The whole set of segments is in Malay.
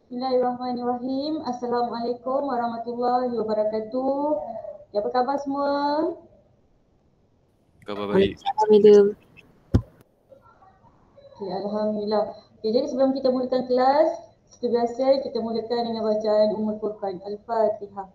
Bismillahirrahmanirrahim. Assalamualaikum warahmatullahi wabarakatuh. Apa khabar semua? Khabar baik. Alhamdulillah. Okay, Alhamdulillah. Okay, jadi sebelum kita mulakan kelas, seperti biasa kita mulakan dengan bacaan Ummul Quran. Al-Fatihah.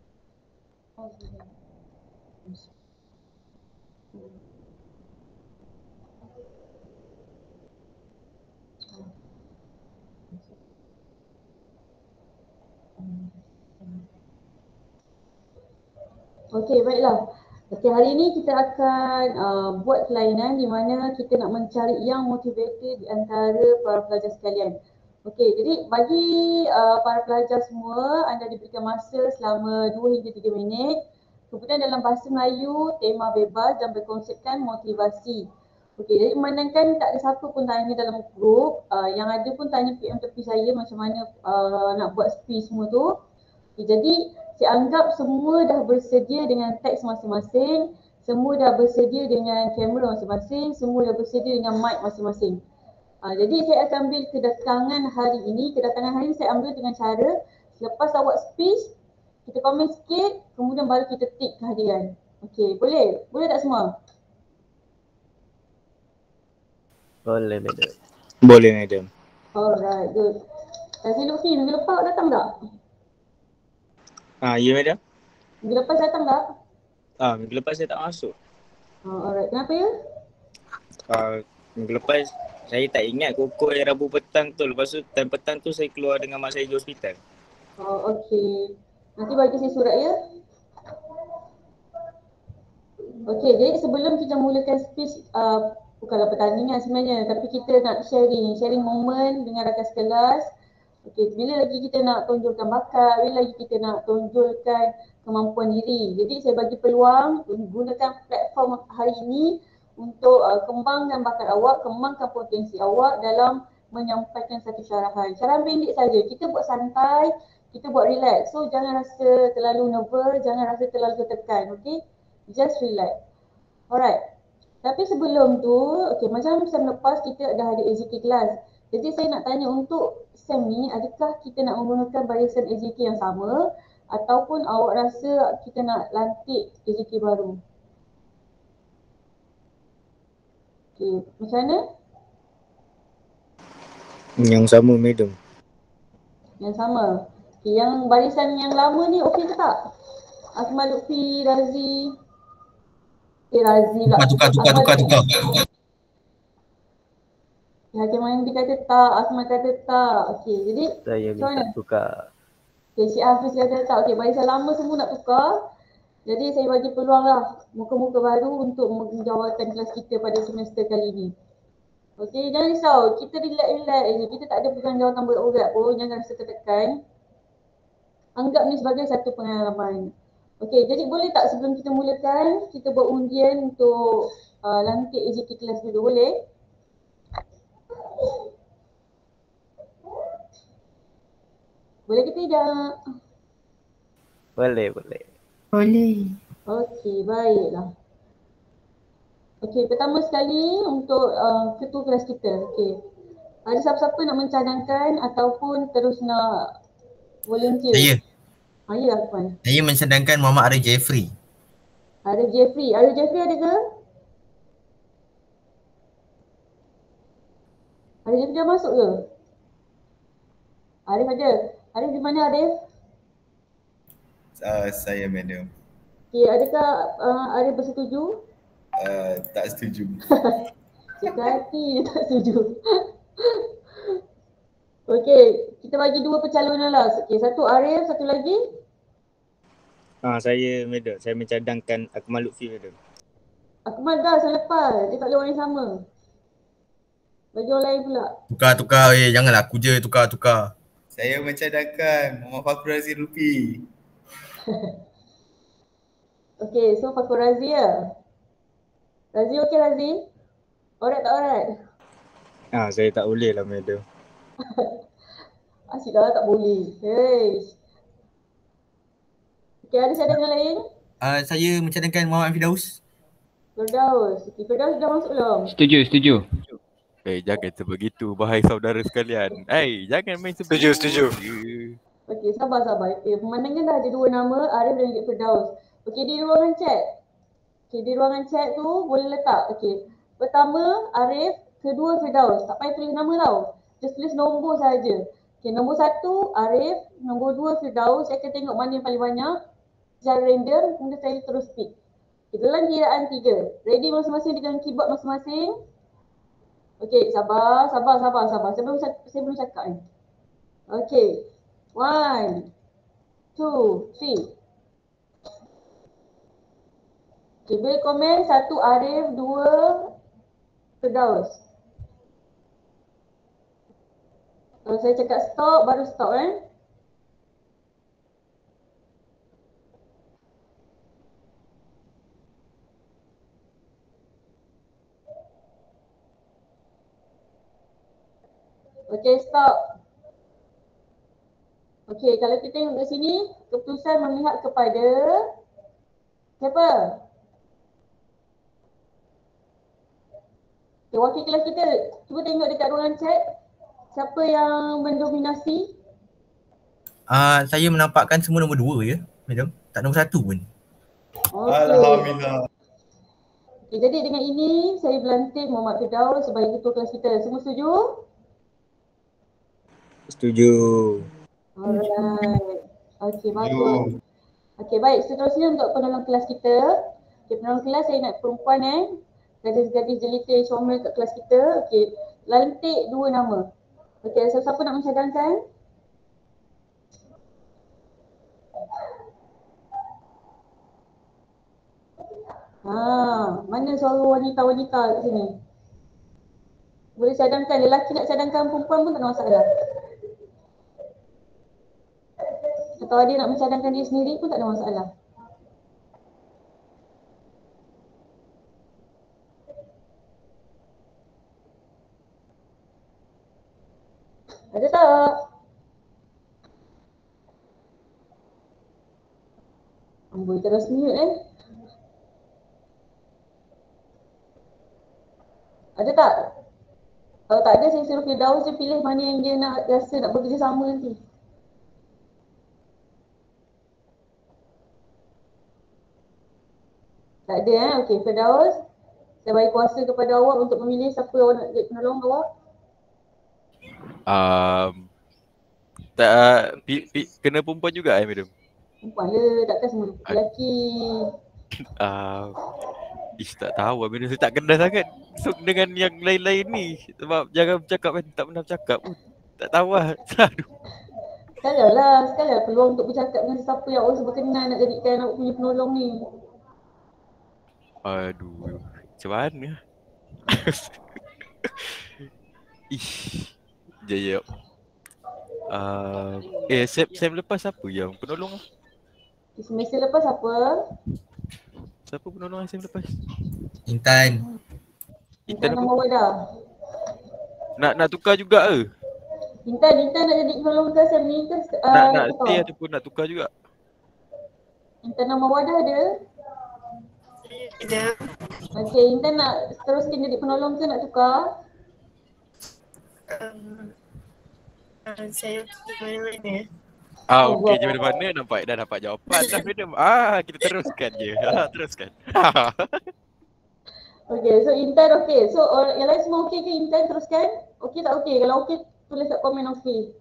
Okey, baiklah. Okey, hari ini kita akan buat kelainan di mana kita nak mencari yang motivated di antara para pelajar sekalian. Okey, jadi bagi para pelajar semua, anda diberikan masa selama 2 hingga 3 minit. Kemudian dalam bahasa Melayu, tema bebas dan berkonsepkan motivasi. Okey, jadi memandangkan tak ada siapa pun tanya dalam grup, yang ada pun tanya PM tepi saya macam mana nak buat speech semua tu. Okay, jadi saya anggap semua dah bersedia dengan teks masing-masing, semua dah bersedia dengan kamera masing-masing, semua dah bersedia dengan mic masing-masing. Jadi saya akan ambil kedatangan hari ini saya ambil dengan cara selepas awak speech, kita komen sikit, kemudian baru kita tick kehadiran. Okey, boleh? Boleh tak semua? Boleh, madam. Boleh, madam. Alright, good. Kasih Lutfi, minggu lepas datang tak? Ya, madam. Minggu lepas datang tak? Minggu lepas saya tak masuk. Alright, kenapa ya? Minggu lepas saya tak ingat kokok yang Rabu petang tu. Lepas tu time petang tu saya keluar dengan mak saya di hospital. Okey. Nanti bagi saya surat ya. Okey, jadi sebelum kita mulakan speech, bukanlah pertandingan sebenarnya, tapi kita nak sharing moment dengan rakan sekelas. Okey, bila lagi kita nak tonjolkan bakat, bila lagi kita nak tonjolkan kemampuan diri. Jadi saya bagi peluang gunakan platform hari ini untuk kembangkan bakat awak, kembangkan potensi awak dalam menyampaikan satu syarahan. Syarahan pendek saja, kita buat santai, kita buat relax. So jangan rasa terlalu nervous, jangan rasa terlalu tertekan, okey? Just relax. Alright. Tapi sebelum tu, okey, macam sem lepas kita dah ada AJK kelas. Jadi saya nak tanya untuk sem ni, adakah kita nak menggunakan barisan AJK yang sama ataupun awak rasa kita nak lantik AJK baru? Okey, macam mana? Yang sama, madam. Yang sama. Okey, yang barisan yang lama ni okey ke tak? Akmal, Lutfi, Razi. Razi lah. Tukar. Hakim Mandi kata tak, Asman kata tak. Okey, jadi Saya minta tukar. Okay, Cik Hafiz kata tak. Okey, barisan lama semua nak tukar. Jadi saya bagi peluang lah muka-muka baru untuk menjawabkan kelas kita pada semester kali ini. Okey, jangan risau. Kita relax-relax je. Kita tak ada pegang jawatan berat-berat pun. Jangan rasa tertekan. Anggap ni sebagai satu pengalaman. Okey, jadi boleh tak sebelum kita mulakan, kita buat undian untuk lantik AJK kelas dulu, boleh? Boleh ke tidak? Boleh. Okey, baiklah. Okey, pertama sekali untuk ketua kelas kita. Okey. Ada siapa-siapa nak mencadangkan ataupun terus nak volunteer? Saya. Ya, Afwan. Saya mencadangkan Muhammad Arif Jeffrey. Arif Jeffrey. Arif Jeffrey ada ke? Arif Jeffrey dah masuk ke? Arif ada. Arif di mana Arif? Saya, madam. Okey, adakah Arif bersetuju? Tak setuju. Suka hati tak setuju. Okey, kita bagi dua pencalonan lah. Okey, satu Arif, satu lagi? Saya, madam. Saya mencadangkan Akmal Lutfi, madam. Akmal dah selepas. Dia tak boleh orang yang sama. Bagi orang lain pula. Tukar. Janganlah aku je tukar. Saya mencadangkan Muhammad Fakhrul Razi Lupi. Okey, so Fakul Razi ya? Razi okey Razi? Alright tak alright? Saya tak boleh lah, madam. Asyik dah tak boleh. Hey. Okey, ada cadangan lain? Saya mencadangkan Muhammad Firdaus. Firdaus. Okey, Firdaus dah masuk belum? Setuju. Jangan sebegitu, bahai saudara sekalian. Jangan main Setuju, sebut. setuju. Okey, sabar. Okay, pemandangan dah ada 2 nama, Arif dan juga Firdaus. Okey, di ruangan chat. Okey, di ruangan chat tu boleh letak. Okey, pertama Arif, kedua Firdaus. Tak payah tulis nama tau. Just tulis nombor saja. Okey, nombor 1 Arif, nombor 2 Firdaus. Saya akan tengok mana yang paling banyak secara random, kemudian saya terus pick. Okay, dalam kiraan 3. Ready masing-masing dengan keyboard masing-masing? Okey, sabar. Saya belum cakap ni. Okey. 1, 2, 3. Okay, beri komen 1 Arif, 2 Firdaus. Kalau saya cakap stop, baru stop Okay, stop. Okay, kalau kita tengok ke sini, keputusan memihak kepada siapa? Okay, wakil kelas kita, cuba tengok dekat ruangan chat. Siapa yang mendominasi? Saya menampakkan semua nombor 2 je, madam. Tak nombor 1 pun. Okay. Alhamdulillah. Okay, jadi dengan ini saya berlantik Muhammad Firdaus sebagai ketua kelas kita. Semua setuju? Setuju. Alright. Okay, bagus. Okay, baik. Seterusnya untuk penolong kelas kita. Okay, penolong kelas saya nak perempuan gadis-gadis jelita yang comel kat kelas kita. Okay, lantik 2 nama. Okay, so siapa nak mencadangkan? Mana suara wanita-wanita kat sini? Boleh cadangkan, lelaki nak cadangkan perempuan pun tak ada masalah. Atau ada nak mencadangkan diri sendiri pun tak ada masalah. Ada tak? Amboi, terus mute Ada tak? Kalau tak ada, saya suruh Firdaus je pilih mana yang dia nak rasa nak bekerjasama nanti. Tak ada Okey, Firdaus. Saya bagi kuasa kepada awak untuk memilih siapa awak nak jadi penolong awak. Kena perempuan juga madam? Perempuan le, takkan semua lelaki. Tak tahu madam, saya tak kenal sangat dengan yang lain-lain ni. Sebab jangan bercakap kan, tak pernah bercakap pun. Tak tahu lah. Sekalian peluang untuk bercakap dengan siapa yang awak berkenan nak jadikan awak punya penolong ni. Aduh, macam mana? Jaya. Sem lepas apa yang penolong? Semester lepas apa? Siapa penolong sem lepas? Intan. Intan nama Wadah. Nak tukar juga ke? Intan nak jadi penolong ke sem ni ke? Nak stay ataupun nak tukar juga? Intan nama Wadah ada? Ada. Okey, Intan nak teruskan jadi penolong ke nak tukar? Saya pergi mana-mana. Okey, je mana-mana nampak dah dapat jawapan dah madam. Kita teruskan je. Teruskan. Okey, so Intan okey. So yang lain semua okey ke Intan teruskan? Okey tak okey? Kalau okey tulis kat komen okey.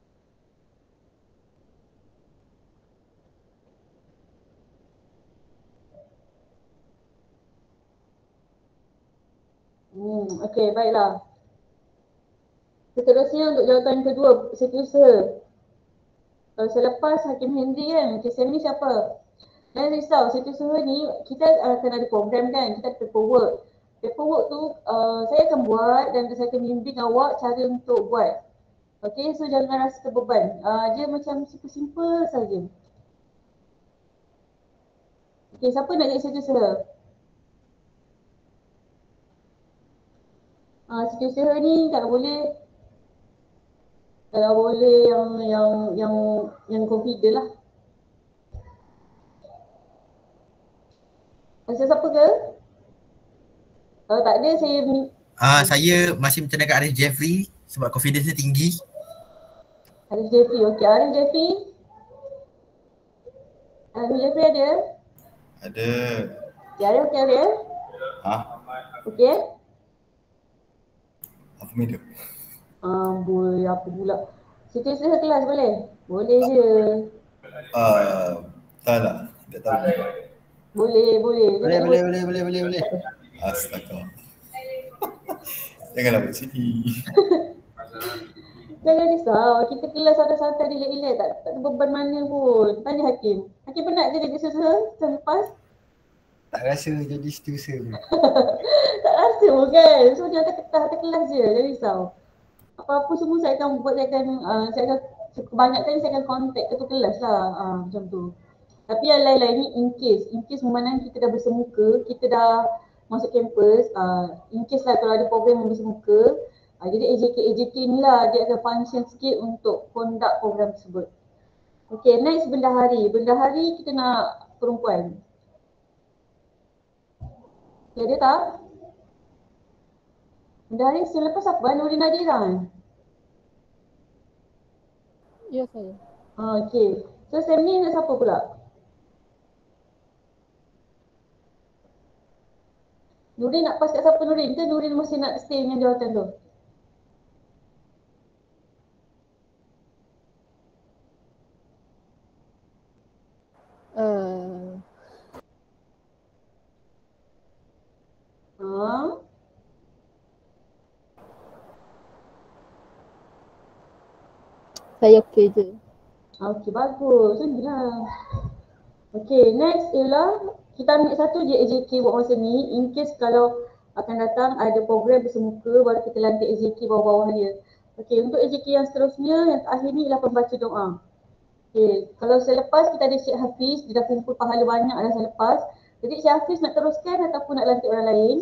Okey, baiklah. Seterusnya untuk jawatan kedua, setiausaha. Kalau selepas Hakim Henry kan, KSM ni siapa? Jangan risau, setiausaha ni kita akan ada program kan, kita ada paperwork. Paperwork tu saya akan buat dan saya akan bimbing awak cara untuk buat. Okay, so jangan rasa terbeban. Dia macam simple saja. Okay, siapa nak jadi setiausaha? Setiausaha ni kalau boleh yang confident lah. Rasa siapa ke? Kalau tak ada saya Saya masih mencadangkan Arif Jeffrey sebab confidence dia tinggi. Arif Jeffrey, okey. Arif Jeffrey? Arif Jeffrey ada? Ada. Okay, Arif okey Arif? Okey? Apa medium? Boleh apa pula. Siti satu kelas boleh? Boleh je. Tak lah. Tak tahu. Boleh. Boleh. Astaga. Janganlah buat sini. Jangan risau. Kita kelas santai-santai relax-relax. Tak ada beban mana pun. Tanya Hakim. Hakim penat je jadi susah tahun lepas? Tak rasa jadi seterusnya pun. Tak rasa pun kan. So dia atas kelas je. Jangan risau. Apa-apa semua saya akan buat, kebanyakan saya akan contact ketua kelas lah. Macam tu. Tapi yang lain-lain ni in case memandang kita dah bersemuka, kita dah masuk kampus, in case lah kalau ada program yang bersemuka, jadi AJK ni lah dia akan function sikit untuk conduct program tersebut. Okay, next bendahari. Bendahari kita nak perempuan. Okay, ada tak? Bendahari selepas apa? Nurin Nadiran? Ya, saya. Okay. So Sam ni nak siapa pula? Nurin nak pass kat siapa Nurin? Ke Nurin masih nak stay dengan jawatan tu? Saya okey je. Okey, bagus. Macam okey, next ialah kita ambil satu je AJK buat masa ni. In case kalau akan datang ada program bersemuka, baru kita lantik AJK bawah-bawah dia. Okey, untuk AJK yang seterusnya, yang terakhir ni ialah pembaca doa. Okey, kalau selepas kita ada Syed Hafiz, dia dah kumpul pahala banyak dah selepas. Jadi Syed Hafiz nak teruskan ataupun nak lantik orang lain?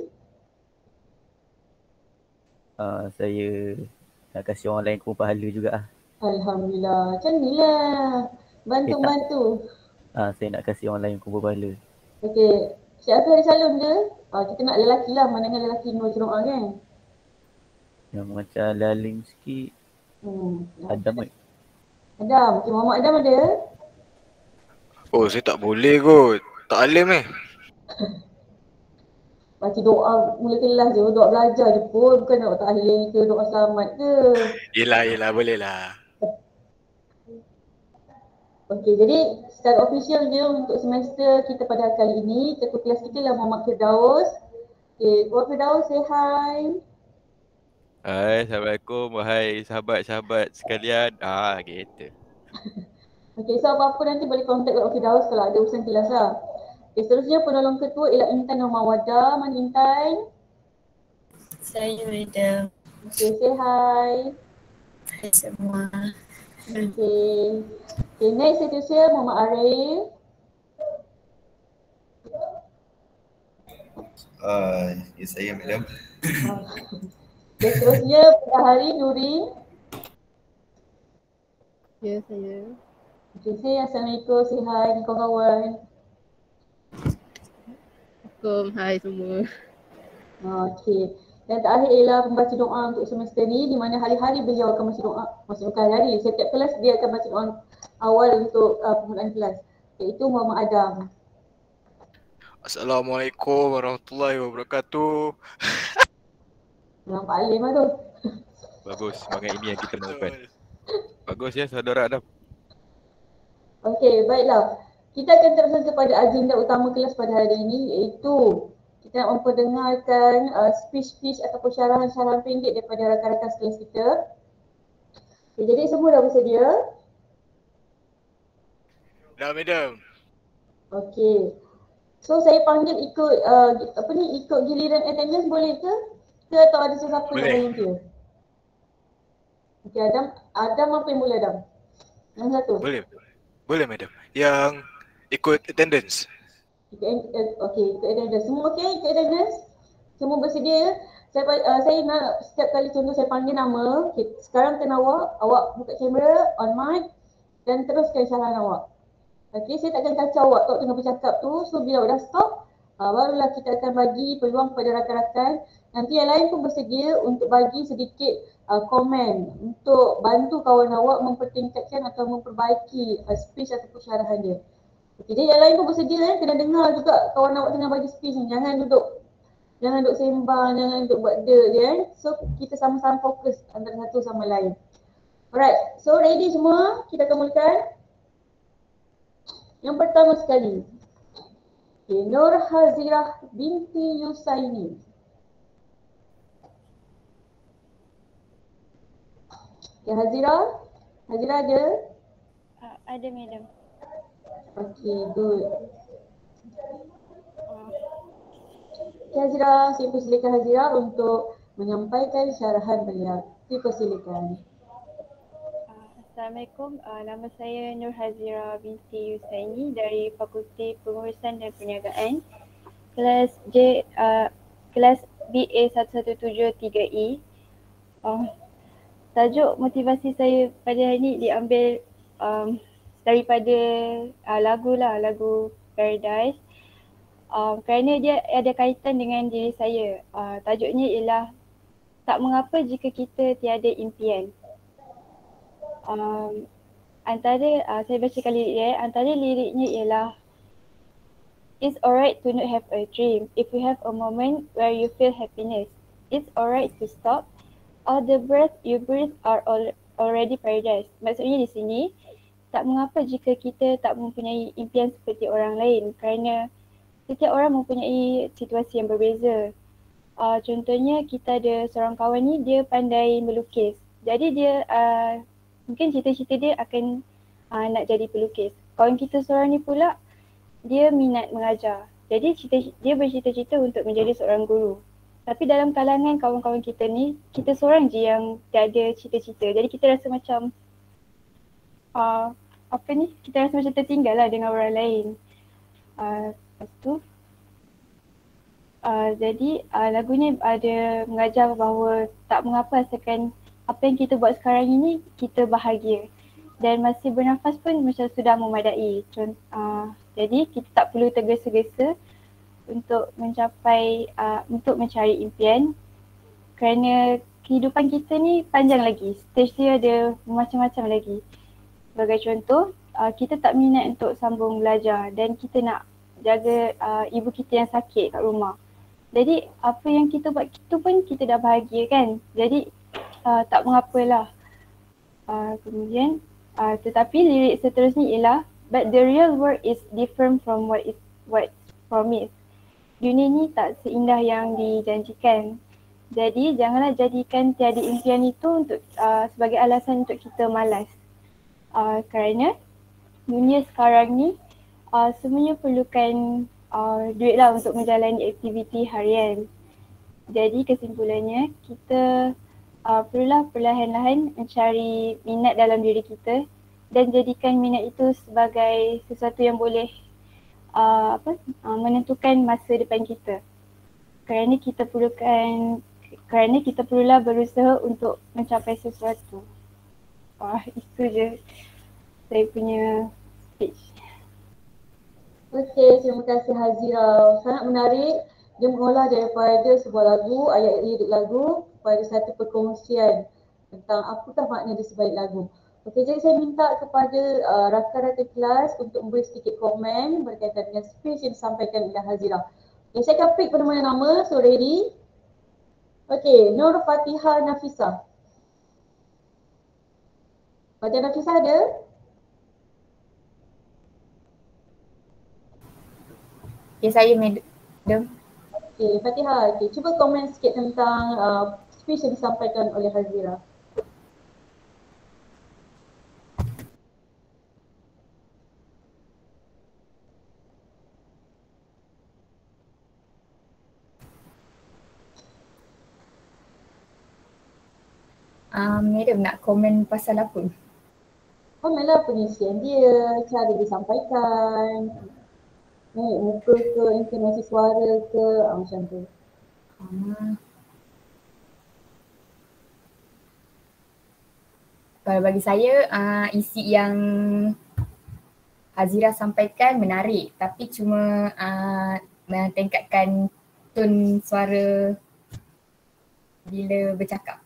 Saya nak kasih orang lain kumpul pahala juga lah. Alhamdulillah. Macam ni lah. Bantu-bantu. Saya nak kasih orang lain kumpul pahala. Okey. Syed Hafiz ada calon ke? Kita nak lelaki lah. Mana lelaki ni macam doa kan? Yang macam lalim sikit. Adam kan? Adam. Okay, Muhammad Adam ada? Oh, saya tak boleh kot. Tak alim Baca doa mula kelas je, doa belajar je pun. Bukan doa tahlil ke, doa selamat ke. Yelah, boleh lah. Okey, jadi secara official dia untuk semester kita pada kali ini, ketua kelas kita lah Muhammad Firdaus. Okey, Muhammad Firdaus say hi. Hai, Assalamualaikum. Wahai sahabat-sahabat sekalian. Gitu. Okey, so apa-apa nanti boleh contact Muhammad Firdaus kalau ada urusan kelas lah. Okay, seterusnya penolong ketua ialah Intan Mawadah. Mana Intan? Saya Madam. Okay, say hi. Hai semua. Okay. Okay, next seterusnya Muhammad Arif. Ya saya Madam. Okay, seterusnya Bendahari Nurin. Ya, saya. Okay, say Assalamualaikum, say hi kawan-kawan. Hai semua. Okey. Dan terakhir ialah pembaca doa untuk semester ni, di mana hari-hari beliau akan baca doa. Maksudnya bukan hari, setiap kelas dia akan baca doa awal untuk permulaan kelas. Iaitu Muhammad Adam. Assalamualaikum warahmatullahi wabarakatuh. Nampak alim lah tu. Bagus, semangat ini yang kita mahukan. Bagus ya saudara Adam. Okey, baiklah. Kita akan teruskan kepada agenda utama kelas pada hari ini, iaitu kita nak memperdengarkan speech-speech ataupun syarahan-syarahan pendek daripada rakan-rakan sekelas kita. Okay, jadi semua dah bersedia? Dah Madam. Okey. So saya panggil ikut ikut giliran attendance boleh ke? Ke atau ada sesiapa nak volunteer? Okey, Adam apa yang boleh Adam? Yang satu? Boleh Madam. Yang ikut attendance. Okey, ikut attendance. Semua okey ikut attendance? Semua bersedia? Saya nak setiap kali contoh saya panggil nama. Okay, sekarang kena awak buka kamera, on mic dan teruskan syarahan awak. Okey, saya takkan kacau awak tengah bercakap tu. So bila awak dah stop, barulah kita akan bagi peluang kepada rakan-rakan. Nanti yang lain pun bersedia untuk bagi sedikit komen untuk bantu kawan awak mempertingkatkan atau memperbaiki speech ataupun syarahan dia. Okey, jadi yang lain pun bersedia kena dengar juga kawan awak tengah bagi speech ni. Jangan duduk sembang, jangan duduk buat je kan. So kita sama-sama fokus antara satu sama lain. Alright, so ready semua? Kita akan mulakan. Yang pertama sekali, okay, Nur Hazirah binti Yusaini. Okay, Hazirah ada? Ada, madam. Okay, good. Okay, Hazirah, saya persilakan Hazirah untuk menyampaikan syarahan beliau. Dipersilakan. Assalamualaikum, nama saya Nur Hazirah binti Yusaini dari Fakulti Pengurusan dan Perniagaan, kelas kelas BA 117-3E. Tajuk motivasi saya pada hari ini diambil daripada lagu Paradise, kerana dia ada kaitan dengan diri saya. Tajuknya ialah tak mengapa jika kita tiada impian. Saya bacakan lirik dia. Antara liriknya ialah, it's alright to not have a dream if you have a moment where you feel happiness. It's alright to stop. All the breath you breathe are already paradise. Maksudnya di sini, tak mengapa jika kita tak mempunyai impian seperti orang lain, kerana setiap orang mempunyai situasi yang berbeza. Contohnya kita ada seorang kawan ni, dia pandai melukis. Jadi dia mungkin cita-cita dia akan nak jadi pelukis. Kawan kita seorang ni pula, dia minat mengajar. Jadi dia bercita-cita untuk menjadi seorang guru. Tapi dalam kalangan kawan-kawan kita ni, kita seorang je yang tiada cita-cita. Jadi kita rasa macam kita rasa macam tertinggal lah dengan orang lain. Lepas tu jadi lagu ni ada mengajar bahawa tak mengapa asalkan apa yang kita buat sekarang ini kita bahagia, dan masih bernafas pun macam sudah memadai. Jadi kita tak perlu tergesa-gesa untuk mencapai untuk mencari impian, kerana kehidupan kita ni panjang lagi, stage dia ada macam-macam lagi. Sebagai contoh, kita tak minat untuk sambung belajar dan kita nak jaga ibu kita yang sakit kat rumah. Jadi apa yang kita buat itu pun kita dah bahagia kan. Jadi tak mengapalah. Kemudian tetapi lirik seterusnya ialah, but the real world is different from what's promised. Dunia ni tak seindah yang dijanjikan. Jadi janganlah jadikan tiada impian itu untuk sebagai alasan untuk kita malas. Kerana dunia sekarang ni semuanya perlukan duit lah untuk menjalani aktiviti harian. Jadi kesimpulannya, kita perlulah perlahan-lahan mencari minat dalam diri kita dan jadikan minat itu sebagai sesuatu yang boleh menentukan masa depan kita. Kerana kita perlulah berusaha untuk mencapai sesuatu. Itu je saya punya speech. Okey, terima kasih Hazirah. Sangat menarik. Dia mengolah daripada sebuah lagu, ayat lirik lagu kepada satu perkongsian tentang apakah makna di sebalik lagu. Okey, jadi saya minta kepada rakan-rakan kelas untuk memberi sedikit komen berkaitan dengan speech yang disampaikan oleh Hazirah. Okey, saya akan pick mana-mana nama. So ready? Okey, Nur Fatihah Nafisah. Fatihah Nafisah ada? Okay, saya madam. Okey, Fatihah. Okey, cuba komen sikit tentang speech yang disampaikan oleh Hazirah. Madam nak komen pasal apa? Komenlah pengisian dia, cara disampaikan, muka ke, intonasi suara ke, macam tu. Kalau bagi saya, isi yang Hazirah sampaikan menarik, tapi cuma meningkatkan tone suara bila bercakap.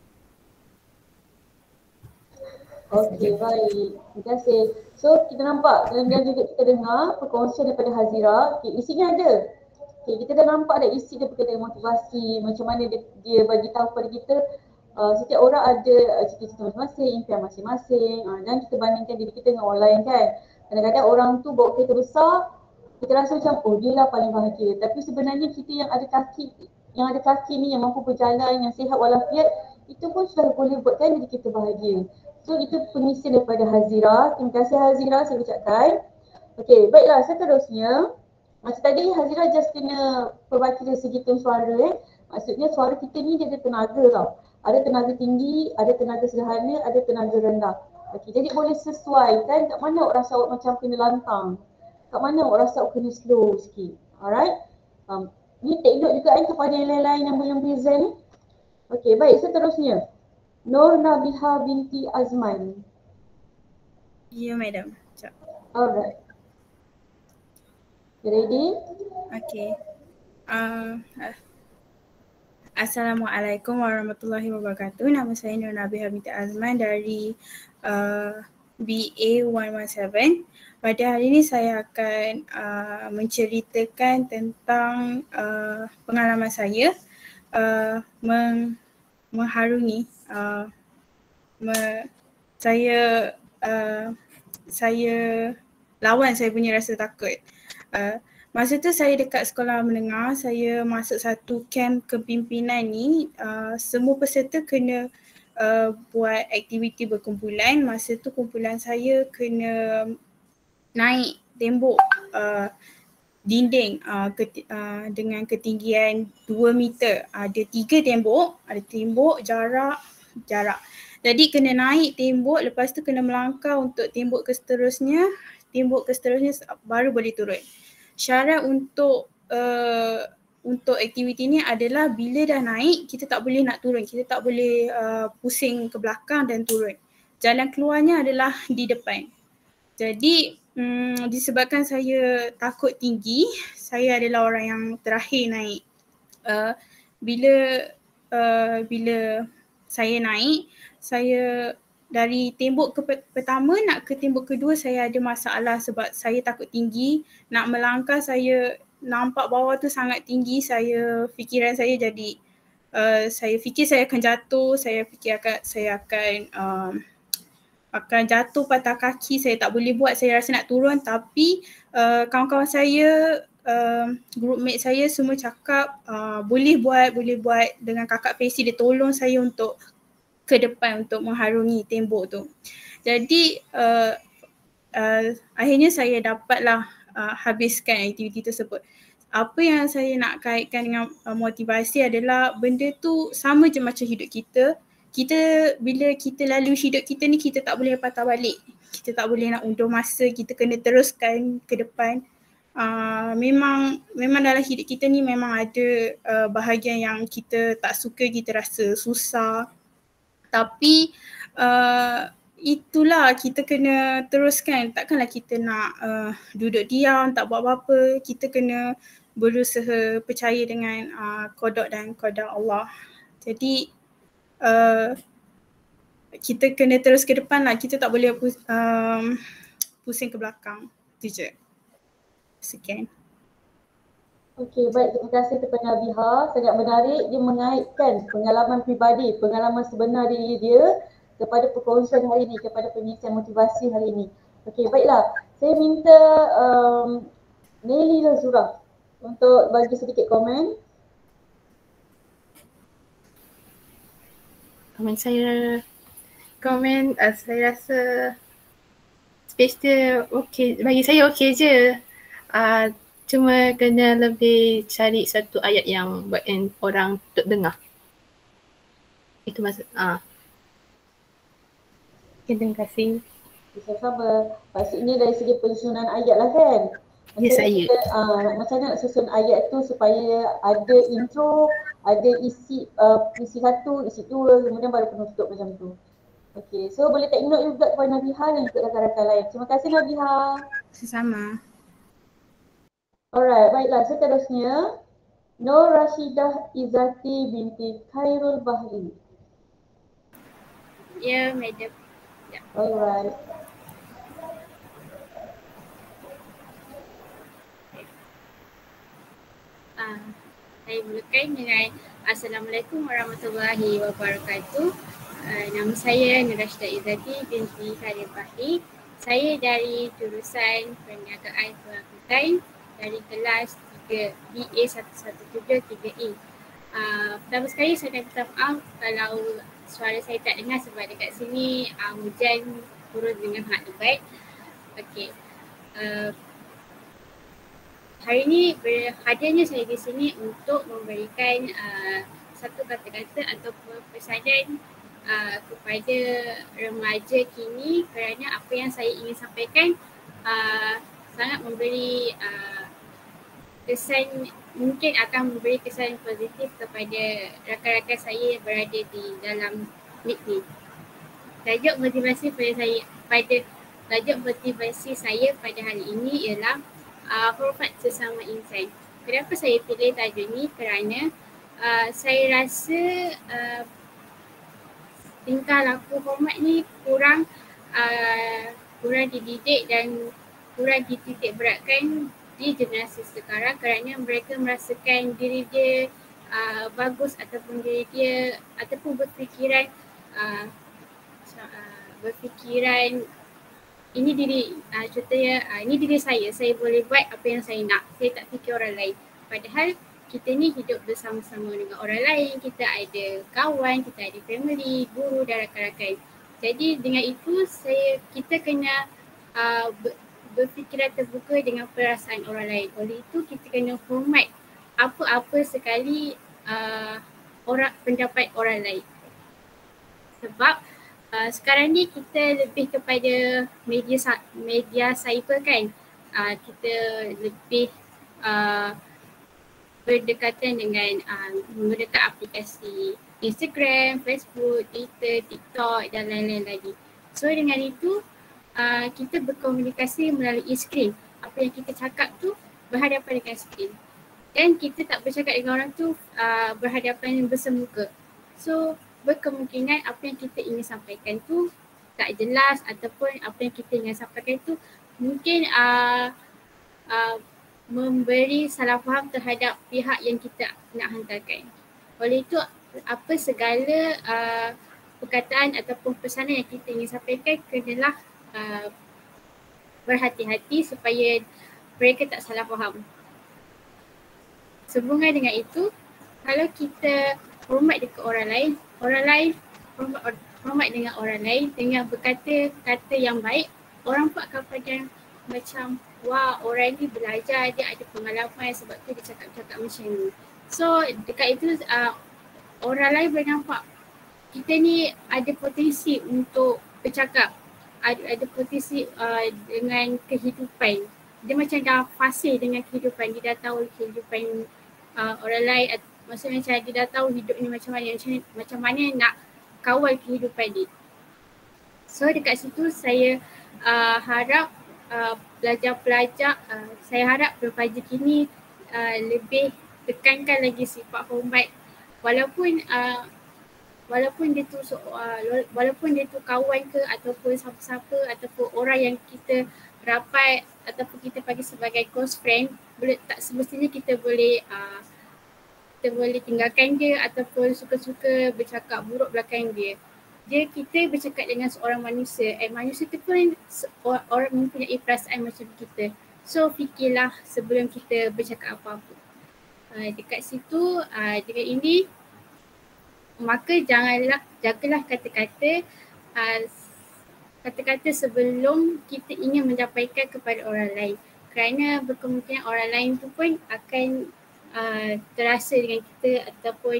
Okey, baik. Terima kasih. So, kita nampak dan juga kita dengar perkongsian daripada Hazira. Okey, isinya ada. Okey, kita dah nampak dah isi dia berkaitan dengan motivasi, macam mana dia bagi tahu kepada kita setiap orang ada cita-cita masing-masing, impian masing-masing, dan kita bandingkan diri kita dengan orang lain kan. Kadang-kadang orang tu bawa kereta besar, kita rasa macam oh dia lah paling bahagia. Tapi sebenarnya kita yang ada kaki ni, yang mampu berjalan, yang sihat walafiat, itu pun sudah boleh buatkan diri kita bahagia. So itu pengisian daripada Hazira. Terima kasih Hazira, saya ucapkan. Okey, baiklah seterusnya. Macam tadi Hazira just kena perbaiki dari segi tone suara. Maksudnya suara kita ni dia ada tenaga tau. Ada tenaga tinggi, ada tenaga sederhana, ada tenaga rendah. Okey, jadi boleh sesuaikan kat mana awak rasa awak macam kena lantang. Kat mana awak rasa awak kena slow sikit. Alright. Ni take note juga kepada yang lain-lain yang belum present. Okey, baik seterusnya. Nur Nabiha binti Azman. Ya, madam. Sekejap. Alright. You ready? Okay. Assalamualaikum warahmatullahi wabarakatuh. Nama saya Nur Nabiha binti Azman dari BA 117. Pada hari ini saya akan menceritakan tentang pengalaman saya mengharungi saya lawan saya punya rasa takut. Masa tu saya dekat sekolah menengah, saya masuk satu camp kepimpinan ni, semua peserta kena buat aktiviti berkumpulan. Masa tu kumpulan saya kena naik tembok dinding dengan ketinggian 2 meter. Ada 3 tembok, jarak. Jadi kena naik tembok, lepas tu kena melangkah untuk tembok ke seterusnya baru boleh turun. Syarat untuk aktiviti ni adalah bila dah naik, kita tak boleh nak turun, kita tak boleh pusing ke belakang dan turun. Jalan keluarnya adalah di depan. Jadi disebabkan saya takut tinggi, saya adalah orang yang terakhir naik. Bila saya naik, saya dari tembok pertama nak ke tembok kedua saya ada masalah sebab saya takut tinggi. Nak melangkah saya nampak bawah tu sangat tinggi, fikiran saya jadi saya fikir saya akan jatuh, saya fikir saya akan jatuh, patah kaki, saya tak boleh buat, saya rasa nak turun, tapi kawan-kawan saya, groupmate saya semua cakap boleh buat dengan kakak Pesi, dia tolong saya untuk ke depan untuk mengharungi tembok tu. Jadi akhirnya saya dapatlah habiskan aktiviti tersebut. Apa yang saya nak kaitkan dengan motivasi adalah benda tu sama je macam hidup kita. Bila kita lalui hidup kita ni, kita tak boleh patah balik. Kita tak boleh nak undur masa, kita kena teruskan ke depan. Memang dalam hidup kita ni memang ada bahagian yang kita tak suka, kita rasa susah. Tapi itulah kita kena teruskan. Takkanlah kita nak duduk diam, tak buat apa-apa. Kita kena berusaha percaya dengan qada dan qadar Allah. Jadi kita kena terus ke depan lah. Kita tak boleh pusing ke belakang. Itu je. Sekian. Okey, baik, terima kasih kepada Nabiha. Sangat menarik, dia mengaitkan pengalaman pribadi, pengalaman sebenar diri dia kepada perkongsian hari ini, kepada pengisian motivasi hari ini. Okey, baiklah. Saya minta Nelly Lazura untuk bagi sedikit komen. Saya rasa space dia okey, bagi saya okey je. Cuma kena lebih cari satu ayat yang buatkan orang untuk dengar. Itu maksud. Okay, terima kasih. Sama-sama. Maksudnya dari segi penyusunan ayat lah kan? Yes, ayat. Macam mana nak susun ayat tu supaya ada intro, ada isi satu, isi dua, kemudian baru penutup macam tu. Okey, so boleh take note juga kepada Nabiha dan juga rakan-rakan lain. Terima kasih Nabiha. Sama. Alright, baiklah seterusnya. Nur Rashidah Izzati binti Khairul Bahri. Ya, madam. Ya. Alright. Saya mulakan dengan Assalamualaikum warahmatullahi wabarakatuh. Nama saya Nur Rashidah Izzati binti Khairul Bahri. Saya dari jurusan Perniagaan Pengangkutan dari kelas 3 BA 117-3E. Pertama sekali saya nak minta maaf kalau suara saya tak dengar sebab dekat sini hujan turun dengan sangat lebat. Okey. Hari ini hadirnya saya di sini untuk memberikan satu kata-kata ataupun pesanan kepada remaja kini kerana apa yang saya ingin sampaikan sangat memberi kesan, mungkin akan memberi kesan positif kepada rakan-rakan saya yang berada di dalam meet ni. Tajuk motivasi saya pada hari ini ialah hormat sesama insan. Kenapa saya pilih tajuk ni? Kerana saya rasa tingkah laku hormat ni kurang dididik dan kurang dititik beratkan di generasi sekarang kerana mereka merasakan diri dia bagus ataupun diri dia ataupun berfikiran ini diri contohnya ini diri saya boleh buat apa yang saya nak, saya tak fikir orang lain. Padahal kita ni hidup bersama-sama dengan orang lain, kita ada kawan, kita ada family, guru dan rakan-rakan. Jadi dengan itu kita kena berfikiran terbuka dengan perasaan orang lain. Oleh itu kita kena hormat apa-apa sekali pendapat orang lain. Sebab sekarang ni kita lebih kepada media cyber kan. Kita lebih berdekatan dengan menggunakan aplikasi Instagram, Facebook, Twitter, TikTok dan lain-lain lagi. So dengan itu kita berkomunikasi melalui skrin. Apa yang kita cakap tu berhadapan dengan skrin. Dan kita tak bercakap dengan orang tu berhadapan bersemuka. So berkemungkinan apa yang kita ingin sampaikan tu tak jelas ataupun apa yang kita ingin sampaikan tu mungkin memberi salah faham terhadap pihak yang kita nak hantarkan. Oleh itu apa segala perkataan ataupun pesanan yang kita ingin sampaikan kenalah berhati-hati supaya mereka tak salah faham. Sehubungan dengan itu, kalau kita hormat dekat orang lain hormat dengan orang lain dengan berkata-kata yang baik, orang pun akan pandang macam wah, orang ni belajar, dia ada pengalaman sebab tu dia cakap-cakap macam ni. So dekat itu orang lain boleh nampak kita ni ada potensi untuk bercakap, ada potensi dengan kehidupan. Dia macam dah fasih dengan kehidupan, dia dah tahu kehidupan orang lain, maksudnya macam dia dah tahu hidup ni macam mana nak kawal kehidupan dia. So dekat situ saya harap pelajar-pelajar, saya harap remaja kini lebih tekankan lagi sifat hormat walaupun dia tu kawan ke ataupun siapa-siapa ataupun orang yang kita rapat ataupun kita panggil sebagai close friend, tak semestinya kita boleh tinggalkan dia ataupun suka-suka bercakap buruk belakang dia. Kita bercakap dengan seorang manusia, manusia tu pun orang mempunyai perasaan macam kita. So fikirlah sebelum kita bercakap apa-apa. Dekat situ dengan ini maka jagalah kata-kata sebelum kita ingin menyampaikan kepada orang lain. Kerana berkemungkinan orang lain tu pun akan terasa dengan kita ataupun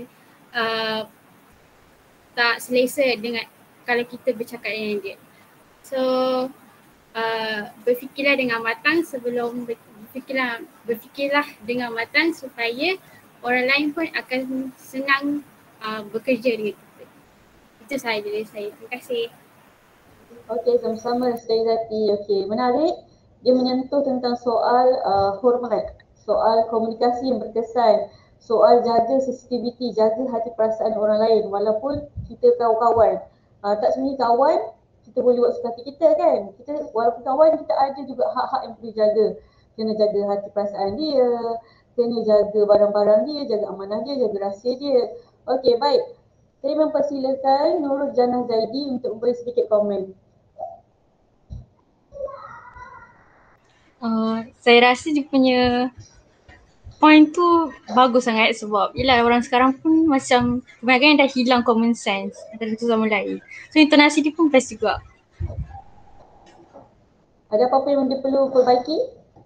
tak selesa dengan kalau kita bercakap dengan dia. So berfikirlah dengan matang sebelum berfikirlah dengan matang supaya orang lain pun akan senang bekerja dengan kita. Itu sahaja dari saya. Terima kasih. Okey, sama-sama Ustazah Izzati. Okey, menarik. Dia menyentuh tentang soal hormat. soal komunikasi yang berkesan, soal jaga sensitivity, jaga hati perasaan orang lain walaupun kita kawan-kawan. Tak semuanya kawan kita boleh buat suka hati kita kan. Kita walaupun kawan kita ada juga hak-hak yang perlu jaga. Kena jaga hati perasaan dia, kena jaga barang-barang dia, jaga amanah dia, jaga rahsia dia. Okey, baik. Saya mempersilakan Nurul Janah Zaidi untuk memberi sedikit komen. Saya rasa dia punya point tu bagus sangat sebab yelah orang sekarang pun macam kebanyakan dah hilang common sense antara satu sama lain. So intonasi dia pun best juga. Ada apa-apa yang dia perlu perbaiki?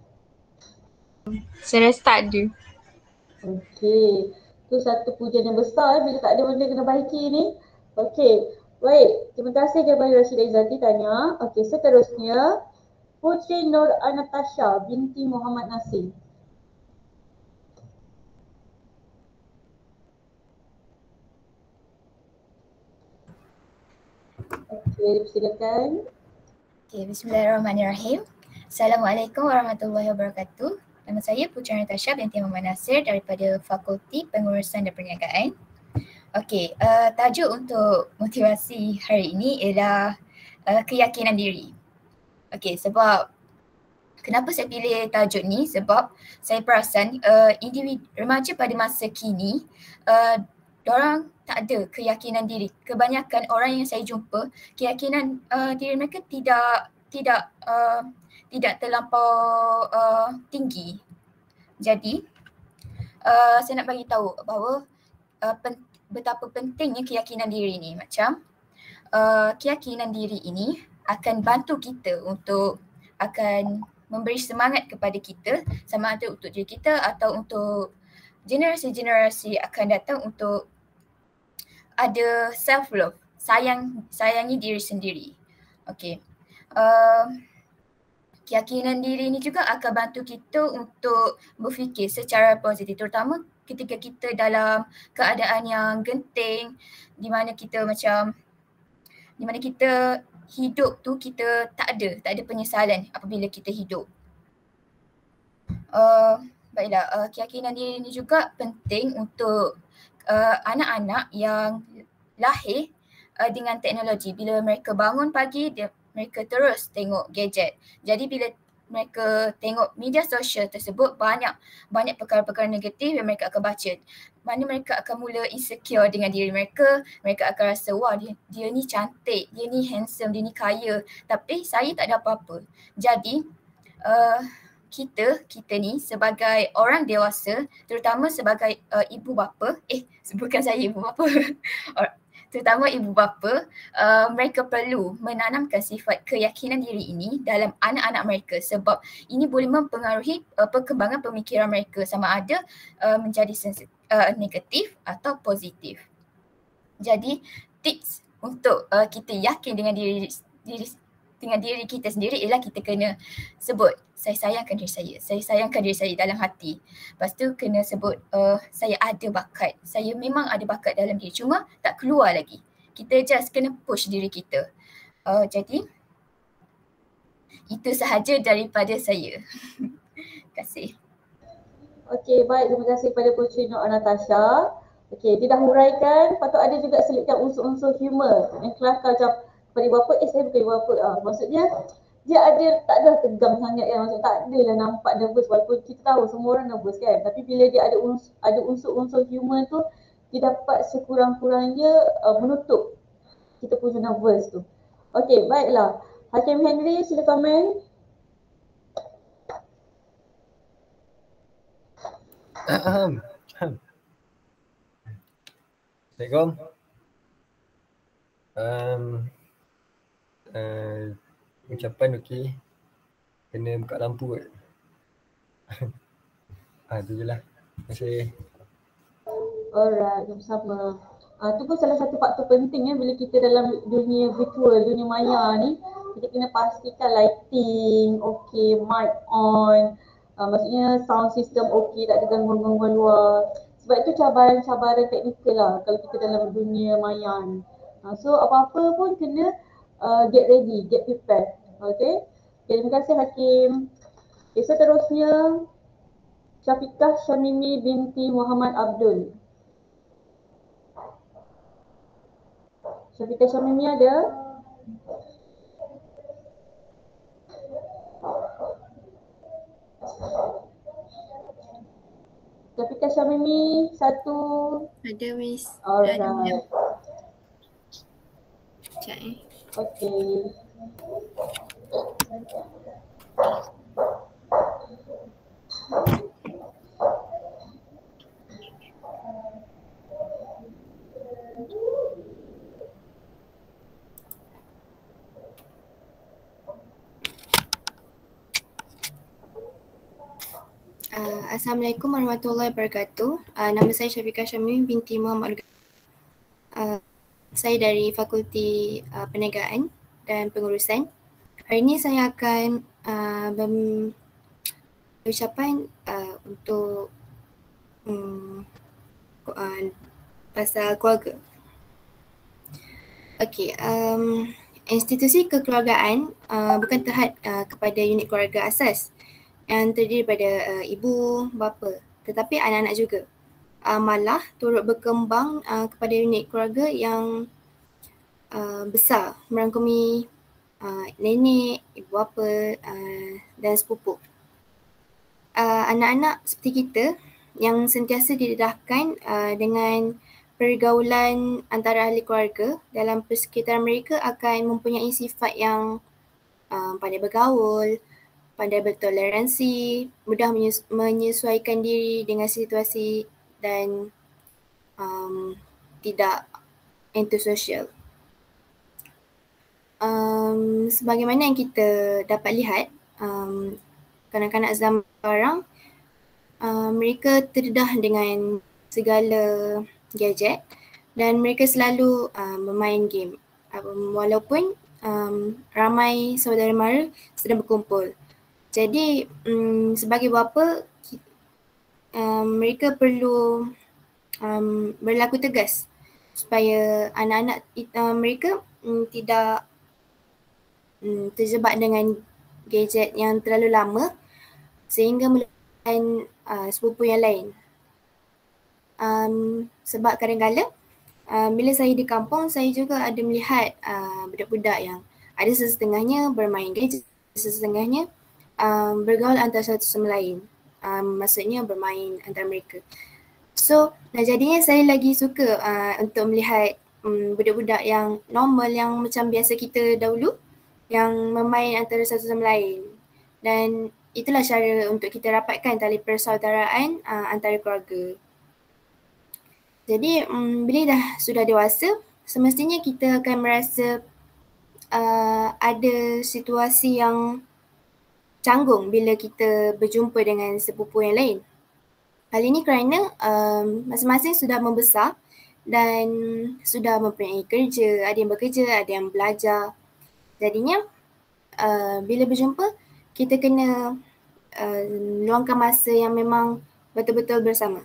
Saya rasa tak ada. Okey. Tu satu pujian yang besar bila tak ada benda kena baiki ni. Okey. Baik. Terima kasih kepada Rashidah Izzati tanya. Okey, seterusnya Putri Nur Anatasha binti Muhammad Nasir. Okey, silakan. Okay, bismillahirrahmanirrahim. Assalamualaikum warahmatullahi wabarakatuh. Nama saya Putri Natasha binti Muhammad Nasir daripada Fakulti Pengurusan dan Perniagaan. Okey, tajuk untuk motivasi hari ini ialah keyakinan diri. Okey, sebab kenapa saya pilih tajuk ni? Sebab saya perasan individu remaja pada masa kini diorang tak ada keyakinan diri. Kebanyakan orang yang saya jumpa, keyakinan diri mereka tidak terlampau tinggi. Jadi saya nak bagi tahu bahawa betapa pentingnya keyakinan diri ni. Macam keyakinan diri ini akan bantu kita untuk akan memberi semangat kepada kita, sama ada untuk diri kita atau untuk generasi-generasi akan datang untuk ada self love, sayangi diri sendiri. Okey. Keyakinan diri ini juga akan bantu kita untuk berfikir secara positif, terutama ketika kita dalam keadaan yang genting, di mana kita hidup tu kita tak ada penyesalan apabila kita hidup. Baiklah, keyakinan diri ini juga penting untuk anak-anak yang lahir dengan teknologi. Bila mereka bangun pagi, mereka terus tengok gadget. Jadi bila mereka tengok media sosial tersebut, banyak perkara-perkara negatif yang mereka akan baca. Mana mereka akan mula insecure dengan diri mereka. Mereka akan rasa, wah dia ni cantik, dia ni handsome, dia ni kaya. Tapi saya tak ada apa-apa. Jadi kita ni sebagai orang dewasa, terutama sebagai ibu bapa, bukan saya ibu bapa, terutama ibu bapa, mereka perlu menanamkan sifat keyakinan diri ini dalam anak-anak mereka sebab ini boleh mempengaruhi perkembangan pemikiran mereka sama ada menjadi negatif atau positif. Jadi tips untuk kita yakin dengan diri kita sendiri ialah kita kena sebut saya sayangkan diri saya dalam hati. Lepas tu kena sebut saya ada bakat, saya memang ada bakat dalam diri, cuma tak keluar lagi. Kita just kena push diri kita. Jadi itu sahaja daripada saya. Terima kasih. Okey, baik, terima kasih kepada Putri Nur Anatasha. Okey, dia dah huraikan, patut ada juga selipkan unsur-unsur humor yang kelakar macam kepada ibu bapa, saya bukan ibu bapa. Maksudnya dia tak ada tegang sangat kan, maksud tak adalah nampak nervous walaupun kita tahu semua orang nervous kan. Tapi bila dia ada unsur-unsur humor tu, dia dapat sekurang-kurangnya menutup kita punya nervous tu. Okey, baiklah. Hakim Henry, sila komen. Assalamualaikum. Ucapan okey. Kena buka lampu kot. Tu je lah. Terima kasih. Alright, sama-sama. Tu pun salah satu faktor penting bila kita dalam dunia virtual, dunia maya ni, kita kena pastikan lighting okey, mic on, maksudnya sound system okey, tak ada gangguan-gangguan luar. Sebab itu cabaran-cabaran teknikal lah kalau kita dalam dunia maya ni. So apa-apa pun kena get ready, get prepared. Okay, terima kasih Hakim. Okay, seterusnya Syafiqah Syamimi binti Muhammad Abdul. Syafiqah Syamimi ada? Syafiqah Syamimi satu. Ada Miss. Alright. Sekejap Okay. Assalamualaikum warahmatullahi wabarakatuh. Nama saya Syafiqah Syamimi binti Muhammad. Saya dari Fakulti Perniagaan dan Pengurusan. Hari ini saya akan berucapan untuk pasal keluarga. Okey, institusi kekeluargaan bukan terhad kepada unit keluarga asas yang terdiri daripada ibu, bapa, tetapi anak-anak juga. Malah turut berkembang kepada unit keluarga yang besar, merangkumi nenek, ibu bapa dan sepupu. Anak-anak seperti kita yang sentiasa didedahkan dengan pergaulan antara ahli keluarga dalam persekitaran mereka akan mempunyai sifat yang pandai bergaul, pandai bertoleransi, mudah menyesuaikan diri dengan situasi dan tidak antisosial. Sebagaimana yang kita dapat lihat, kanak-kanak zaman sekarang mereka terdedah dengan segala gadget dan mereka selalu bermain game walaupun ramai saudara mara sedang berkumpul. Jadi sebagai bapa mereka perlu berlaku tegas supaya anak-anak mereka tidak terjebak dengan gadget yang terlalu lama sehingga melupakan sepupu yang lain. Sebab kadang-kadang bila saya di kampung, saya juga ada melihat budak-budak yang ada sesetengahnya bermain gadget, sesetengahnya bergaul antara satu sama lain. Maksudnya bermain antara mereka. So, jadinya saya lagi suka untuk melihat budak-budak yang normal, yang macam biasa kita dahulu, yang bermain antara satu sama lain. Dan itulah cara untuk kita rapatkan tali persaudaraan antara keluarga. Jadi bila sudah dewasa, semestinya kita akan merasa ada situasi yang canggung bila kita berjumpa dengan sepupu yang lain. Hal ini kerana masing-masing sudah membesar dan sudah mempunyai kerja, ada yang bekerja, ada yang belajar. Jadinya bila berjumpa, kita kena luangkan masa yang memang betul-betul bersama.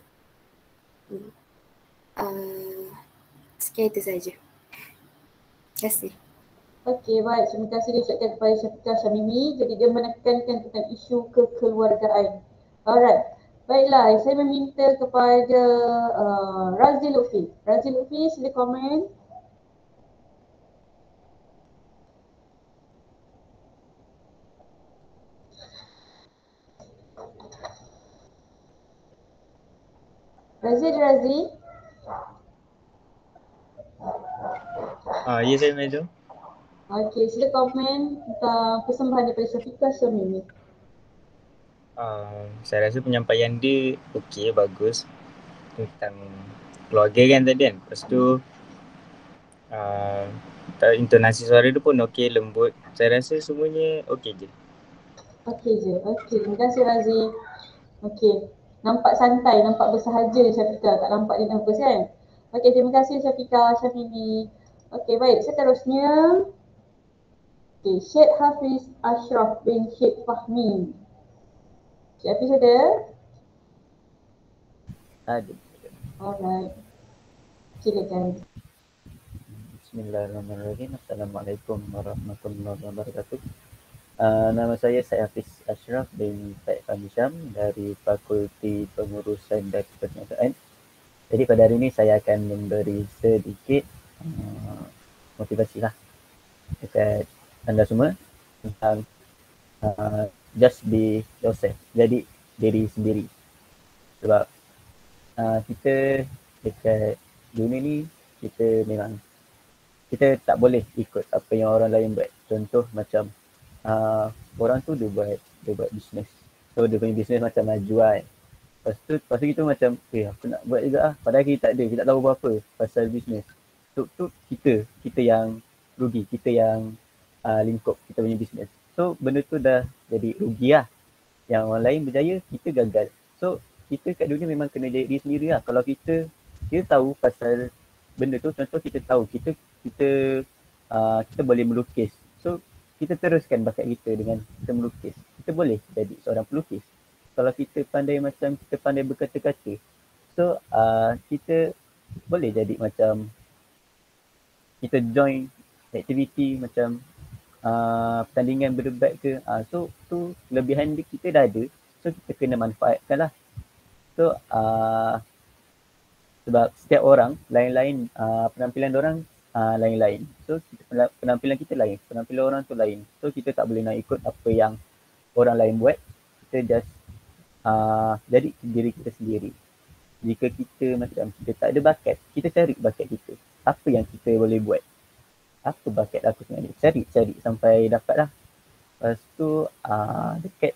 Sekian itu saja. Terima kasih. Okey, baik. Terima kasih diucapkan kepada Syafiqah Syamimi. Jadi dia menekankan tentang isu kekeluargaan. Alright. Baiklah, saya meminta kepada Razi Lutfi. Razi Lutfi, sila komen. Razi. Ya, saya Mejo. Okey, sila komen tentang persembahan daripada Syafiqah Syamimi. Saya rasa penyampaian dia okey, bagus tentang keluarga kan tadi kan. Lepas tu intonasi suara dia pun okey, lembut. Saya rasa semuanya okey je. Okey je. Okey, terima kasih Razi. Okey, nampak santai, nampak bersahaja Syafiqah, tak nampak dia nervous kan? Okey, terima kasih Syafiqah Syamimi. Okey, baik, seterusnya Syed Hafiz Ashraf bin Syed Fahmi. Syed Hafiz ada? Ada. Alright. Silakan. Bismillahirrahmanirrahim. Assalamualaikum warahmatullahi wabarakatuh. Nama saya Syed Hafiz Ashraf bin Syed Fahmi Syam dari Fakulti Pengurusan dan Perniagaan. Jadi pada hari ini saya akan memberi sedikit motivasi lah dekat anda semua tentang just be yourself, jadi diri sendiri. Sebab kita dekat dunia ni, kita memang kita tak boleh ikut apa yang orang lain buat. Contoh macam orang tu dia buat bisnes. So dia punya bisnes macam maju kan. Lepas tu kita macam aku nak buat juga lah. Padahal kita tak tahu apa-apa pasal bisnes. Tu kita yang rugi, kita yang lingkup kita punya bisnes. So benda tu dah jadi rugi lah. Yang orang lain berjaya, kita gagal. So kita kat dunia memang kena jadi diri sendiri lah. Kalau kita tahu pasal benda tu, contoh kita tahu kita boleh melukis. So kita teruskan bakat kita dengan kita melukis. Kita boleh jadi seorang pelukis. Kalau kita pandai berkata-kata, so kita boleh jadi macam kita join aktiviti macam pertandingan berdebat ke. So tu kelebihan kita dah ada. So kita kena manfaatkan lah. So sebab setiap orang lain-lain, penampilan orang lain-lain. So penampilan kita lain, penampilan orang tu lain. So kita tak boleh nak ikut apa yang orang lain buat. Kita just jadi diri kita sendiri. Jika kita macam kita tak ada bakat, kita cari bakat kita. Apa yang kita boleh buat? Apa bakat aku sebenarnya? Cari sampai dapat lah. Lepas tu dekat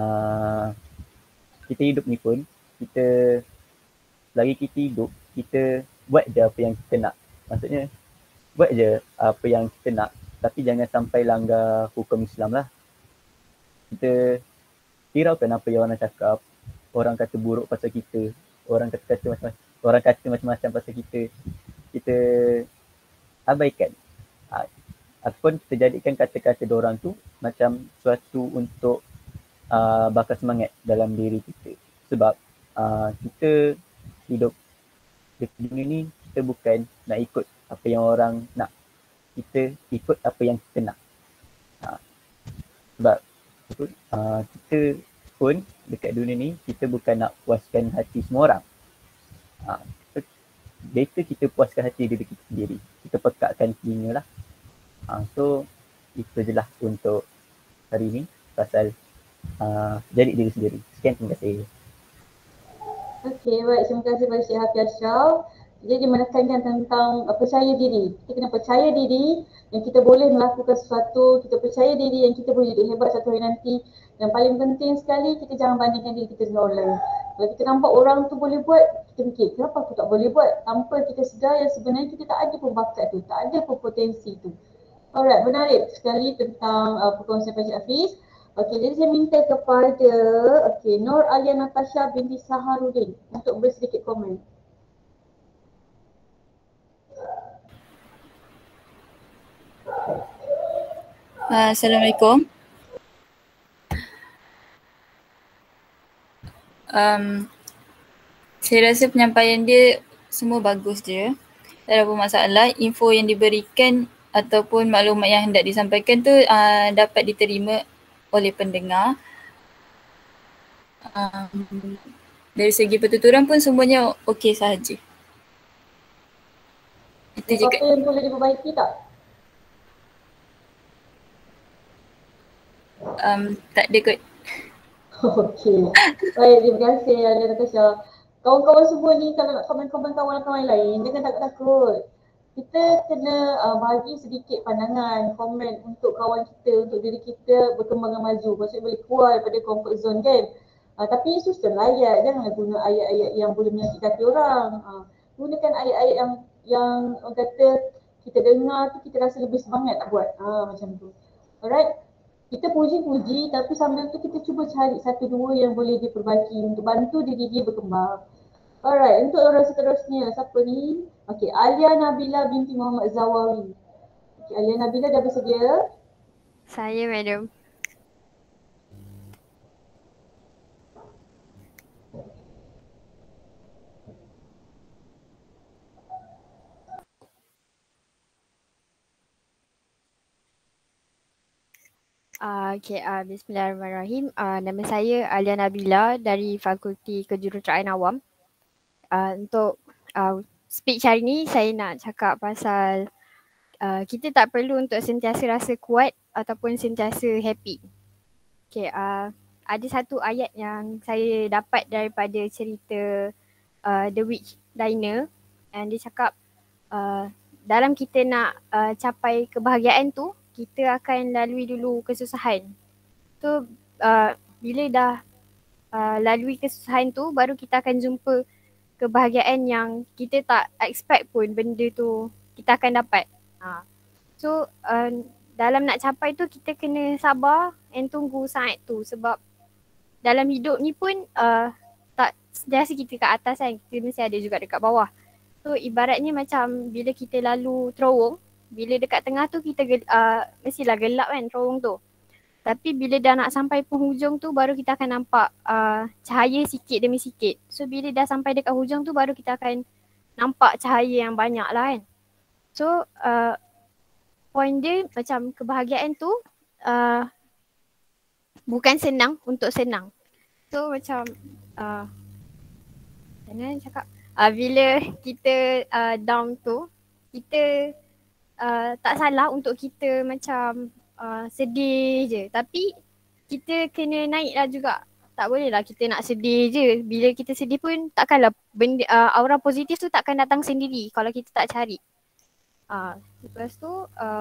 kita hidup ni pun, selagi kita hidup, kita buat je apa yang kita nak. Maksudnya buat je apa yang kita nak, tapi jangan sampai langgar hukum Islam lah. Kita hiraukan apa yang orang cakap. Orang kata buruk pasal kita, orang kata macam-macam pasal kita. Kita abaikan. Ataupun kita jadikan kata-kata diorang tu macam suatu untuk bakar semangat dalam diri kita. Sebab kita hidup di dunia ni, kita bukan nak ikut apa yang orang nak. Kita ikut apa yang kita nak. Sebab kita pun dekat dunia ni, kita bukan nak puaskan hati semua orang. Better kita puaskan hati diri kita sendiri. Kita pekatkan telinga lah. So itu je lah untuk hari ni pasal jadi diri sendiri. Sekian, terima kasih. Okey, baik. Terima kasih kepada Syed Hafiz Ashraf. Jadi dia menekankan tentang percaya diri. Kita kena percaya diri yang kita boleh melakukan sesuatu. Kita percaya diri yang kita boleh jadi hebat satu hari nanti. Yang paling penting sekali, kita jangan bandingkan diri kita dengan orang lain. Kalau kita nampak orang tu boleh buat, kita fikir, kenapa aku tak boleh buat? Tanpa kita sedar yang sebenarnya kita tak ada pun bakat tu, tak ada pun potensi tu. Alright, menarik sekali tentang perkongsian Pak Syed Hafiz. Okey, jadi saya minta kepada Nur Alia Natasha binti Saharudin untuk beri sedikit komen. Assalamualaikum. Saya rasa penyampaian dia semua bagus je. Tak ada apa masalah. Info yang diberikan ataupun maklumat yang hendak disampaikan tu dapat diterima oleh pendengar. Dari segi pertuturan pun semuanya okey sahaja. Itu je. Apa yang boleh diperbaiki tak? Tak ada kot. Okey. Baik, terima kasih Alia Natasha. Kawan-kawan semua ni kalau nak komen-komen kawan-kawan lain, jangan takut-takut. Kita kena bagi sedikit pandangan, komen untuk kawan kita, untuk diri kita berkembang dan maju. Maksudnya boleh keluar daripada comfort zone kan. Tapi susun ayat, janganlah guna ayat-ayat yang boleh menyakitkan hati orang. Gunakan ayat-ayat yang orang kata kita dengar tu kita rasa lebih semangat nak buat. Macam tu. Alright. Kita puji-puji tapi sambil tu kita cuba cari satu dua yang boleh diperbaiki untuk bantu diri dia berkembang. Alright, untuk orang seterusnya, siapa ni? Okey, Alia Nabila binti Muhammad Zawawi. Okey, Alia Nabila dah bersedia? Saya, madam. Bismillahirrahmanirrahim. Nama saya Alia Nabila dari Fakulti Kejuruteraan Awam. Untuk speech hari ni saya nak cakap pasal kita tak perlu untuk sentiasa rasa kuat ataupun sentiasa happy. Ada satu ayat yang saya dapat daripada cerita The Witch Diner, and dia cakap dalam kita nak capai kebahagiaan tu, kita akan lalui dulu kesusahan. So bila dah lalui kesusahan tu, baru kita akan jumpa kebahagiaan yang kita tak expect pun benda tu kita akan dapat. So dalam nak capai tu kita kena sabar and tunggu saat tu, sebab dalam hidup ni pun tak sentiasa kita kat atas kan, kita mesti ada juga dekat bawah. So ibaratnya macam bila kita lalu terowong, bila dekat tengah tu kita mestilah gelap kan terowong tu. Tapi bila dah nak sampai penghujung tu baru kita akan nampak cahaya sikit demi sikit. So bila dah sampai dekat hujung tu baru kita akan nampak cahaya yang banyak lah kan. So point dia macam kebahagiaan tu bukan senang untuk senang. So macam mana cakap, bila kita down tu, kita tak salah untuk kita macam sedih je. Tapi kita kena naik lah juga. Tak boleh lah kita nak sedih je. Bila kita sedih pun takkanlah benda, aura positif tu takkan datang sendiri kalau kita tak cari. Lepas tu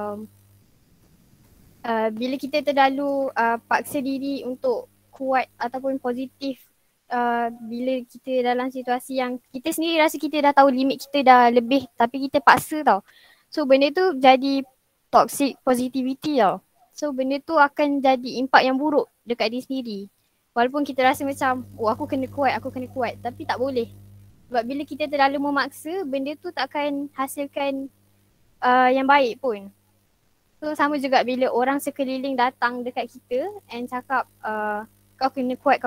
bila kita terlalu paksa diri untuk kuat ataupun positif, bila kita dalam situasi yang kita sendiri rasa kita dah tahu limit kita dah lebih tapi kita paksa tau. So benda tu jadi toxic positivity tau. So benda tu akan jadi impak yang buruk dekat diri sendiri. Walaupun kita rasa macam aku kena kuat tapi tak boleh. Sebab bila kita terlalu memaksa, benda tu tak akan hasilkan yang baik pun. So sama juga bila orang sekeliling datang dekat kita and cakap kau kena kuat.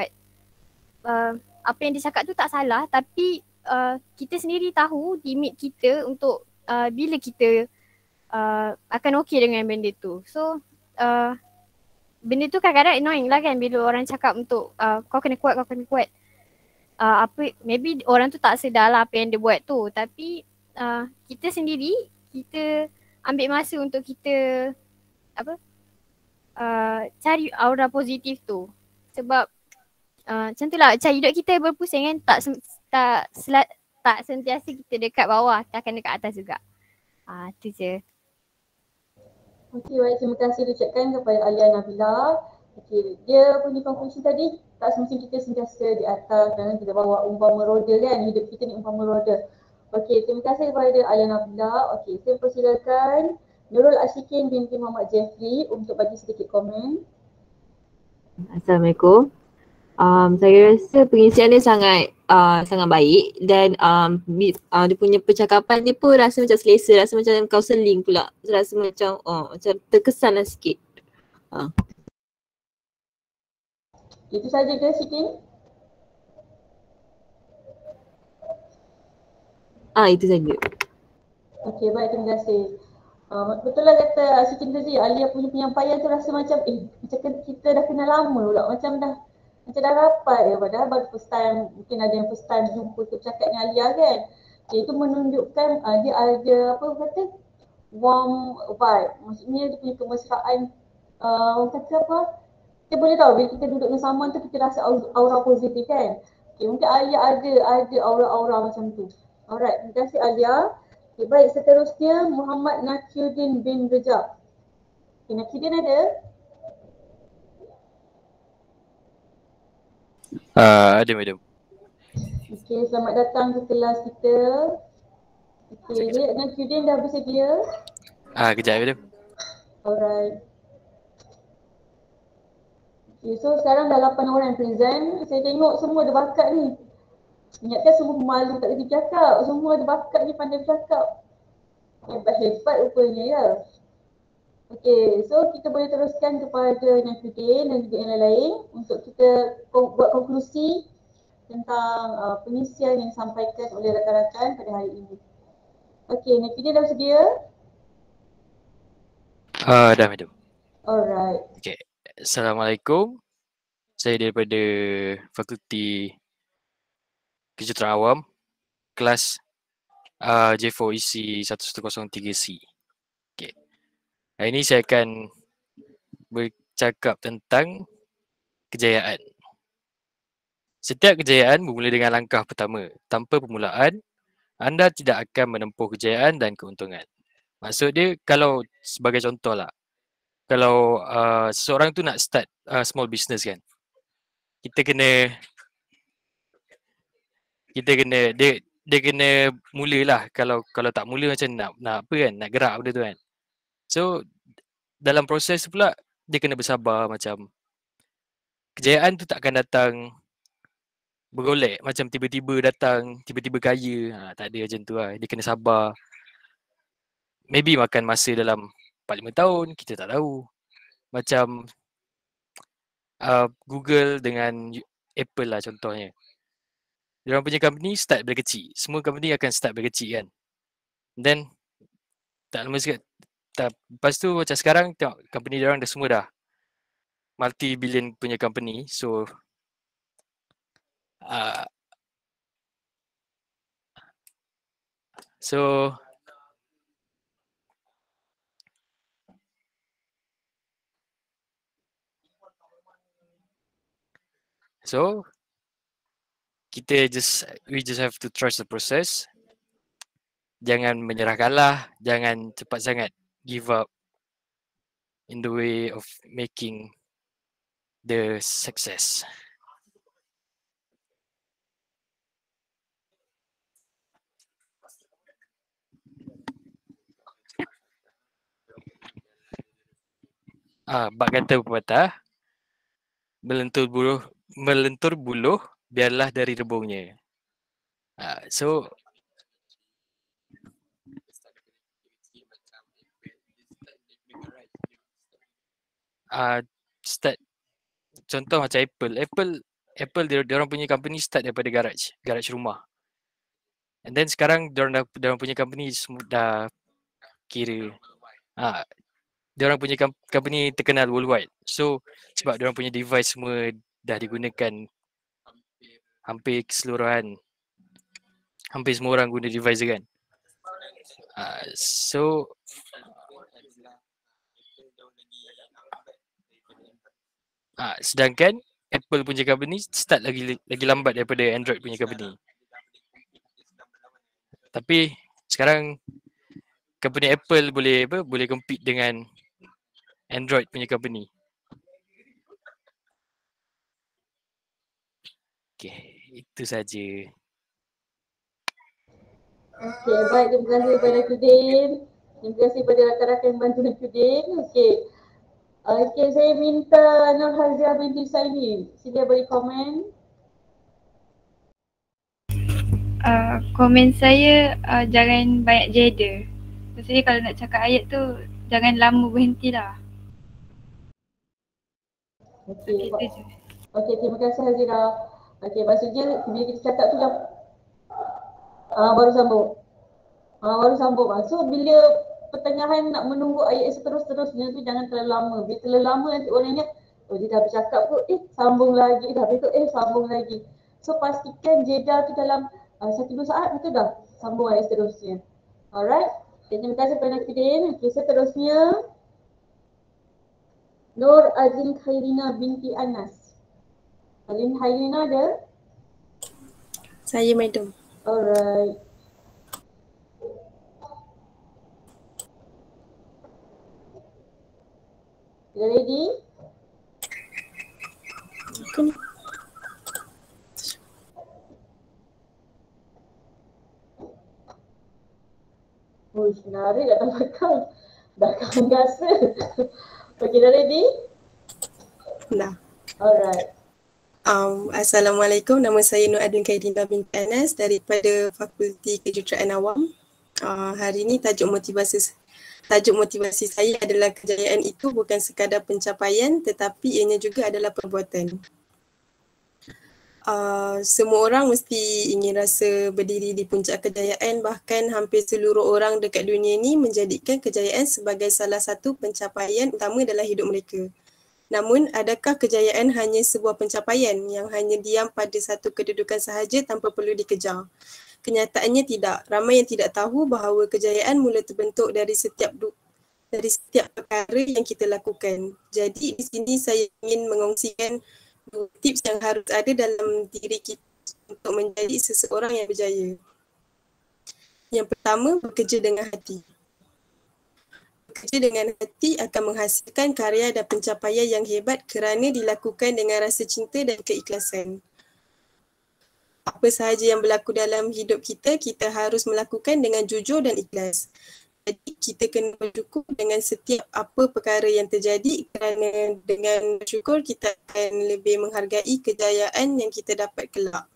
Apa yang dia cakap tu tak salah, tapi kita sendiri tahu limit kita untuk bila kita akan okey dengan benda tu. So benda tu kadang-kadang annoying lah kan bila orang cakap untuk kau kena kuat. Maybe orang tu tak sedar lah apa yang dia buat tu, tapi kita sendiri kita ambil masa untuk kita cari aura positif tu. Sebab macam tu lah, macam hidup kita berpusing kan, tak sentiasa kita dekat bawah, kita akan dekat atas juga. Tu je. Okey, baik, terima kasih diucapkan kepada Alia Nabila. Okey, dia punya konklusi tadi, tak semestinya kita sentiasa di atas dan kita bawa umpama roda kan, hidup kita ni umpama roda. Okey, terima kasih kepada Alia Nabila. Okey, saya persilakan Nurul Ashikin binti Muhammad Jeffrey untuk bagi sedikit komen. Assalamualaikum. Saya rasa pengisian dia sangat baik dan dia punya percakapan dia pun rasa macam selesa, rasa macam counselling pula. Rasa macam macam terkesan lah sikit. Itu saja ke Shikin? Itu saja. Okey, baik, terima kasih. Betul lah kata Shikin tadi, Alia punya penyampaian tu rasa macam macam kita dah kenal lama pula, macam dah rapat ya, padahal baru first time, mungkin ada yang first time jumpa untuk cakap dengan Alia kan. Okay, itu menunjukkan dia ada warm vibe, maksudnya dia punya kemesraan, orang kata apa, kita boleh tahu bila kita duduk dengan someone tu kita rasa aura positif kan. Okay, mungkin Alia ada aura-aura macam tu. Alright, terima kasih Alia. Okay, baik, seterusnya Muhammad Nakiuddin bin Rejab. Okay, Nakiuddin ada? Ada madam. Okay, selamat datang ke kelas kita. Okay, Nakiuddin dah bersedia? Kejap madam. Alright. Okay, so sekarang dah 8 orang yang present. Saya tengok semua ada bakat ni. Ingatkan semua pemalu tak boleh bercakap. Semua ada bakat ni, pandai bercakap. Hebat rupanya ya. Okay, so kita boleh teruskan kepada Nakiuddin dan juga yang lain-lain untuk kita buat konklusi tentang pengisian yang disampaikan oleh rakan-rakan pada hari ini. Okay, Nakiuddin dah bersedia? Dah madam. Alright. Okay. Assalamualaikum. Saya daripada Fakulti Kejuruteraan Awam, kelas J4 isi 1103C. Okay. Hari ini saya akan bercakap tentang kejayaan. Setiap kejayaan bermula dengan langkah pertama. Tanpa permulaan, anda tidak akan menempuh kejayaan dan keuntungan. Maksud dia, kalau sebagai contoh lah, kalau seseorang tu nak start small business kan, kita kena dia kena mulalah. Kalau tak mula macam nak apa kan, nak gerak benda tu kan. So dalam proses pula dia kena bersabar. Macam kejayaan tu takkan datang bergolek macam tiba-tiba datang, tiba-tiba kaya. Tak ada macam tu lah. Dia kena sabar. Maybe makan masa dalam 4-5 tahun, kita tak tahu. Macam Google dengan Apple lah contohnya. Diorang punya company start dari kecil. Semua company akan start dari kecil kan. Then tak lama sikit. Lepas tu macam sekarang tengok company diorang dah semua dah multi-billion punya company. So we just have to trust the process. Jangan menyerah kalah, jangan cepat sangat give up in the way of making the success. Bak kata pepatah, melentur buluh biarlah dari rebungnya. Start contoh macam Apple dia orang punya company start daripada garage rumah. And then sekarang dia orang punya company dah kira dia orang punya company terkenal worldwide. So sebab dia orang punya device semua dah digunakan hampir keseluruhan, hampir semua orang guna device dia kan. Sedangkan Apple punya company start lagi lambat daripada Android punya company. Tapi sekarang company Apple boleh compete dengan Android punya company. Okay, itu saja. Okay, baik. Terima kasih kepada Kudin. Terima kasih kepada rakan-rakan yang bantu Kudin. Okay, saya minta Nur Hazia binti Saini. Sila beri komen. Komen saya jangan banyak jeda. Maksudnya kalau nak cakap ayat tu jangan lama berhentilah. Okay, terima kasih Hazira. Okay, maksudnya bila kita cakap tu dah baru sambung. So bila pertengahan nak menunggu ayat seterusnya tu jangan terlalu lama. Bila terlalu lama nanti orang ingat, dia dah bercakap kot, sambung lagi, dah berikut, sambung lagi. So pastikan jeda tu dalam 1-2 saat itu dah sambung ayat seterusnya. Alright. Terima kasih kepada Fidin. Okay, seterusnya Nur Azin Khairina binti Anas. Azin Khairina ada? Saya madam. Alright. You ready? Menarik kat belakang. Belakang biasa. Okay, dah ready? Dah. Alright. Assalamualaikum, nama saya Nur Adun Khairina binti Anas daripada Fakulti Kejuruteraan Awam. Hari ini tajuk motivasi saya adalah kejayaan itu bukan sekadar pencapaian tetapi ianya juga adalah perbuatan. semua orang mesti ingin rasa berdiri di puncak kejayaan, bahkan hampir seluruh orang dekat dunia ni menjadikan kejayaan sebagai salah satu pencapaian utama dalam hidup mereka. Namun, adakah kejayaan hanya sebuah pencapaian yang hanya diam pada satu kedudukan sahaja tanpa perlu dikejar? Kenyataannya tidak. Ramai yang tidak tahu bahawa kejayaan mula terbentuk dari setiap perkara yang kita lakukan. Jadi di sini saya ingin mengongsikan 2 tips yang harus ada dalam diri kita untuk menjadi seseorang yang berjaya. Yang pertama, bekerja dengan hati. Bekerja dengan hati akan menghasilkan karya dan pencapaian yang hebat kerana dilakukan dengan rasa cinta dan keikhlasan. Apa sahaja yang berlaku dalam hidup kita, kita harus melakukan dengan jujur dan ikhlas. Jadi kita kena bersyukur dengan setiap apa perkara yang terjadi kerana dengan bersyukur kita akan lebih menghargai kejayaan yang kita dapat kelak.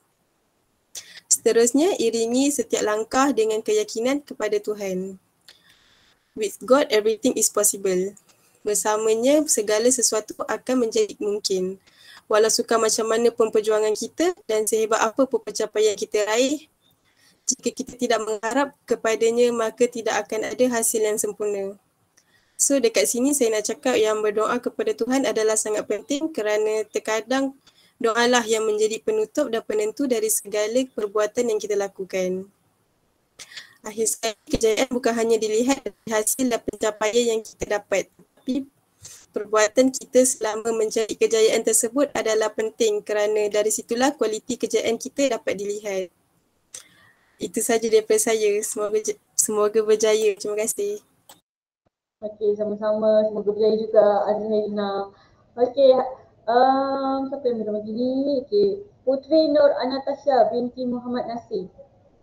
Seterusnya, iringi setiap langkah dengan keyakinan kepada Tuhan. With God, everything is possible. Bersamanya, segala sesuatu akan menjadi mungkin. Walau suka macam mana pun perjuangan kita dan sehebat apa pun pencapaian kita raih, jika kita tidak mengharap kepadanya, maka tidak akan ada hasil yang sempurna. So dekat sini saya nak cakap yang berdoa kepada Tuhan adalah sangat penting kerana terkadang doalah yang menjadi penutup dan penentu dari segala perbuatan yang kita lakukan. Akhir sekali, kejayaan bukan hanya dilihat dari hasil dan pencapaian yang kita dapat, tapi perbuatan kita selama mencari kejayaan tersebut adalah penting kerana dari situlah kualiti kejayaan kita dapat dilihat. Itu saja daripada saya. Semoga berjaya. Terima kasih. Okey, sama-sama. Semoga berjaya juga Azrina. Okey, siapa yang bernama gini? Okey, Putri Nur Anastasia binti Muhammad Nasir.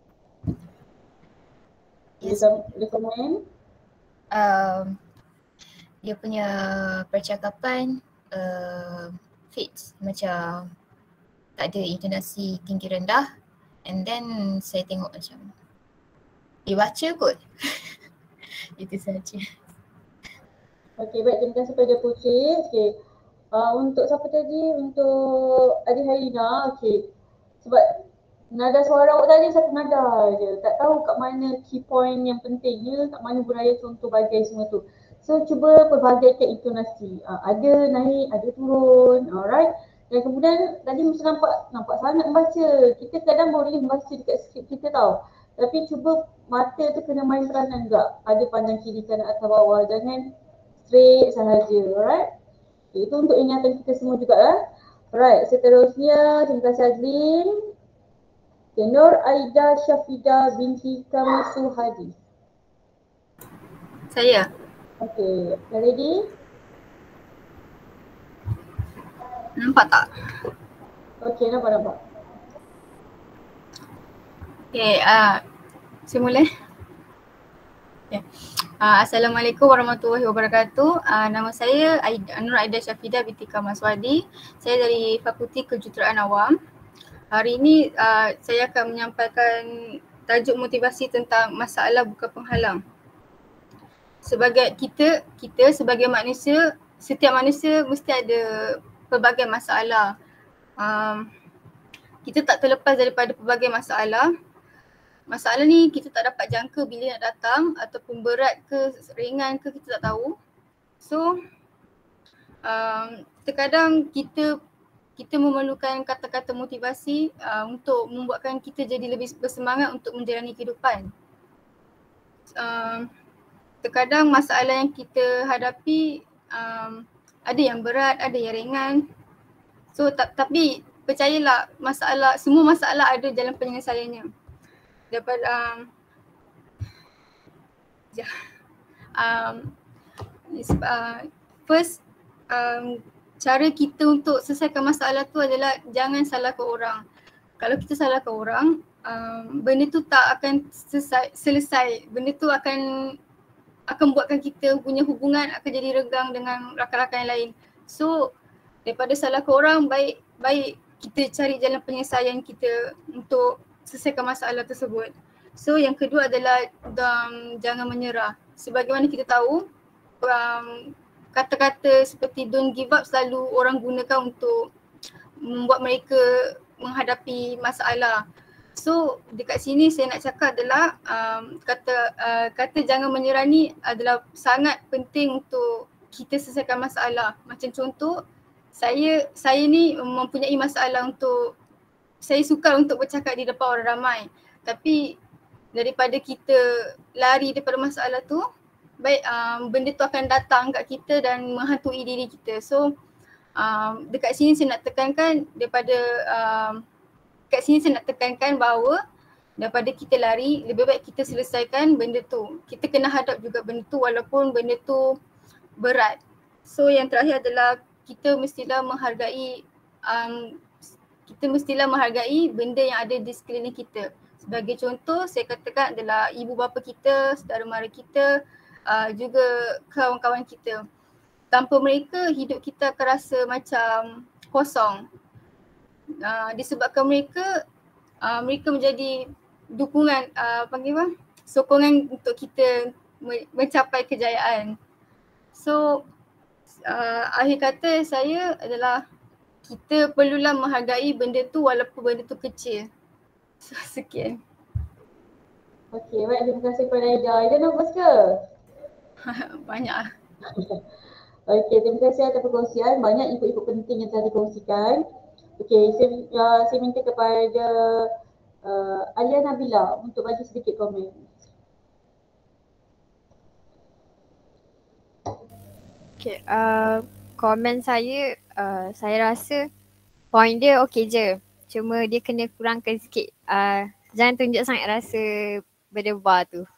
Yes. Boleh komen? Dia punya percakapan fits macam tak ada intonasi tinggi rendah, and then saya tengok macam baca kot. Itu saja. Okey, baik, terima kasih pada Putri. Okey, untuk siapa tadi? Untuk Adik Hairina. Okey, sebab nada suara awak tadi satu nada je. Tak tahu kat mana key point yang pentingnya, kat mana buraya contoh bagai semua tu. So cuba perbagaikan intonasi. Ada naik, ada turun. Alright. Dan kemudian tadi mesti nampak sangat membaca. Kita kadang boleh membaca dekat skrip kita tau. Tapi cuba mata tu kena main peranan juga. Ada pandang kiri kanan atas bawah. Jangan straight sahaja. Alright. Okay, itu untuk ingatan kita semua juga lah. Alright. Seterusnya, terima kasih Azlin. Okay, Nur Aida Syafida binti Kamisu Hadi. Saya. Okay, dah ready? Nampak tak? Okay, nampak. Okay, saya mula. Okay. Assalamualaikum warahmatullahi wabarakatuh. Nama saya Nur Aida Syafida binti Kamaswadi. Saya dari Fakulti Kejuruteraan Awam. Hari ini saya akan menyampaikan tajuk motivasi tentang masalah bukan penghalang. Sebagai kita sebagai manusia, setiap manusia mesti ada pelbagai masalah. Kita tak terlepas daripada pelbagai masalah. Masalah ni kita tak dapat jangka bila nak datang ataupun berat ke ringan ke kita tak tahu. So terkadang kita memerlukan kata-kata motivasi untuk membuatkan kita jadi lebih bersemangat untuk menjalani kehidupan. Terkadang masalah yang kita hadapi ada yang berat, ada yang ringan. So tapi percayalah, semua masalah ada dalam penyelesaiannya. Daripada first cara kita untuk selesaikan masalah tu adalah jangan salahkan orang. Kalau kita salahkan orang, benda tu tak akan selesai. Benda tu akan buatkan kita punya hubungan akan jadi renggang dengan rakan-rakan yang lain. So daripada salahkan orang, baik kita cari jalan penyelesaian kita untuk selesaikan masalah tersebut. So yang kedua adalah jangan menyerah. Sebagaimana kita tahu, kata-kata seperti don't give up selalu orang gunakan untuk membuat mereka menghadapi masalah. So dekat sini saya nak cakap adalah kata jangan menyerah ni adalah sangat penting untuk kita selesaikan masalah. Macam contoh saya ni mempunyai masalah untuk, saya sukar untuk bercakap di depan orang ramai. Tapi daripada kita lari daripada masalah tu, baik benda tu akan datang kat kita dan menghantui diri kita. So dekat sini saya nak tekankan kat sini saya nak tekankan bahawa daripada kita lari, lebih baik kita selesaikan benda tu. Kita kena hadap juga benda tu walaupun benda tu berat. So yang terakhir adalah kita mestilah menghargai benda yang ada di sekeliling kita. Sebagai contoh saya katakan adalah ibu bapa kita, saudara mara kita, juga kawan-kawan kita. Tanpa mereka hidup kita akan rasa macam kosong. Disebabkan mereka menjadi dukungan, sokongan untuk kita mencapai kejayaan. So akhir kata saya adalah kita perlulah menghargai benda tu walaupun benda tu kecil. So, sekian. Okey, baik, terima kasih kepada Aida. Aida nervous ke? Banyak. Okey, terima kasih atas perkongsian. Banyak input-input penting yang telah dikongsikan. Okey, saya minta kepada Alia Nabila untuk bagi sedikit komen. Okay, komen saya rasa point dia okey je. Cuma dia kena kurangkan sikit. Jangan tunjuk sangat rasa berdebar tu.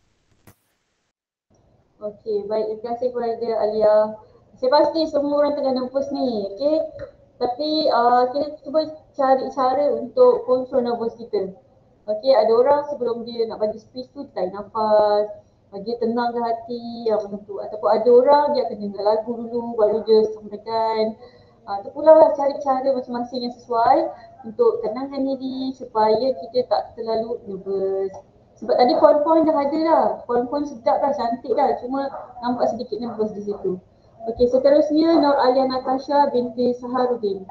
Okey, baik, terima kasih kepada Alia. Saya pasti semua orang tengah nervous ni, okey? Tapi kita cuba cari cara untuk control nervous kita. Okey, ada orang sebelum dia nak bagi speech tu tarik nafas, dia tenangkan hati macam tu. Ataupun ada orang dia akan dengar lagu dulu baru dia sampaikan. Tu pula lah cari cara masing-masing yang sesuai untuk tenangkan diri supaya kita tak terlalu nervous. Sebab tadi poin-poin dah ada dah, poin-poin sedap dah, cantik dah, cuma nampak sedikit nervous di situ. Okey, seterusnya Nur Alia Natasha binti Saharudin.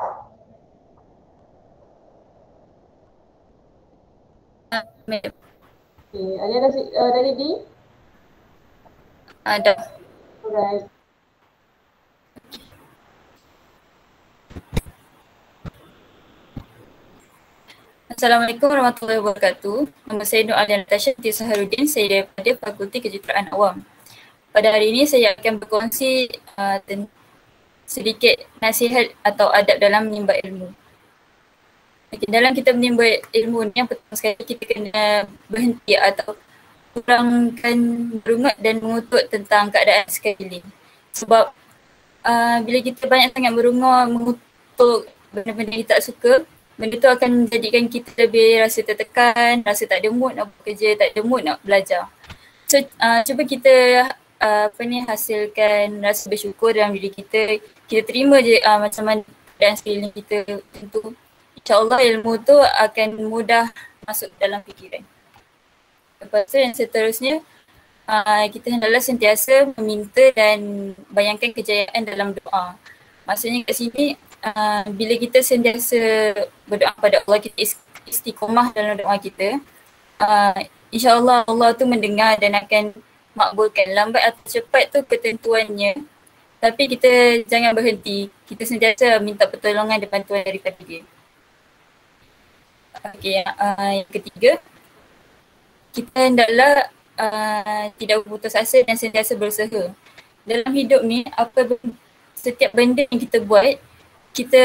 Okey, Alia dah ready? Dah. Alright. Assalamualaikum warahmatullahi wabarakatuh. Nama saya Nur Alia Natasha binti Saharudin. Saya daripada Fakulti Kejuruteraan Awam. Pada hari ini saya akan berkongsi sedikit nasihat atau adab dalam menimba ilmu. Okay, dalam kita menimba ilmu ni yang pertama sekali kita kena berhenti atau kurangkan berungut dan mengutuk tentang keadaan sekeliling. Sebab bila kita banyak sangat berungut, mengutuk benda-benda yang tak suka, benda tu akan menjadikan kita lebih rasa tertekan, rasa tak ada mood nak bekerja, tak ada mood nak belajar. So cuba kita hasilkan rasa bersyukur dalam diri kita. Kita terima je macam mana keadaan sekeliling kita. Tentu insyaAllah ilmu tu akan mudah masuk dalam fikiran. Lepas tu yang seterusnya kita hendaklah sentiasa meminta dan bayangkan kejayaan dalam doa. Maksudnya kat sini bila kita sentiasa berdoa kepada Allah, kita istiqomah dalam doa kita, insyaAllah Allah tu mendengar dan akan makbulkan. Lambat atau cepat tu ketentuannya, tapi kita jangan berhenti. Kita sentiasa minta pertolongan dan bantuan daripada dia. Okey, yang ketiga, kita hendaklah tidak berputus asa dan sentiasa berusaha. Dalam hidup ni, setiap benda yang kita buat, kita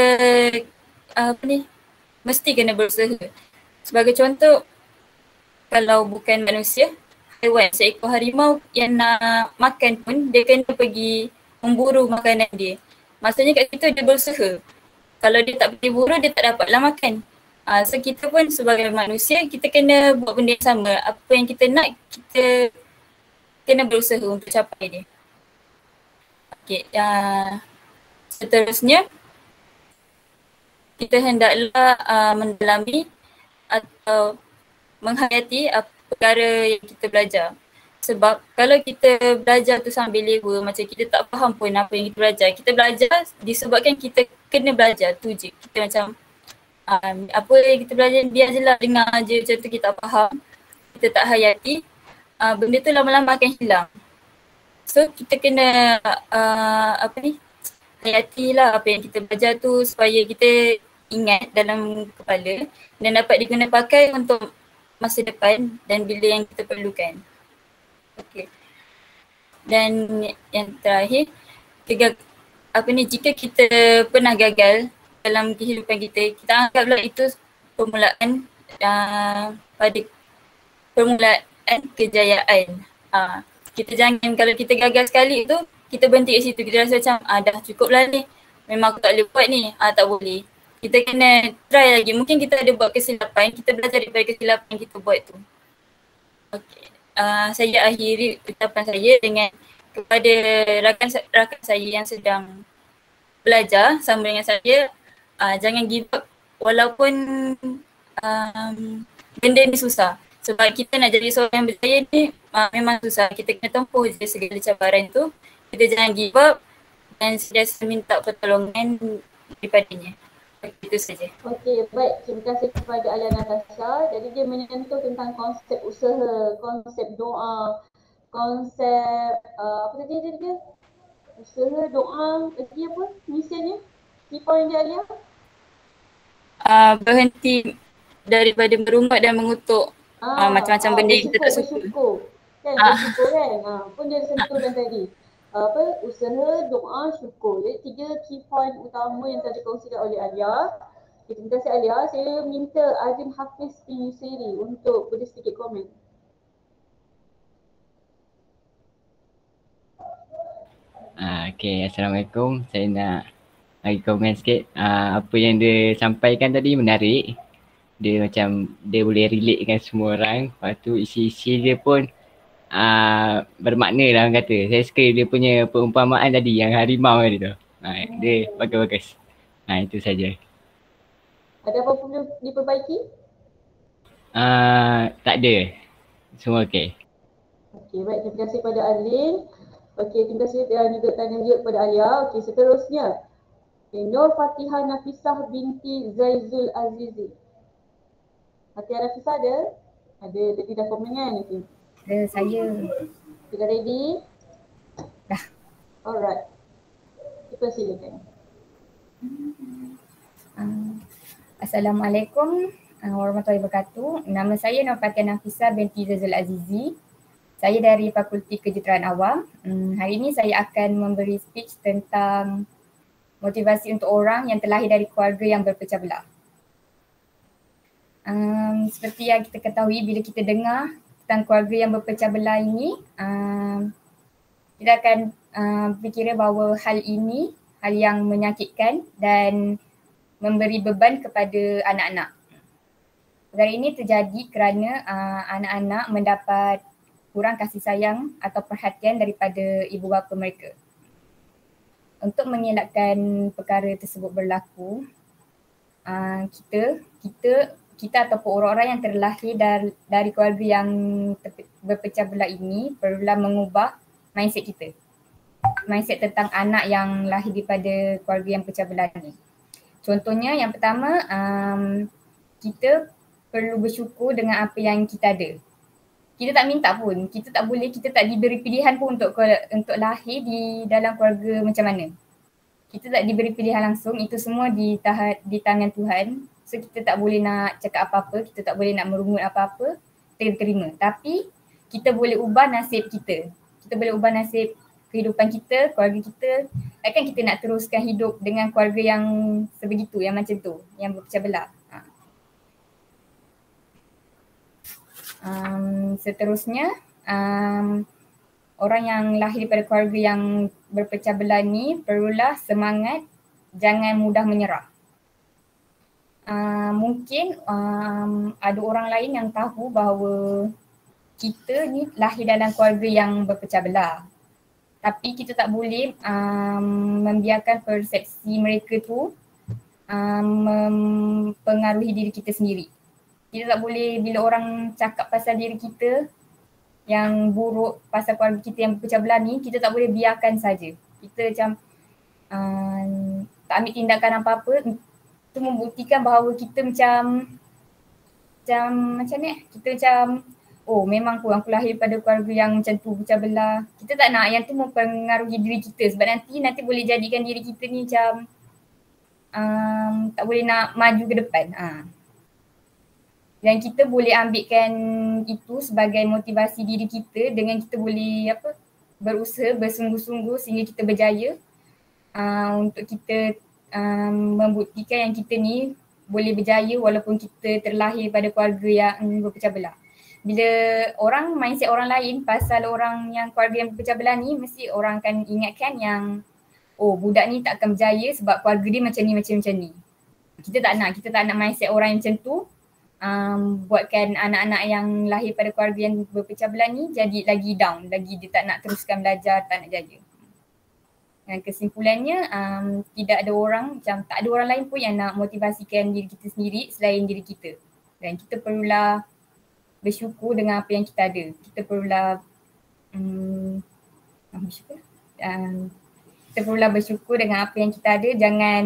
mesti kena berusaha. Sebagai contoh, kalau bukan manusia, haiwan, seekor harimau yang nak makan pun dia kena pergi memburu makanan dia. Maksudnya kat situ dia berusaha. Kalau dia tak pergi buru, dia tak dapatlah makan. So kita pun sebagai manusia, kita kena buat benda yang sama. Apa yang kita nak, kita kena berusaha untuk capai dia. Okay, seterusnya kita hendaklah mendalami atau menghayati perkara yang kita belajar. Sebab kalau kita belajar tu sambil lewa, macam kita tak faham pun apa yang kita belajar. Kita belajar disebabkan kita kena belajar tu je. Kita macam Apa yang kita belajar biar je lah, dengar je macam tu kita tak faham, kita tak hayati, benda tu lama-lama akan hilang. So kita kena hayatilah apa yang kita belajar tu supaya kita ingat dalam kepala dan dapat diguna pakai untuk masa depan dan bila yang kita perlukan. Okay. Dan yang terakhir, jika kita pernah gagal dalam kehidupan kita, kita anggaplah itu permulaan pada permulaan kejayaan. Kita jangan, kalau kita gagal sekali tu, kita berhenti kat situ. Kita rasa macam dah cukup lah ni, memang aku tak boleh buat ni. Tak boleh. Kita kena try lagi. Mungkin kita ada buat kesilapan, kita belajar daripada kesilapan yang kita buat tu. Okay. Saya akhiri ucapan saya dengan kepada rakan saya yang sedang belajar sama dengan saya, jangan give up walaupun benda ni susah. Sebab kita nak jadi seorang yang berjaya ni memang susah. Kita kena tempuh je segala cabaran tu. Kita jangan give up dan sentiasa minta pertolongan daripadanya. Itu saja. Okey, baik. Terima kasih kepada Alia Natasha. Jadi dia menyentuh tentang konsep usaha, konsep doa, konsep apa tadi dia? Usaha, doa, lagi apa? Misalnya? Key point dia Alia? Berhenti daripada merumbat dan mengutuk macam-macam benda yang kita tak suka. Bersyukur. Kan? Bersyukur kan? Pun dia sentuhkan tadi. Usaha, doa, syukur. Jadi 3 key point utama yang telah dikongsikan oleh Alia. Terima kasih Alia. Saya minta Azim Hafiz bin Yusiri untuk beri sedikit komen. Okay, Assalamualaikum. Saya nak bagi komen sikit. Apa yang dia sampaikan tadi menarik. Dia macam dia boleh relate dengan semua orang. Lepas tu isi-isi dia pun bermakna lah orang kata. Saya suka dia punya perumpamaan tadi yang harimau tadi tu. Dia bagus-bagus. Itu saja. Ada apa pun diperbaiki? Tak ada. Semua okey. Okey, baik. Terima kasih kepada Azlin. Okey, terima kasih juga tanya juga kepada Alia. Okey, seterusnya. Nur Fatihah Nafisah binti Zaizul Azizi. Fatihah Nafisah ada? Ada, tadi dah komen kan? Okay. Saya. Sudah ready? Dah. Alright. Kita silakan. Assalamualaikum warahmatullahi wabarakatuh. Nama saya Nur Fatihah Nafisah binti Zaizul Azizi. Saya dari Fakulti Kejuruteraan Awam. Hari ini saya akan memberi speech tentang motivasi untuk orang yang terlahir dari keluarga yang berpecah belah. Seperti yang kita ketahui, bila kita dengar tentang keluarga yang berpecah belah ini, kita akan fikir bahawa hal ini hal yang menyakitkan dan memberi beban kepada anak-anak. Perkara ini terjadi kerana anak-anak mendapat kurang kasih sayang atau perhatian daripada ibu bapa mereka. Untuk mengelakkan perkara tersebut berlaku, kita ataupun orang-orang yang terlahir dari keluarga yang berpecah belah ini perlulah mengubah mindset kita. Mindset tentang anak yang lahir daripada keluarga yang pecah belah ini. Contohnya yang pertama, kita perlu bersyukur dengan apa yang kita ada. Kita tak minta pun, kita tak boleh, kita tak diberi pilihan pun untuk lahir di dalam keluarga macam mana. Kita tak diberi pilihan langsung, itu semua di tangan Tuhan. So kita tak boleh nak cakap apa-apa, kita tak boleh nak merungut apa-apa, kita terima. Tapi kita boleh ubah nasib kita. Kita boleh ubah nasib kehidupan kita, keluarga kita. Takkan kita nak teruskan hidup dengan keluarga yang sebegitu, yang macam tu, yang berpecah belah. Seterusnya, orang yang lahir daripada keluarga yang berpecah belah ni perlulah semangat, jangan mudah menyerah. Mungkin ada orang lain yang tahu bahawa kita ni lahir dalam keluarga yang berpecah belah. Tapi kita tak boleh membiarkan persepsi mereka tu mempengaruhi diri kita sendiri. Kita tak boleh bila orang cakap pasal diri kita yang buruk, pasal keluarga kita yang berpecah belah ni, kita tak boleh biarkan saja. Kita macam tak ambil tindakan apa-apa. itu membuktikan bahawa kita macam ni, kita macam oh memang aku lahir pada keluarga yang macam tu, pecah belah. Kita tak nak yang tu mempengaruhi diri kita sebab nanti boleh jadikan diri kita ni macam tak boleh nak maju ke depan. Dan kita boleh ambilkan itu sebagai motivasi diri kita dengan kita boleh berusaha bersungguh-sungguh sehingga kita berjaya untuk kita membuktikan yang kita ni boleh berjaya walaupun kita terlahir pada keluarga yang berpecah belah. Bila mindset orang lain pasal orang yang keluarga yang berpecah belah ni, mesti orang akan ingatkan yang oh budak ni tak akan berjaya sebab keluarga dia macam ni. Kita tak nak mindset orang yang macam tu. Buatkan anak-anak yang lahir pada keluarga yang berpecah belah ni jadi lagi down, lagi dia tak nak teruskan belajar, tak nak jaya. Dan kesimpulannya tak ada orang lain pun yang nak motivasikan diri kita sendiri selain diri kita. Dan kita perlulah bersyukur dengan apa yang kita ada. Kita perlulah bersyukur dengan apa yang kita ada.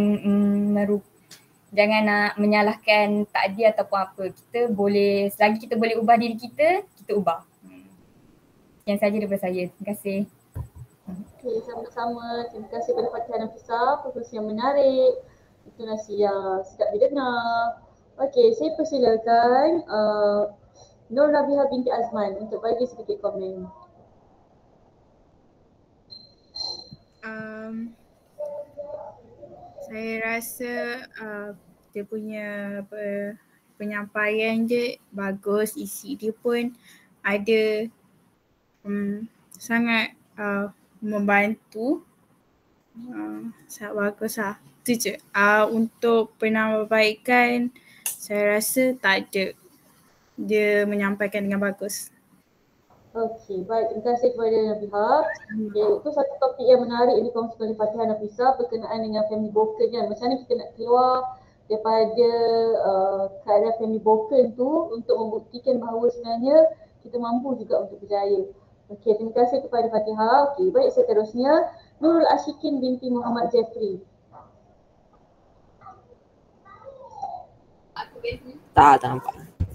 Jangan nak menyalahkan takdir ataupun apa. Selagi kita boleh ubah diri kita, kita ubah. Yang saja daripada saya. Terima kasih. Okey, sama-sama. Terima kasih kepada Fatihah Nafisah, perkongsian yang menarik. Itu nasihat sedap didengar. Okey, saya persilakan Nur Rabiha binti Azman untuk bagi sedikit komen. Saya rasa dia punya penyampaian je bagus, isi dia pun ada sangat membantu. Sangat bagus lah. Itu je. Untuk penambahbaikan saya rasa tak ada. Dia menyampaikan dengan bagus. Okey, baik. Terima kasih kepada Nafisah. Itu satu topik yang menarik yang dikongsikan oleh Fatihah Nafisah berkenaan dengan family broken kan. Macam mana kita nak keluar daripada keadaan family broken tu untuk membuktikan bahawa sebenarnya kita mampu juga untuk berjaya. Okey, terima kasih kepada Fatihah. Okey, baik, seterusnya Nurul Ashikin binti Muhammad Jeffrey. Tak nampak.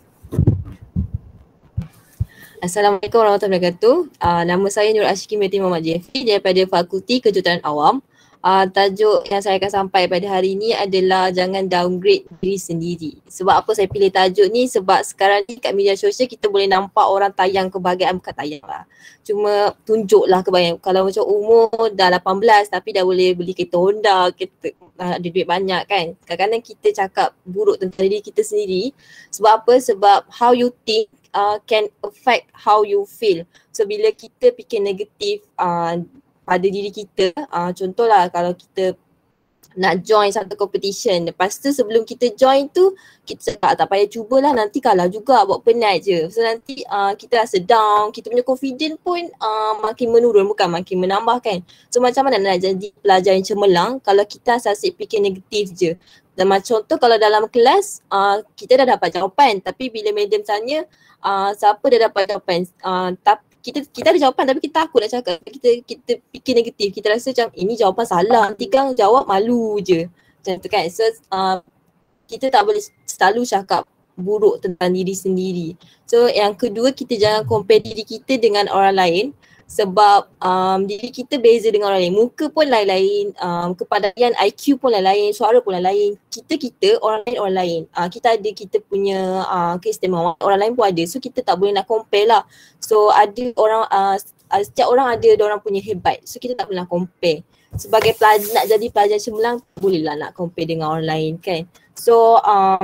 Assalamualaikum warahmatullahi wabarakatuh. Nama saya Nurul Ashikin binti Muhammad Jeffrey daripada Fakulti Kejuruteraan Awam. Tajuk yang saya akan sampai pada hari ini adalah jangan downgrade diri sendiri. Sebab apa saya pilih tajuk ni? Sebab sekarang ni kat media sosial kita boleh nampak orang tayang kebahagiaan, bukan tayang lah. Cuma tunjuklah kebahagiaan. Kalau macam umur dah 18 tapi dah boleh beli kereta Honda, ada duit banyak kan. Kadang-kadang kita cakap buruk tentang diri kita sendiri. Sebab apa? Sebab how you think can affect how you feel. So bila kita fikir negatif pada diri kita, contohlah kalau kita nak join satu competition, lepas tu sebelum kita join tu kita cakap tak payah cubalah, nanti kalah juga, buat penat je. So nanti kita rasa down, kita punya confidence pun makin menurun, bukan makin menambah kan. So macam mana nak jadi pelajar yang cemerlang kalau kita asyik fikir negatif je. Dan macam contoh kalau dalam kelas kita dah dapat jawapan tapi bila madam tanya siapa dah dapat jawapan, kita ada jawapan tapi kita takut nak cakap, kita fikir negatif, kita rasa macam ini jawapan salah, nanti kan jawab malu je macam tu kan. So kita tak boleh selalu cakap buruk tentang diri sendiri. So yang kedua, kita jangan compare diri kita dengan orang lain sebab diri kita beza dengan orang lain. Muka pun lain-lain, kepadaian IQ pun lain-lain, suara pun lain-lain. Kita, orang lain. Kita ada kita punya keistimewaan, orang lain pun ada. So kita tak boleh nak compare lah. So ada orang, setiap orang ada orang punya hebat. So kita tak boleh nak compare. Sebagai pelajar, nak jadi pelajar cemerlang, bolehlah nak compare dengan orang lain kan. So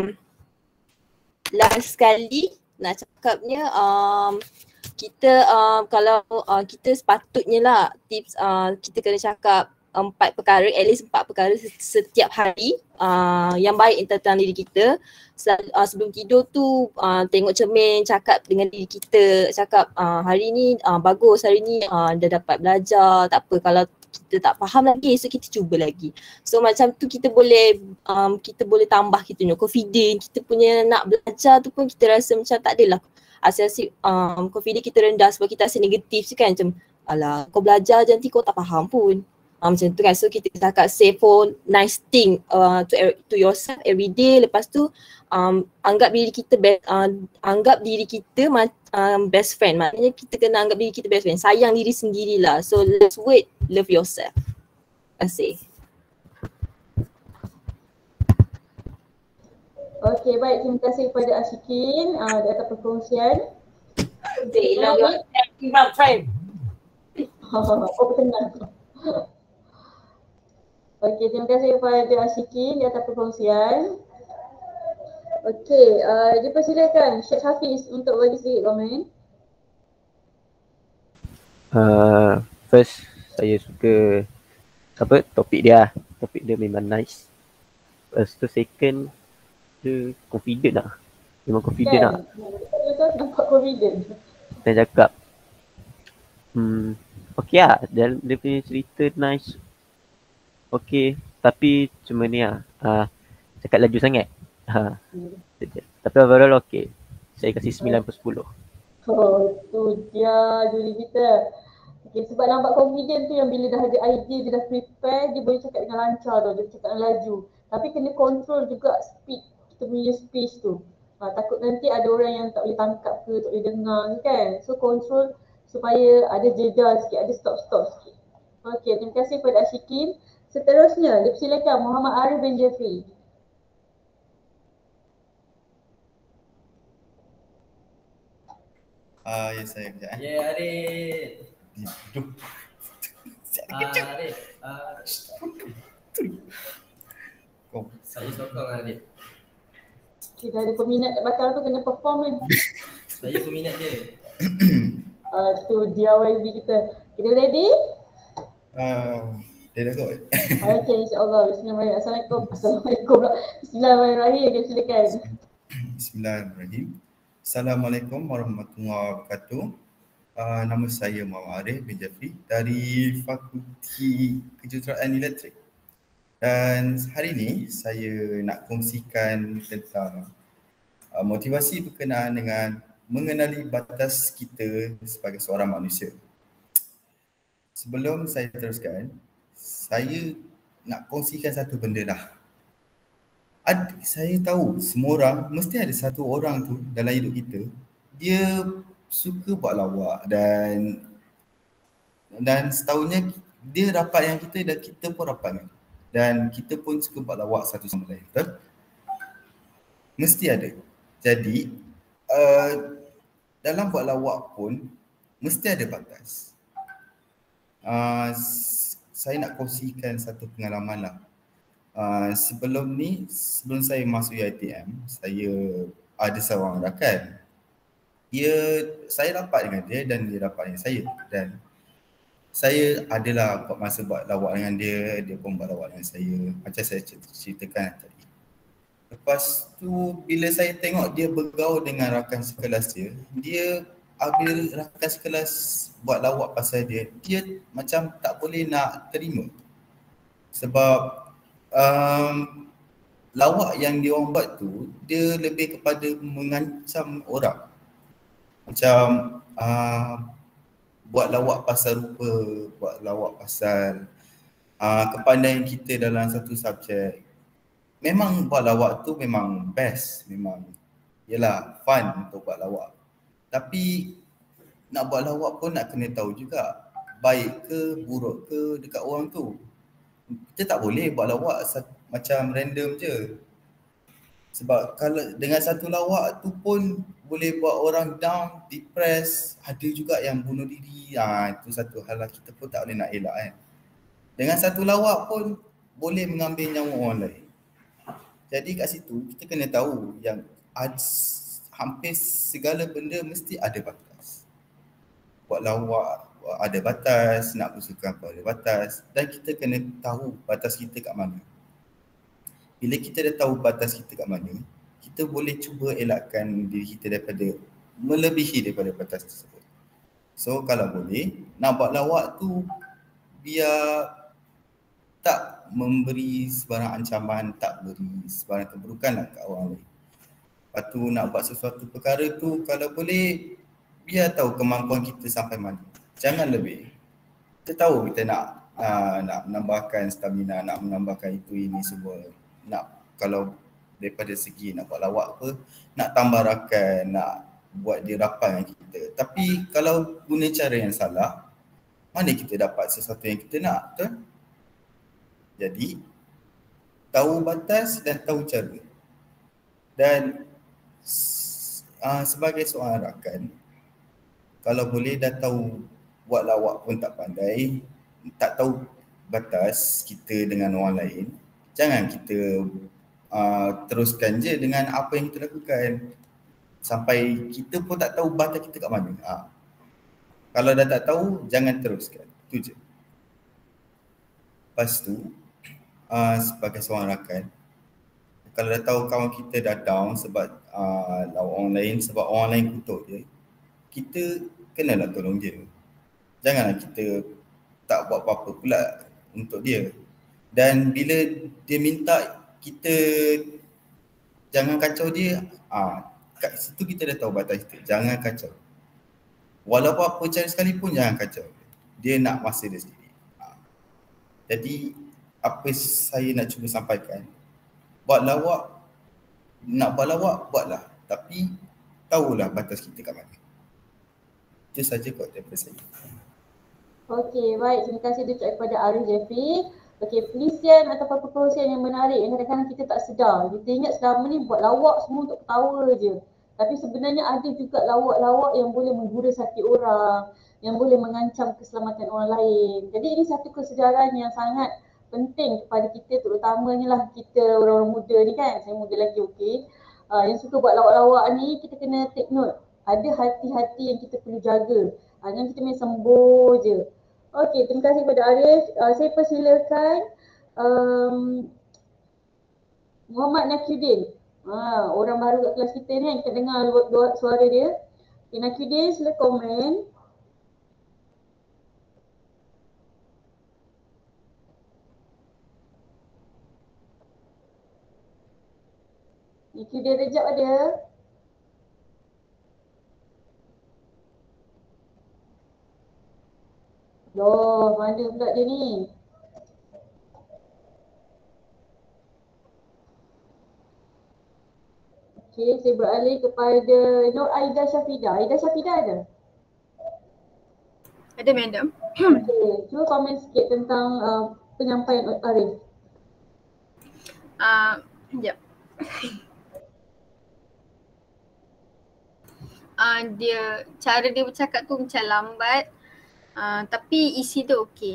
last sekali nak cakapnya, kita kalau kita sepatutnya lah tips, kita kena cakap 4 perkara, at least 4 perkara setiap hari yang baik tentang diri kita. Sebelum tidur tu tengok cermin, cakap dengan diri kita, cakap hari ni bagus, hari ni dah dapat belajar, tak apa, kalau kita tak faham lagi esok kita cuba lagi. So macam tu kita boleh tambah kita punya confidence, kita punya nak belajar tu pun kita rasa macam tak adalah asyik confidence kita rendah sebab kita rasa negatif je kan, macam alah kau belajar je nanti kau tak faham pun. Macam tu kan. So kita cakap say for nice thing to yourself every day. Lepas tu anggap diri kita best friend. Maknanya kita kena anggap diri kita best friend. Sayang diri sendirilah. So let's wait, love yourself. Terima kasih. Okey, baik. Terima kasih kepada Ashikin di atas perkongsian. Oh, tenang. Okey, terima kasih kepada Ashikin di atas perkongsian. Okey, dipersilakan Syed Hafiz untuk bagi sedikit komen. First, saya suka topik dia. Topik dia memang nice. Lepas tu second, dia confident lah. Memang confident lah. Betul, nampak confident. Saya cakap okey lah, dia punya cerita nice. Okey, tapi cuma ni lah, cakap laju sangat. Tapi overall okey. Saya kasih 9 per 10. Oh, tu dia juri kita. Okay, sebab nampak confident tu yang bila dah ada idea, dia dah prepare, dia boleh cakap dengan lancar tau, dia cakap dengan laju. Tapi kena control juga speed, kita punya speech tu. Takut nanti ada orang yang tak boleh tangkap ke, tak boleh dengar kan. So control supaya ada jeda sikit, ada stop-stop sikit. Okey, terima kasih kepada Ashikin. Seterusnya, dipersilakan Muhammad Arif bin Jeffrey. Ya saya kejap. Ya Arif. Arif. Saya sokong Arif. Kita ada peminat kat belakang tu kena perform kan. Saya peminat dia. Tu dia YB kita. Kita ready? Dia dah kot. Okey, insyaAllah. Bismillahirrahmanirrahim. Assalamualaikum. Assalamualaikum. Bismillahirrahmanirrahim. Okay, silakan. Bismillahirrahmanirrahim. Assalamualaikum warahmatullahi wabarakatuh. Nama saya Muhammad Arif bin Jeffrey dari Fakulti Kejuruteraan Elektrik. Dan hari ini saya nak kongsikan tentang motivasi berkenaan dengan mengenali batas kita sebagai seorang manusia. Sebelum saya teruskan, saya nak kongsikan satu benda lah. Saya tahu semua orang, mesti ada satu orang tu dalam hidup kita, dia suka buat lawak dan setahunnya dia rapat dengan kita dan kita pun rapat dengan dia. Dan kita pun suka buat lawak satu sama lain, betul? Mesti ada. Jadi, dalam buat lawak pun, mesti ada batas. Saya nak kongsikan satu pengalaman lah. Sebelum saya masuk UiTM, saya ada seorang rakan. Saya rapat dengan dia dan dia rapat dengan saya. Dan saya adalah masa buat lawak dengan dia, dia pun buat lawak dengan saya. Macam saya ceritakan tadi. Lepas tu bila saya tengok dia bergaul dengan rakan sekelas dia, bila rakan sekelas buat lawak pasal dia macam tak boleh nak terima. Sebab lawak yang dia orang buat tu, dia lebih kepada mengancam orang. Macam buat lawak pasal rupa, buat lawak pasal kepandaian kita dalam satu subjek. Memang buat lawak tu memang best, memang yelah fun untuk buat lawak. Tapi nak buat lawak pun nak kena tahu juga baik ke buruk ke dekat orang tu. Kita tak boleh buat lawak macam random je. Sebab kalau dengan satu lawak tu pun boleh buat orang down, depressed, ada juga yang bunuh diri. Itu satu hal lah, kita pun tak boleh nak elak kan. Dengan satu lawak pun boleh mengambil nyawa orang lain. Jadi kat situ kita kena tahu yang hampir segala benda mesti ada batas. Buat lawak ada batas, nak bersukan pun ada batas, dan kita kena tahu batas kita kat mana. Bila kita dah tahu batas kita kat mana, kita boleh cuba elakkan diri kita melebihi daripada batas tersebut. So kalau boleh, nak buat lawak tu biar tak memberi sebarang ancaman, tak beri sebarang keburukan lah kat orang lain. Lepas tu nak buat sesuatu perkara tu, kalau boleh biar tahu kemampuan kita sampai mana. Jangan lebih. Kita tahu kita nak nak menambahkan stamina, nak menambahkan itu ini semua. Nak kalau daripada segi nak buat lawak apa, nak tambah rakan, nak buat dia rapat dengan kita. Tapi kalau guna cara yang salah, mana kita dapat sesuatu yang kita nak, betul? Jadi tahu batas dan tahu cara. Dan sebagai seorang rakan, kalau boleh dah tahu buat lawak pun tak pandai, tak tahu batas kita dengan orang lain, jangan kita teruskan je dengan apa yang kita lakukan sampai kita pun tak tahu batas kita kat mana. Kalau dah tak tahu, jangan teruskan. Itu je. Lepas tu, sebagai seorang rakan, kalau dah tahu kawan kita dah down sebab lawak orang lain, sebab orang lain kutuk dia, kita kenalah tolong dia. Janganlah kita tak buat apa-apa pula untuk dia. Dan bila dia minta kita jangan kacau dia, kat situ kita dah tahu batas kita. Jangan kacau. Walaupun apa cara sekalipun jangan kacau. Dia nak masa dia sendiri. Jadi apa saya nak cuba sampaikan, buat lawak, nak buat lawak, buatlah. Tapi tahulah batas kita kat mana. Itu saja kot daripada saya. Okey, baik. Terima kasih diucapkan kepada Arif Jeffrey. Okey, pelisian ataupun perkongsian yang menarik yang kadang-kadang kita tak sedar. Kita ingat selama ni buat lawak semua untuk ketawa je. Tapi sebenarnya ada juga lawak-lawak yang boleh menggurus hati orang, yang boleh mengancam keselamatan orang lain. Jadi ini satu kesedaran yang sangat penting kepada kita, terutamanya lah kita orang-orang muda ni kan. Saya muda lagi, okey. Yang suka buat lawak-lawak ni, kita kena take note. Ada hati-hati yang kita perlu jaga. Jangan kita main sembuh je. Okey, terima kasih kepada Arif. Saya persilakan Muhammad Nakyuddin. Orang baru kat kelas kita ni, kita dengar suara dia. Okay, Nakyuddin, sila komen. Nakyuddin Rejab ada? Loh, mana pula dia ni? Okey, saya beralih kepada Nur Aida Syafidah. Aida Syafidah ada? Ada, madam. Okey, cuba komen sikit tentang penyampaian Arif. Sekejap. Cara dia bercakap tu macam lambat. Tapi isi tu okey.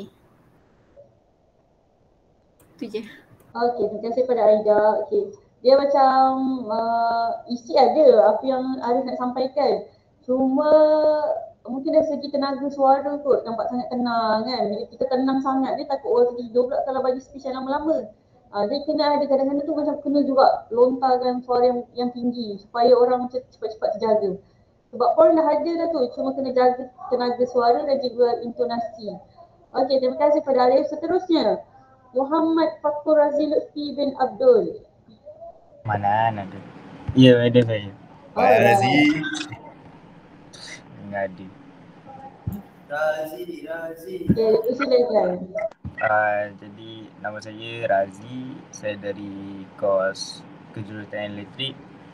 Tu je. Okey, terima kasih pada Aida. Okey. Dia macam isi ada apa yang Arif nak sampaikan. Cuma mungkin dari segi tenaga suara kot nampak sangat tenang kan. Bila kita tenang sangat dia takut orang tertidur pula kalau bagi speech yang lama-lama. Dia kena ada kadang-kadang tu macam kena juga lontarkan suara yang tinggi supaya orang macam cepat-cepat terjaga. Sebab point dah ada dah tu, cuma kena jaga tenaga suara dan juga intonasi. Okey, terima kasih kepada Arif. Seterusnya, Muhammad Fakur Razi Lutfi bin Abdul. Mana ada? Ya, ada saya. Pak Razi. Enggak ada. Razi. Okey, silakan. Jadi nama saya Razi. Saya dari kos kejuruteraan elektrik.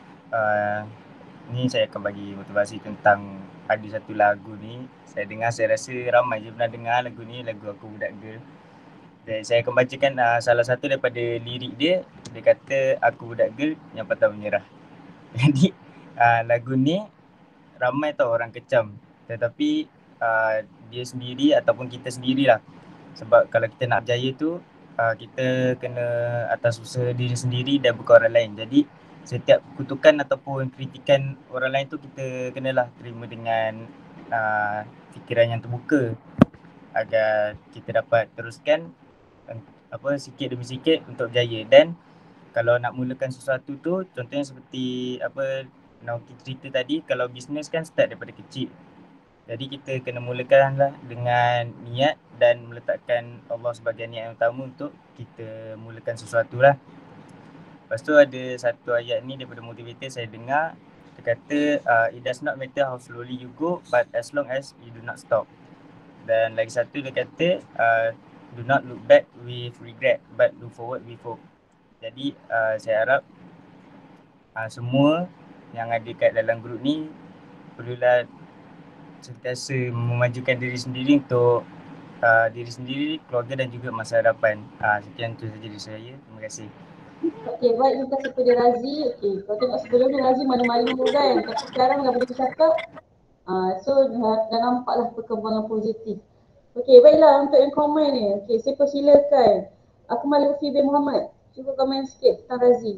Ni saya akan bagi motivasi tentang ada satu lagu ni. Saya dengar, saya rasa ramai je pernah dengar lagu ni, lagu Aku Budak Girl. Dan saya akan bacakan salah satu daripada lirik dia. Dia kata, aku budak girl yang patah menyerah. Jadi lagu ni ramai tau orang kecam. Tetapi dia sendiri ataupun kita sendirilah. Sebab kalau kita nak berjaya tu, kita kena atas usaha diri sendiri dan bukan orang lain. Jadi setiap kutukan ataupun kritikan orang lain tu kita kenalah terima dengan fikiran yang terbuka agar kita dapat teruskan sikit demi sikit untuk berjaya. Dan kalau nak mulakan sesuatu tu, contohnya seperti Naoki cerita tadi, kalau bisnes kan start daripada kecil. Jadi kita kena mulakanlah dengan niat dan meletakkan Allah sebagai niat yang utama untuk kita mulakan sesuatu lah. Lepas tu ada satu ayat ni daripada motivator saya dengar. Dia kata, it does not matter how slowly you go, but as long as you do not stop. Dan lagi satu dia kata, do not look back with regret but look forward with hope. Jadi saya harap semua yang ada kat dalam grup ni perlulah sentiasa memajukan diri sendiri untuk diri sendiri, keluarga dan juga masa hadapan. Sekian tu saja dari saya. Terima kasih. Okey, baik, terima kasih kepada Razi. Okey, kalau tengok sebelum ni Razi malu-malu kan, tapi sekarang dah boleh bercakap. So dah nampaklah perkembangan positif. Okey, baiklah untuk yang komen ni. Okey, saya persilakan Akmal Lutfi bin Muhammad. Cuba komen sikit tentang Razi.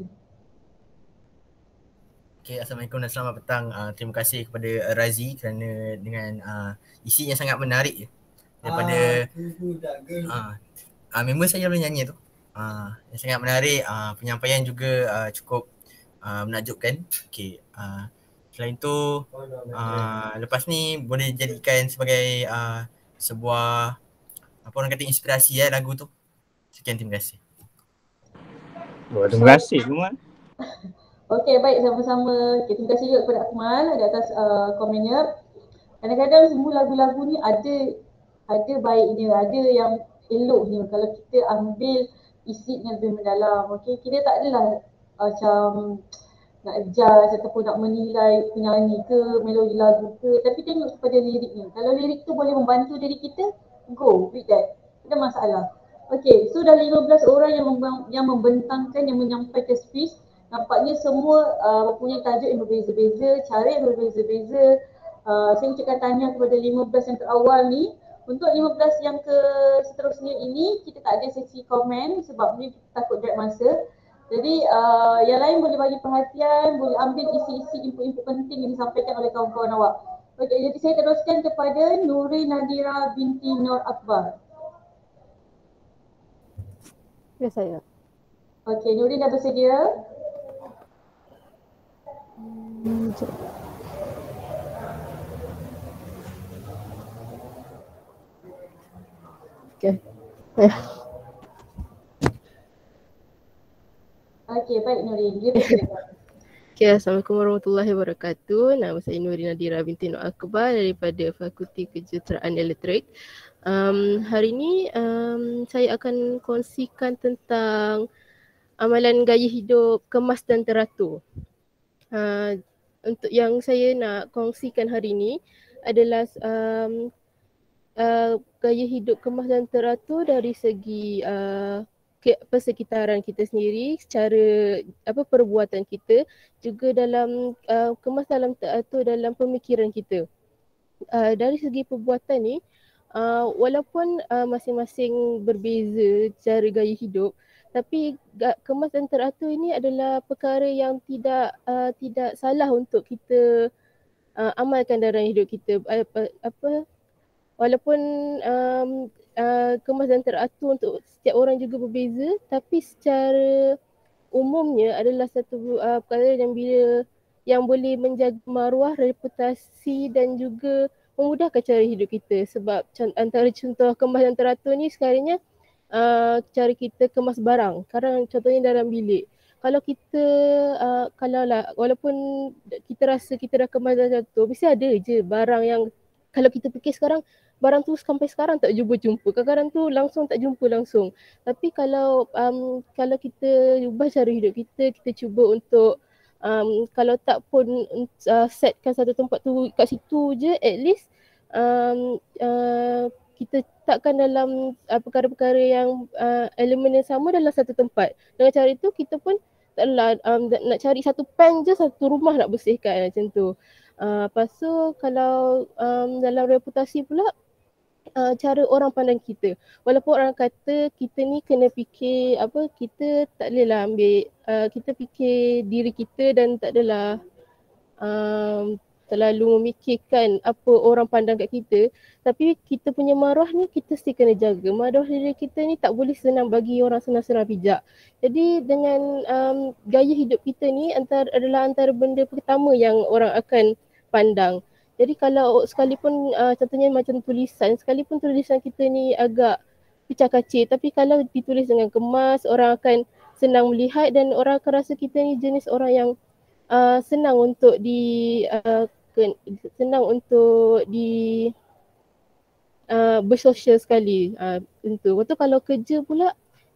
Okay, Assalamualaikum dan selamat petang. Terima kasih kepada Razi kerana dengan isi yang sangat menarik daripada member saya boleh nyanyi tu. Yang sangat menarik, penyampaian juga cukup menakjubkan. Okay, selain tu lepas ni boleh jadikan sebagai sebuah apa orang kata inspirasi lagu tu. Sekian, terima kasih. Terima kasih semua. Okey, baik, sama-sama. Okay, terima kasih juga kepada Akmal di atas komennya. Kadang-kadang semua lagu-lagu ni ada baiknya, ada yang eloknya kalau kita ambil isinya lebih mendalam. Okey, kita tak adalah macam nak judge ataupun nak menilai penyanyi ke, melodi lagu ke, tapi tengok kepada liriknya. Kalau lirik tu boleh membantu diri kita, go with that. Tak ada masalah. Okey, so dah 15 orang yang membentangkan, yang menyampaikan speech. Nampaknya semua mempunyai tajuk yang berbeza-beza, cara yang berbeza-beza. Saya ucapkan tahniah kepada 15 yang terawal ni. Untuk 15 yang seterusnya ini, kita tak ada sesi komen sebabnya kita takut drag masa. Jadi yang lain boleh bagi perhatian, boleh ambil isi-isi input-input penting yang disampaikan oleh kawan-kawan awak. Okey, jadi saya teruskan kepada Nuri Nadira binti Nur Akbar. Ya, saya. Okey, Nuri dah bersedia? Okay. Okey, baik Nuri. Okay, Assalamualaikum warahmatullahi wabarakatuh. Nama saya Nuri Nadira binti Nur Akbar daripada Fakulti Kejuruteraan Elektronik. Hari ini saya akan kongsikan tentang amalan gaya hidup kemas dan teratur. Untuk yang saya nak kongsikan hari ini adalah gaya hidup kemas dan teratur dari segi persekitaran kita sendiri, secara perbuatan kita, juga dalam kemas dalam teratur dalam pemikiran kita. Dari segi perbuatan ni, walaupun masing-masing berbeza cara gaya hidup, tapi kemas dan teratur ini adalah perkara yang tidak salah untuk kita amalkan dalam hidup kita. Walaupun kemas dan teratur untuk setiap orang juga berbeza, tapi secara umumnya adalah satu perkara yang boleh menjaga maruah, reputasi dan juga memudahkan cara hidup kita. Sebab antara contoh kemas dan teratur ni sekarangnya cara kita kemas barang. Sekarang contohnya dalam bilik. Kalau kita walaupun kita rasa kita dah kemas dan teratur, mesti ada je barang yang kalau kita fikir sekarang, barang tu sampai sekarang tak jumpa. Kadang-kadang tu langsung tak jumpa langsung. Tapi kalau kita ubah cara hidup kita cuba untuk kalau tak pun setkan satu tempat tu kat situ je, at least kita takkan dalam perkara-perkara yang elemen yang sama dalam satu tempat. Dengan cara itu kita pun taklah nak cari satu pen je, satu rumah nak bersihkan macam tu. Lepas tu kalau dalam reputasi pula, cara orang pandang kita. Walaupun orang kata kita ni kena fikir kita tak bolehlah ambil, kita fikir diri kita dan tak adalah terlalu memikirkan apa orang pandang kat kita. Tapi kita punya maruah ni kita mesti kena jaga. Maruah diri kita ni tak boleh senang bagi orang senang-senang pijak. Jadi dengan gaya hidup kita ni adalah antara benda pertama yang orang akan pandang. Jadi kalau sekalipun contohnya macam tulisan, sekalipun tulisan kita ni agak pecah-kacir, tapi kalau ditulis dengan kemas, orang akan senang melihat dan orang akan rasa kita ni jenis orang yang senang untuk bersosial sekali. Tentu. Lepas tu kalau kerja pula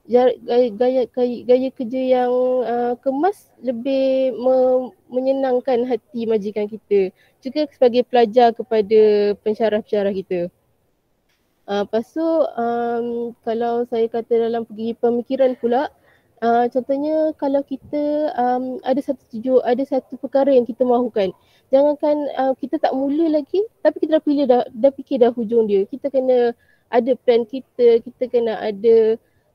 gaya kerja yang kemas lebih menyenangkan hati majikan kita. Juga sebagai pelajar kepada pensyarah-pensyarah kita. Lepas tu kalau saya kata dalam pergi pemikiran pula, contohnya kalau kita ada satu perkara yang kita mahukan. Jangankan kita tak mula lagi tapi kita dah fikir dah hujung dia. Kita kena ada plan kita kena ada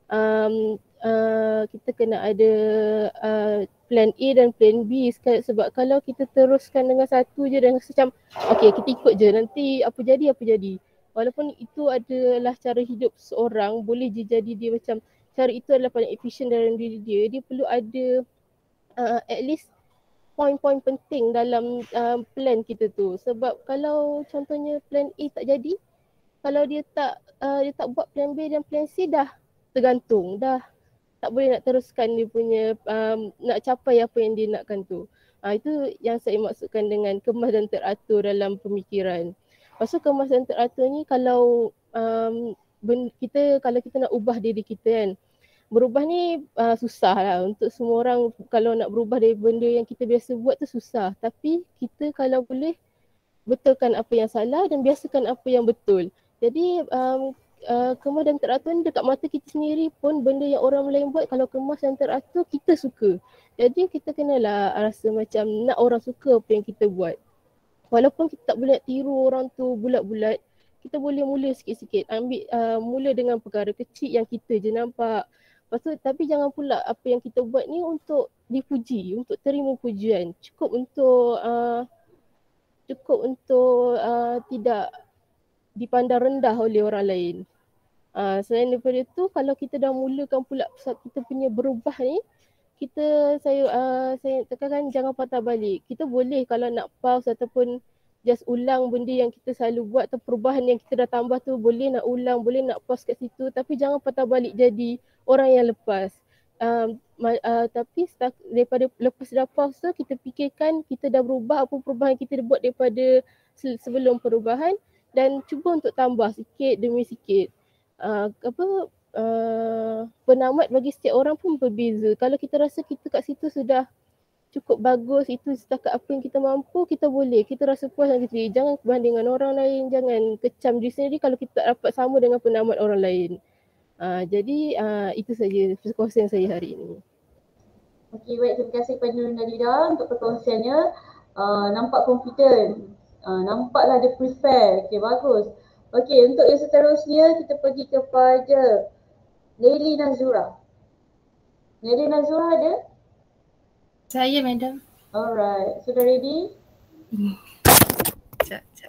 plan A dan plan B sebab kalau kita teruskan dengan satu je dan macam okey kita ikut je nanti apa jadi. Walaupun itu adalah cara hidup seorang, boleh jadi dia macam cara itu adalah paling efisien dalam diri dia. Dia perlu ada at least poin-poin penting dalam plan kita tu. Sebab kalau contohnya plan A tak jadi, kalau dia tak buat plan B dan plan C dah tergantung, dah tak boleh nak teruskan dia punya nak capai apa yang dia nakkan tu. Itu yang saya maksudkan dengan kemas dan teratur dalam pemikiran. Lepas tu kemas dan teratur ni kalau kalau kita nak ubah diri kita kan, berubah ni susah lah untuk semua orang. Kalau nak berubah dari benda yang kita biasa buat tu susah, tapi kita kalau boleh betulkan apa yang salah dan biasakan apa yang betul. Jadi kemas dan teratur ni dekat mata kita sendiri pun benda yang orang lain buat, kalau kemas dan teratur kita suka. Jadi kita kenalah rasa macam nak orang suka apa yang kita buat. Walaupun kita tak boleh tiru orang tu bulat-bulat, kita boleh mula sikit-sikit. Mula dengan perkara kecil yang kita je nampak. Lepas tu, tapi jangan pula apa yang kita buat ni untuk dipuji, untuk terima pujian. Cukup untuk tidak dipandang rendah oleh orang lain. Selain daripada tu, kalau kita dah mulakan pula kita punya berubah ni, saya tekankan jangan patah balik. Kita boleh kalau nak pause ataupun just ulang benda yang kita selalu buat atau perubahan yang kita dah tambah tu, boleh nak ulang, boleh nak pause kat situ, tapi jangan patah balik jadi orang yang lepas. Tapi daripada lepas dah pause tu, kita fikirkan kita dah berubah, apa perubahan kita dah buat daripada sebelum perubahan dan cuba untuk tambah sikit demi sikit. Penamat bagi setiap orang pun berbeza. Kalau kita rasa kita kat situ sudah cukup bagus, itu setakat apa yang kita mampu, kita rasa puas dengan diri. Jangan berbanding dengan orang lain, jangan kecam diri sendiri kalau kita tak dapat sama dengan penamat orang lain. Jadi itu saja perkongsian saya hari ini. Okey, baik, terima kasih kepada Nalida untuk perkongsiannya. Nampak confident, nampaklah dia prepare. Okey, bagus. Okey, untuk yang seterusnya kita pergi kepada Nelly Nazura. Nelly Nazura ada? Saya, madam. Alright, sudah ready? Sekejap.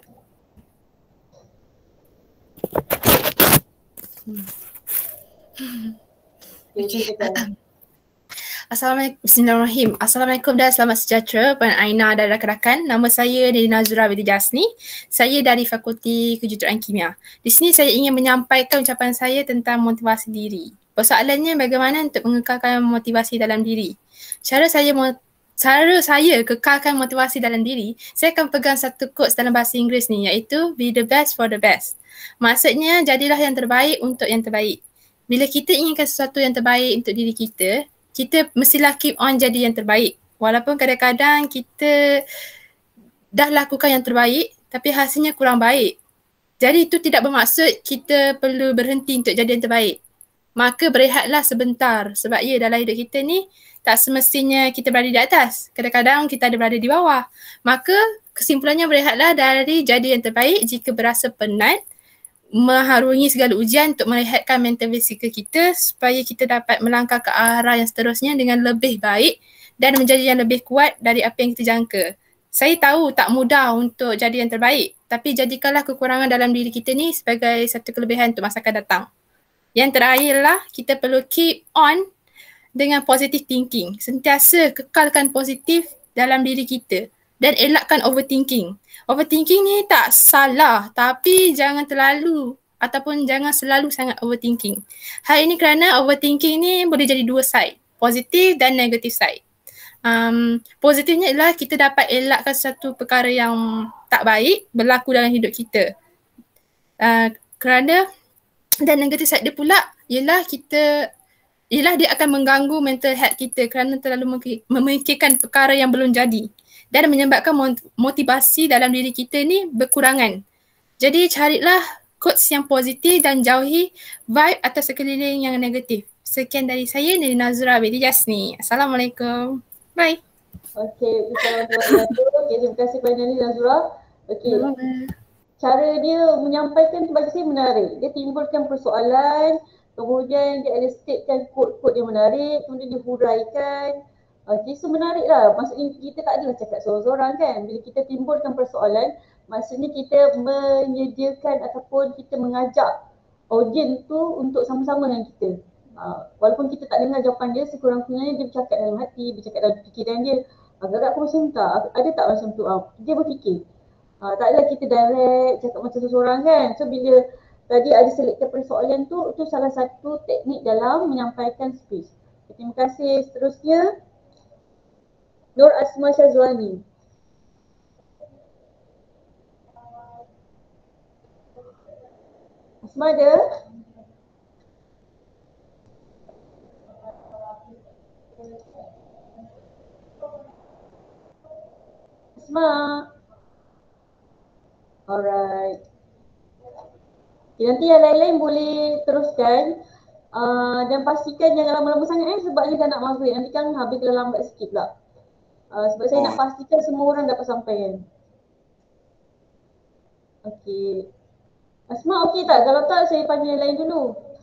Assalamualaikum, bismillahirrahmanirrahim. Assalamualaikum dan selamat sejahtera Puan Aina dan rakan-rakan. Nama saya Nelly Nazura binti Jasni. Saya dari Fakulti Kejuruteraan Kimia. Di sini saya ingin menyampaikan ucapan saya tentang motivasi diri. Persoalannya bagaimana untuk mengekalkan motivasi dalam diri. Cara saya kekalkan motivasi dalam diri, saya akan pegang satu quotes dalam bahasa Inggeris ni, iaitu be the best for the best. Maksudnya jadilah yang terbaik untuk yang terbaik. Bila kita inginkan sesuatu yang terbaik untuk diri kita mestilah keep on jadi yang terbaik. Walaupun kadang-kadang kita dah lakukan yang terbaik tapi hasilnya kurang baik. Jadi itu tidak bermaksud kita perlu berhenti untuk jadi yang terbaik. Maka berehatlah sebentar sebab dalam hidup kita ni tak semestinya kita berada di atas. Kadang-kadang kita ada berada di bawah. Maka kesimpulannya berehatlah dari jadi yang terbaik jika berasa penat, mengharungi segala ujian untuk merehatkan mental fizikal kita supaya kita dapat melangkah ke arah yang seterusnya dengan lebih baik dan menjadi yang lebih kuat dari apa yang kita jangka. Saya tahu tak mudah untuk jadi yang terbaik, tapi jadikanlah kekurangan dalam diri kita ni sebagai satu kelebihan untuk masa akan datang. Yang terakhirlah, kita perlu keep on dengan positive thinking. Sentiasa kekalkan positif dalam diri kita dan elakkan overthinking. Overthinking ni tak salah, tapi jangan terlalu ataupun jangan selalu sangat overthinking. Hal ini kerana overthinking ni boleh jadi dua side, positif dan negatif side. Positifnya ialah kita dapat elakkan satu perkara yang tak baik berlaku dalam hidup kita. Kerana dan negatif side dia pula ialah dia akan mengganggu mental health kita kerana terlalu memikirkan perkara yang belum jadi dan menyebabkan motivasi dalam diri kita ni berkurangan. Jadi carilah quotes yang positif dan jauhi vibe atau sekeliling yang negatif. Sekian dari saya, dari Nazura binti Jasni. Assalamualaikum. Bye. Okey, terima kasih banyak Nazura. Okey. Cara dia menyampaikan tu bagi saya menarik. Dia timbulkan persoalan, kemudian dia illustratekan kod-kod yang menarik, kemudian dia huraikan. Okey, so menarik lah. Maksudnya kita tak adalah cakap seorang-seorang kan. Bila kita timbulkan persoalan, maksudnya kita menyediakan ataupun kita mengajak audiens tu untuk sama-sama dengan kita. Walaupun kita tak dengar jawapan dia, sekurang-kurangnya dia bercakap dalam hati, bercakap dalam fikiran dia. Agak-agak aku macam tak? Ada tak macam tu? Dia berfikir. Tak adalah kita direct cakap macam seseorang kan. So bila tadi ada selected persoalan tu, itu salah satu teknik dalam menyampaikan speech. Terima kasih. Seterusnya Nur Asma Syazwani. Asma ada? Asma. Alright. Okay, nanti yang lain-lain boleh teruskan dan pastikan jangan lama-lama sangat sebab dia dah nak maghrib. Nanti kan habis lambat sikit pula. Sebab saya nak pastikan semua orang dapat sampai kan. Okey. Asma okey tak? Kalau tak saya panggil yang lain dulu.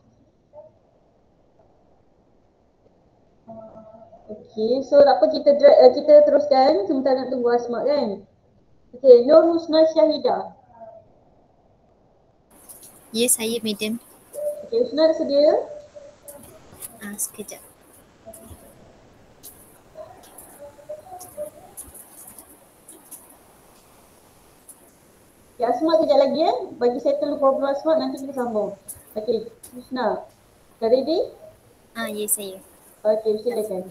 Okey, so tak apa kita teruskan sementara nak tunggu Asma kan. Okey, Nur Husna Syahidah. Ya, saya madam. Okey, Husna dah sedia? Sekejap. Ya, Asma kejap lagi bagi settle problem Asma, nanti kita sambung. Okey, Husna. Dah ready? Ya, saya. Okey, silakan.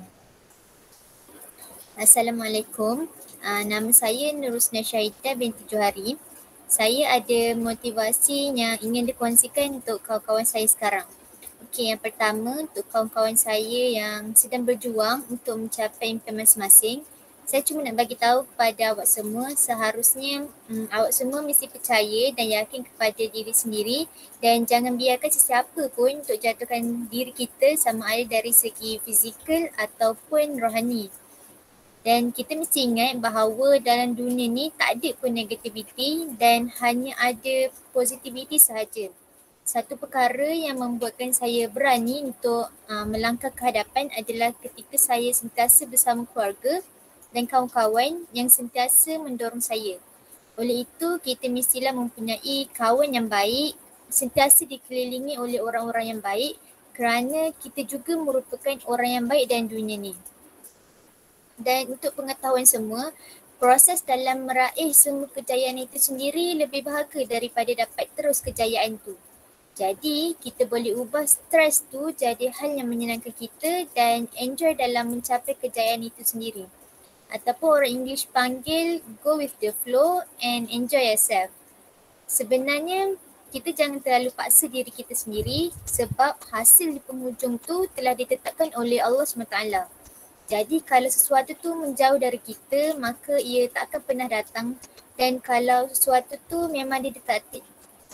Assalamualaikum. Nama saya Nur Husna Syahidah binti Johari. Saya ada motivasi yang ingin dikongsikan untuk kawan-kawan saya sekarang. Okey, yang pertama untuk kawan-kawan saya yang sedang berjuang untuk mencapai impian masing-masing. Saya cuma nak bagi tahu kepada awak semua, seharusnya awak semua mesti percaya dan yakin kepada diri sendiri dan jangan biarkan sesiapa pun untuk jatuhkan diri kita sama ada dari segi fizikal ataupun rohani. Dan kita mesti ingat bahawa dalam dunia ni tak ada pun negativiti dan hanya ada positiviti sahaja. Satu perkara yang membuatkan saya berani untuk melangkah ke hadapan adalah ketika saya sentiasa bersama keluarga dan kawan-kawan yang sentiasa mendorong saya. Oleh itu, kita mestilah mempunyai kawan yang baik, sentiasa dikelilingi oleh orang-orang yang baik kerana kita juga merupakan orang yang baik dalam dunia ni. Dan untuk pengetahuan semua, proses dalam meraih semua kejayaan itu sendiri lebih bahagia daripada dapat terus kejayaan tu. Jadi, kita boleh ubah stres tu jadi hal yang menyenangkan kita dan enjoy dalam mencapai kejayaan itu sendiri. Ataupun orang English panggil go with the flow and enjoy yourself. Sebenarnya, kita jangan terlalu paksa diri kita sendiri sebab hasil di penghujung tu telah ditetapkan oleh Allah SWT. Jadi kalau sesuatu tu menjauh dari kita, maka ia tak akan pernah datang. Dan kalau sesuatu tu memang ditakdir,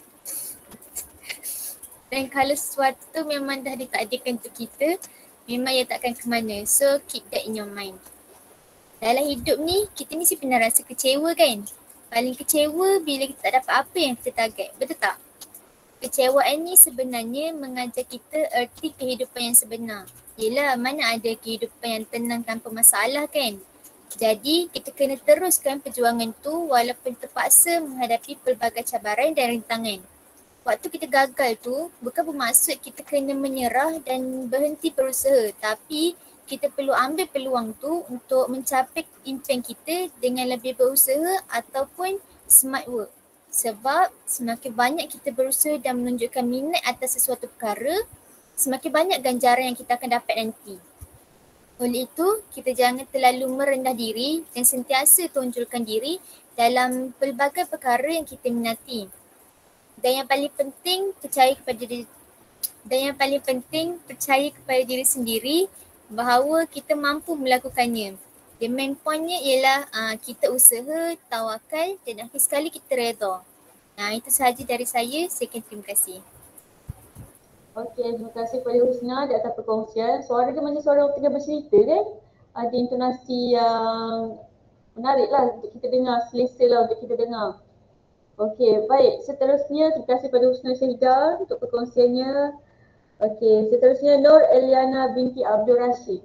dan kalau sesuatu tu memang dah ditakdirkan untuk kita, memang ia tak akan ke mana. So keep that in your mind. Dalam hidup ni, kita mesti pernah rasa kecewa kan? Paling kecewa bila kita tak dapat apa yang kita target. Betul tak? Kecewaan ni sebenarnya mengajar kita erti kehidupan yang sebenar. Yelah, mana ada kehidupan yang tenang tanpa masalah kan? Jadi, kita kena teruskan perjuangan tu walaupun terpaksa menghadapi pelbagai cabaran dan rintangan. Waktu kita gagal tu, bukan bermaksud kita kena menyerah dan berhenti berusaha. Tapi, kita perlu ambil peluang tu untuk mencapai impian kita dengan lebih berusaha ataupun smart work. Sebab semakin banyak kita berusaha dan menunjukkan minat atas sesuatu perkara, semakin banyak ganjaran yang kita akan dapat nanti. Oleh itu, kita jangan terlalu merendah diri dan sentiasa tonjolkan diri dalam pelbagai perkara yang kita minati. Dan yang paling penting percaya kepada diri sendiri bahawa kita mampu melakukannya. The main pointnya ialah kita usaha, tawakal dan akhir sekali kita redha. Itu sahaja dari saya. Sekian, terima kasih. Okey, terima kasih kepada Husna di atas perkongsian. Suara dia macam suara orang tengah bercerita kan? Ada intonasi yang menarik lah untuk kita dengar, selesa lah untuk kita dengar. Okey, baik. Seterusnya, terima kasih kepada Husna Syahidah untuk perkongsiannya. Okey, seterusnya Nur Eliana binti Abdul Rashid.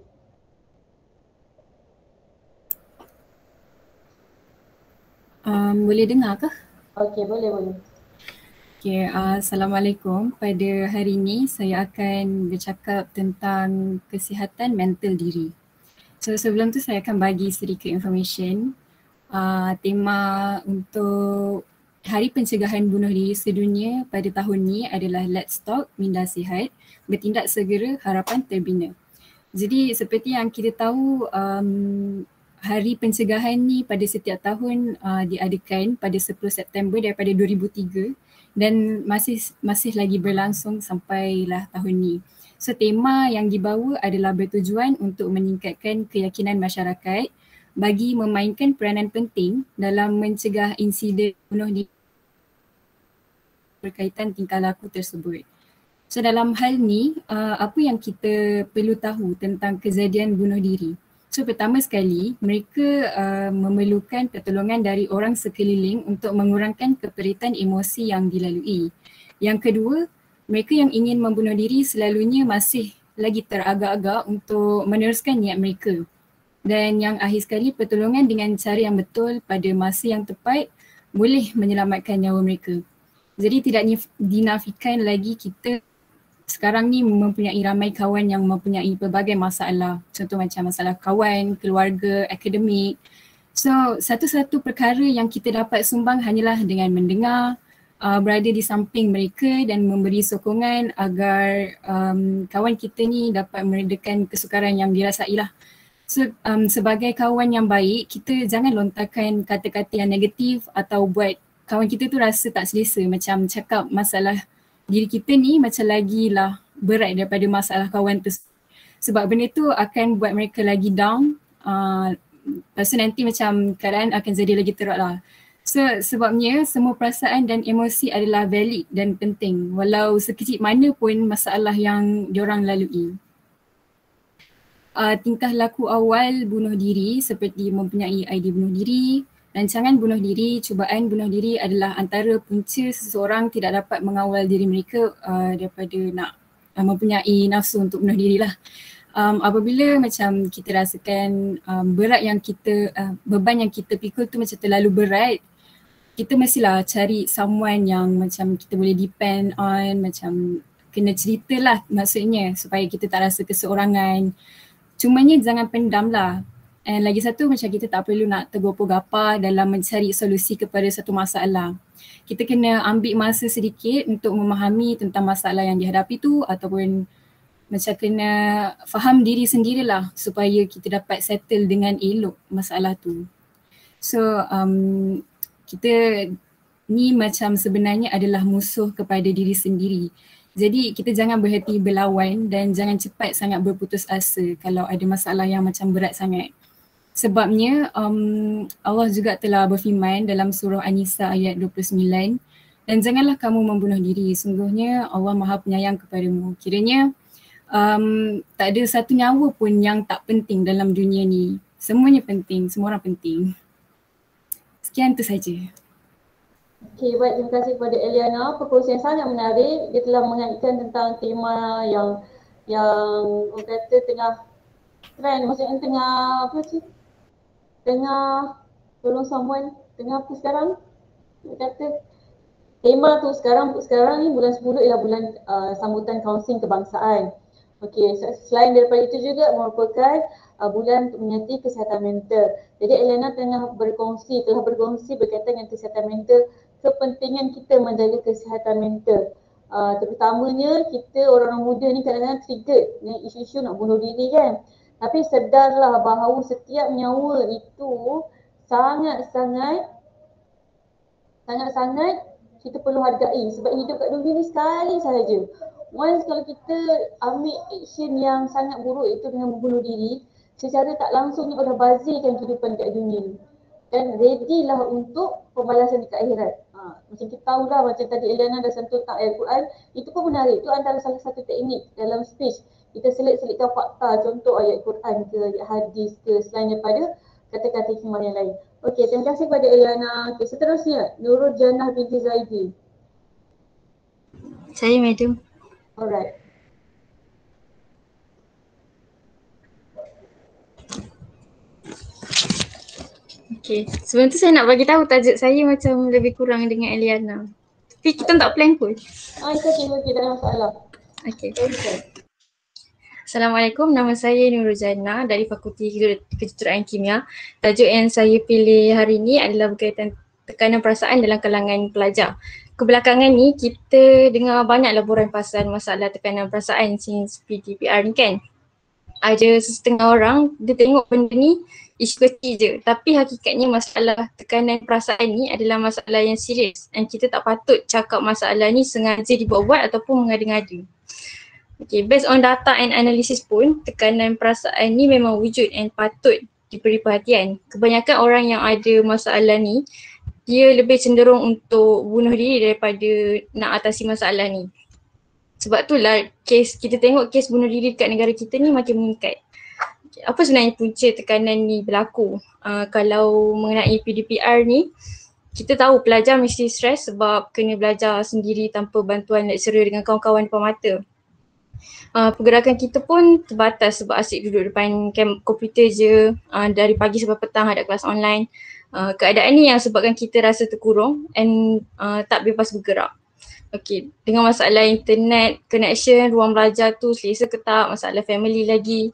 Boleh dengar ke? Okey, boleh. Okay, Assalamualaikum. Pada hari ini saya akan bercakap tentang kesihatan mental diri. So sebelum tu saya akan bagi sedikit information. Tema untuk Hari Pencegahan Bunuh Diri Sedunia pada tahun ni adalah Let's Talk, Minda Sihat, Bertindak Segera, Harapan Terbina. Jadi seperti yang kita tahu, Hari Pencegahan ni pada setiap tahun diadakan pada 10 September daripada 2003 dan masih lagi berlangsung sampailah tahun ni. So tema yang dibawa adalah bertujuan untuk meningkatkan keyakinan masyarakat bagi memainkan peranan penting dalam mencegah insiden bunuh diri berkaitan tingkah laku tersebut. So dalam hal ni, apa yang kita perlu tahu tentang kejadian bunuh diri? So pertama sekali, mereka memerlukan pertolongan dari orang sekeliling untuk mengurangkan keperitan emosi yang dilalui. Yang kedua, mereka yang ingin membunuh diri selalunya masih lagi teragak-agak untuk meneruskan niat mereka. Dan yang akhir sekali, pertolongan dengan cara yang betul pada masa yang tepat boleh menyelamatkan nyawa mereka. Jadi tidak dinafikan lagi kita sekarang ni mempunyai ramai kawan yang mempunyai pelbagai masalah. Contoh macam masalah kawan, keluarga, akademik. So satu-satu perkara yang kita dapat sumbang hanyalah dengan mendengar, berada di samping mereka dan memberi sokongan agar kawan kita ni dapat meredakan kesukaran yang dirasai lah. So sebagai kawan yang baik, kita jangan lontarkan kata-kata yang negatif atau buat kawan kita tu rasa tak selesa, macam cakap masalah diri kita ni macam lagi lah berat daripada masalah kawan tu. Sebab benda tu akan buat mereka lagi down. Lepas tu nanti macam keadaan akan jadi lagi teruk lah. So sebabnya semua perasaan dan emosi adalah valid dan penting walau sekecil mana pun masalah yang diorang lalui. Tingkah laku awal bunuh diri seperti mempunyai idea bunuh diri, rancangan bunuh diri, cubaan bunuh diri adalah antara punca seseorang tidak dapat mengawal diri mereka daripada nak mempunyai nafsu untuk bunuh diri lah. Apabila macam kita rasakan beban yang kita pikul tu macam terlalu berat, kita mestilah cari someone yang macam kita boleh depend on, macam kena cerita lah maksudnya supaya kita tak rasa keseorangan. Cumanya jangan pendam lah. And lagi satu macam kita tak perlu nak tergopoh-gapah dalam mencari solusi kepada satu masalah. Kita kena ambil masa sedikit untuk memahami tentang masalah yang dihadapi tu ataupun macam kena faham diri sendirilah supaya kita dapat settle dengan elok masalah tu. So kita ni macam sebenarnya adalah musuh kepada diri sendiri. Jadi kita jangan berhati berlawan dan jangan cepat sangat berputus asa kalau ada masalah yang macam berat sangat. Sebabnya Allah juga telah berfirman dalam surah An-Nisa ayat 29, dan janganlah kamu membunuh diri, sungguhnya Allah Maha Penyayang kepadamu. Kiranya tak ada satu nyawa pun yang tak penting dalam dunia ni. Semuanya penting, semua orang penting. Sekian tu saja. Okey, baik, terima kasih kepada Eliana. Perkongsian sangat menarik. Dia telah mengaitkan tentang tema yang orang kata tengah trend, maksudnya tengah apa sih? Tengah tolong someone, tengah apa sekarang? Dia kata tema tu sekarang ni bulan 10 ialah bulan sambutan kaunseling kebangsaan. Okey, selain daripada itu juga merupakan bulan untuk menyertai kesihatan mental. Jadi Eliana telah berkongsi berkaitan dengan kesihatan mental, kepentingan kita menjaga kesihatan mental. Terutamanya kita orang-orang muda ni kadang-kadang triggered dengan isu-isu nak bunuh diri kan. Tapi sedarlah bahawa setiap nyawa itu sangat-sangat kita perlu hargai sebab hidup kat dunia ni sekali sahaja. Once kalau kita ambil action yang sangat buruk itu dengan membunuh diri, secara tak langsungnya dah bazirkan kehidupan kat dunia ni. Dan ready lah untuk pembalasan dekat akhirat. Macam kita tahu lah, macam tadi Eliana dah sentuh tentang ayat Quran, itu pun menarik. Itu antara salah satu teknik dalam speech. Kita selit-selitkan fakta, contoh ayat Quran ke, ayat hadis ke, selain daripada kata-kata hikmah yang lain. Okey, terima kasih kepada Eliana. Okay, seterusnya, Nurul Jannah binti Zaidi. Saya, Madam. Alright. Okay, sebelum tu saya nak bagi tahu tajuk saya macam lebih kurang dengan Eliana. Tapi kita tak plan pun. It's okay, tak ada masalah. Okay. Assalamualaikum, nama saya Nurul Jannah dari Fakulti Kejuruteraan Kimia. Tajuk yang saya pilih hari ini adalah berkaitan tekanan perasaan dalam kalangan pelajar. Kebelakangan ni kita dengar banyak laporan pasal masalah tekanan perasaan since PDPR ni kan. Ada setengah orang dia tengok benda ni isu kecil je, tapi hakikatnya masalah tekanan perasaan ni adalah masalah yang serius dan kita tak patut cakap masalah ni sengaja dibuat-buat ataupun mengada-ngada. Okay, based on data and analysis pun tekanan perasaan ni memang wujud and patut diberi perhatian. Kebanyakan orang yang ada masalah ni dia lebih cenderung untuk bunuh diri daripada nak atasi masalah ni. Sebab itulah kita tengok kes bunuh diri dekat negara kita ni makin meningkat. Apa sebenarnya punca tekanan ni berlaku? Kalau mengenai PDPR ni, kita tahu pelajar mesti stres sebab kena belajar sendiri tanpa bantuan lecturer dengan kawan-kawan depan mata. Pergerakan kita pun terbatas sebab asyik duduk depan komputer je dari pagi sampai petang ada kelas online. Keadaan ni yang sebabkan kita rasa terkurung and tak bebas bergerak. Okay, dengan masalah internet, connection, ruang belajar tu selesa ke tak, masalah family lagi.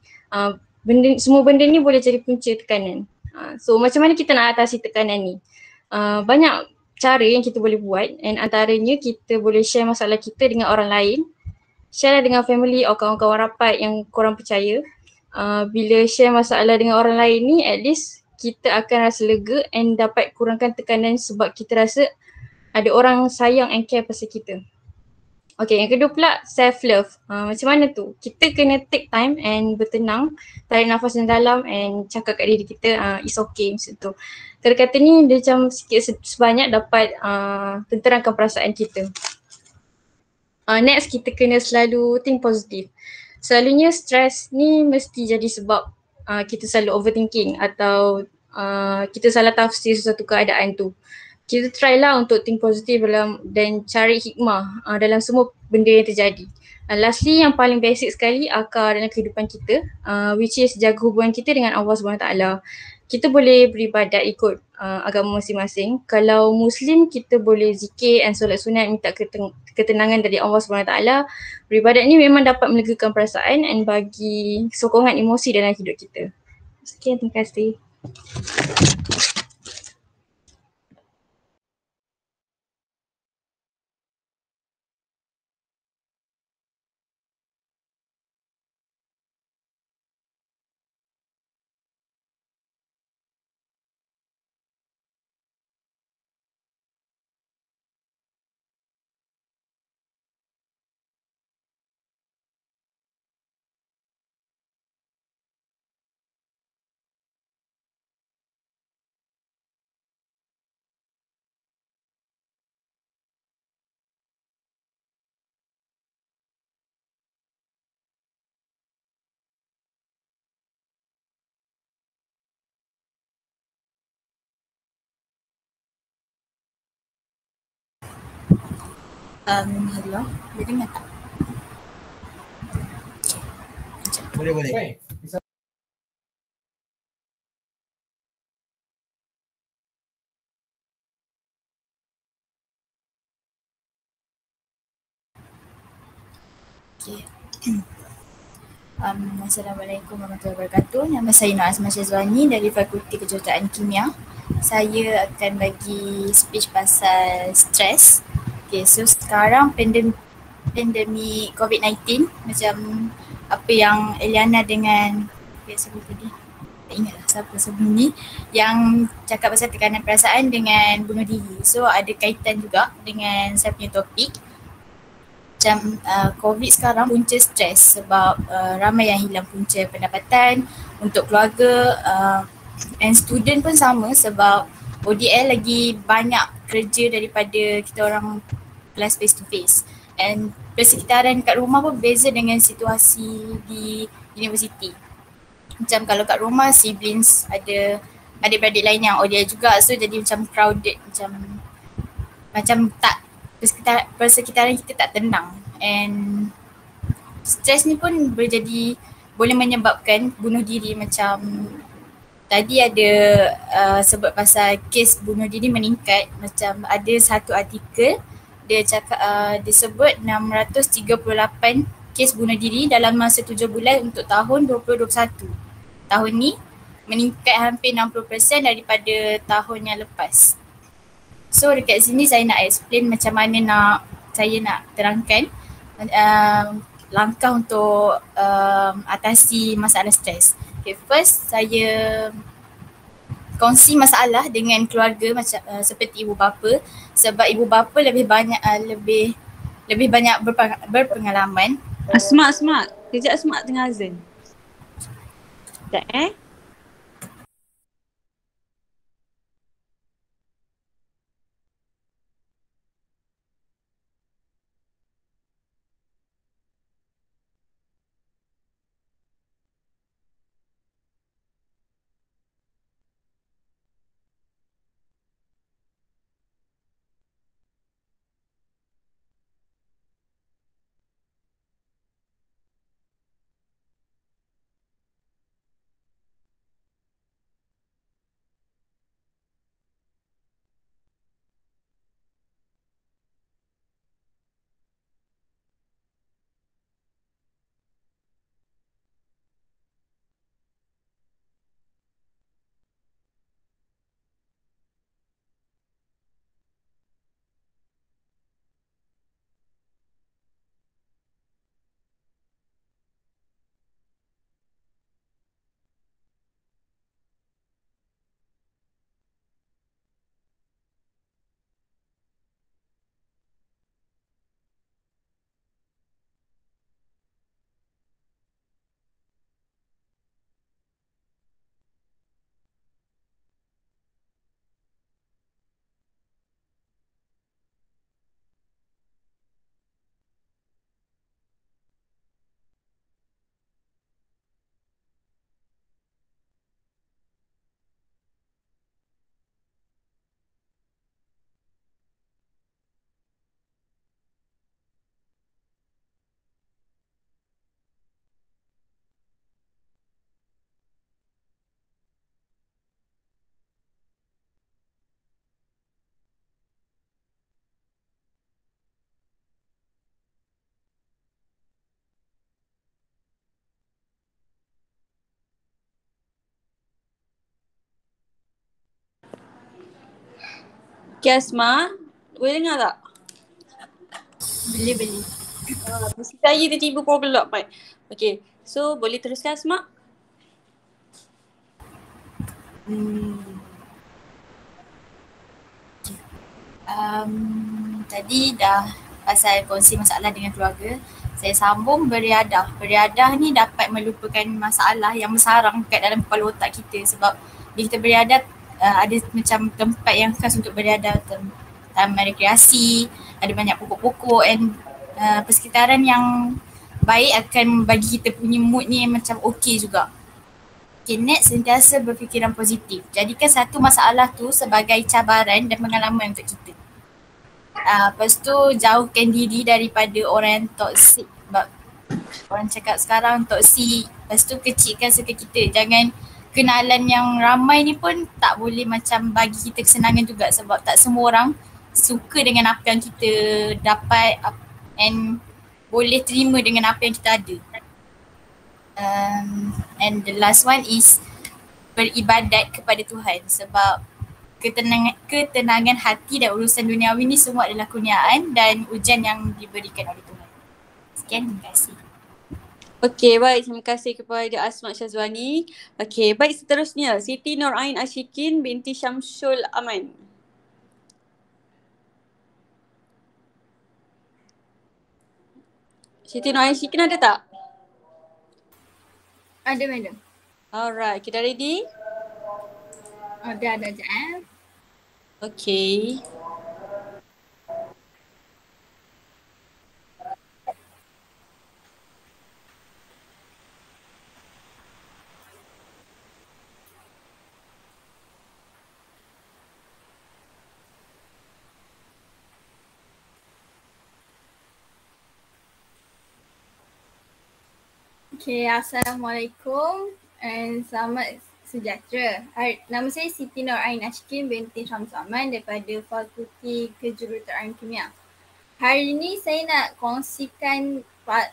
Semua benda ni boleh jadi punca tekanan. So macam mana kita nak atasi tekanan ni? Banyak cara yang kita boleh buat and antaranya kita boleh share masalah kita dengan orang lain. Share dengan family atau kawan-kawan rapat yang korang percaya. Bila share masalah dengan orang lain ni, at least kita akan rasa lega and dapat kurangkan tekanan sebab kita rasa ada orang sayang and care pasal kita. Okay, yang kedua pula self-love. Macam mana tu? Kita kena take time and bertenang, tarik nafas yang dalam and cakap kat diri kita it's okay macam tu. Kata-kata ni dia macam sikit sebanyak dapat tenterangkan perasaan kita. Next, kita kena selalu think positif. Selalunya stres ni mesti jadi sebab kita selalu overthinking atau kita salah tafsir sesuatu keadaan tu. Kita try lah untuk think positif dan cari hikmah dalam semua benda yang terjadi. Lastly, yang paling basic sekali akar dalam kehidupan kita which is jaga hubungan kita dengan Allah SWT. Kita boleh beribadat ikut agama masing-masing. Kalau Muslim, kita boleh zikir and solat sunat minta ketenangan dari Allah SWT. Beribadat ni memang dapat melegakan perasaan and bagi sokongan emosi dalam hidup kita. Sekian, terima kasih. Hello, boleh dengar tak? Boleh. Okay. Assalamualaikum warahmatullahi wabarakatuh. Nama saya Nur Azman Syazwani dari Fakulti Kejuruteraan Kimia. Saya akan bagi speech pasal stres. Okay, so sekarang pandemik COVID-19 macam apa yang Eliana dengan tak ingat lah siapa sebelum ni yang cakap pasal tekanan perasaan dengan bunuh diri. So ada kaitan juga dengan saya punya topik. Macam COVID sekarang punca stres sebab ramai yang hilang punca pendapatan untuk keluarga, and student pun sama sebab ODL lagi banyak kerja daripada kita orang kelas face to face. And persekitaran kat rumah pun beza dengan situasi di universiti. Macam kalau kat rumah siblings ada adik-beradik lain yang ODL juga, so jadi macam crowded, macam tak persekitaran kita tak tenang, and stres ni pun boleh menyebabkan bunuh diri. Macam tadi ada sebut pasal kes bunuh diri meningkat. Macam ada satu artikel dia cakap dia sebut 638 kes bunuh diri dalam masa 7 bulan untuk tahun 2021. Tahun ni meningkat hampir 60% daripada tahun yang lepas. So dekat sini saya nak explain macam mana saya nak terangkan langkah untuk atasi masalah stres. Okay, first saya kongsi masalah dengan keluarga macam seperti ibu bapa, sebab ibu bapa lebih banyak berpengalaman. Asma, kejap Asma tengah azan. Sekejap Okay Asma, boleh dengar tak? Boleh. Mesti saya tiba-tiba kau gelap mic. Okay, so boleh teruskan Asma? Tadi dah pasal kongsi masalah dengan keluarga. Saya sambung beriadah. Beriadah ni dapat melupakan masalah yang bersarang kat dalam kepala otak kita, sebab bila kita beriadah ada macam tempat yang khas untuk beriadah, taman rekreasi, ada banyak pokok-pokok, and persekitaran yang baik akan bagi kita punya mood ni macam okey juga. Okay, next, sentiasa berfikiran positif. Jadikan satu masalah tu sebagai cabaran dan pengalaman untuk kita. Lepas tu jauhkan diri daripada orang yang toksik, sebab orang cakap sekarang toksik. Lepas tu kecilkan suka kita. Jangan kenalan yang ramai ni pun tak boleh macam bagi kita kesenangan juga, sebab tak semua orang suka dengan apa yang kita dapat and boleh terima dengan apa yang kita ada. And the last one is beribadat kepada Tuhan, sebab ketenangan hati dan urusan duniawi ni semua adalah kurniaan dan ujian yang diberikan oleh Tuhan. Sekian, terima kasih. Okey, baik. Terima kasih kepada Asma Syazwani. Okey, baik, seterusnya Siti Nur Ain Ashikin binti Syamsul Aman. Siti Nur Ain Ashikin ada tak? Ada madam. Alright, kita ready? Dah ada sekejap. Okey. Okay, Assalamualaikum and selamat sejahtera. Nama saya Siti Nur Ain Ashikin binti Syamsul Aman daripada Fakulti Kejuruteraan Kimia. Hari ini saya nak kongsikan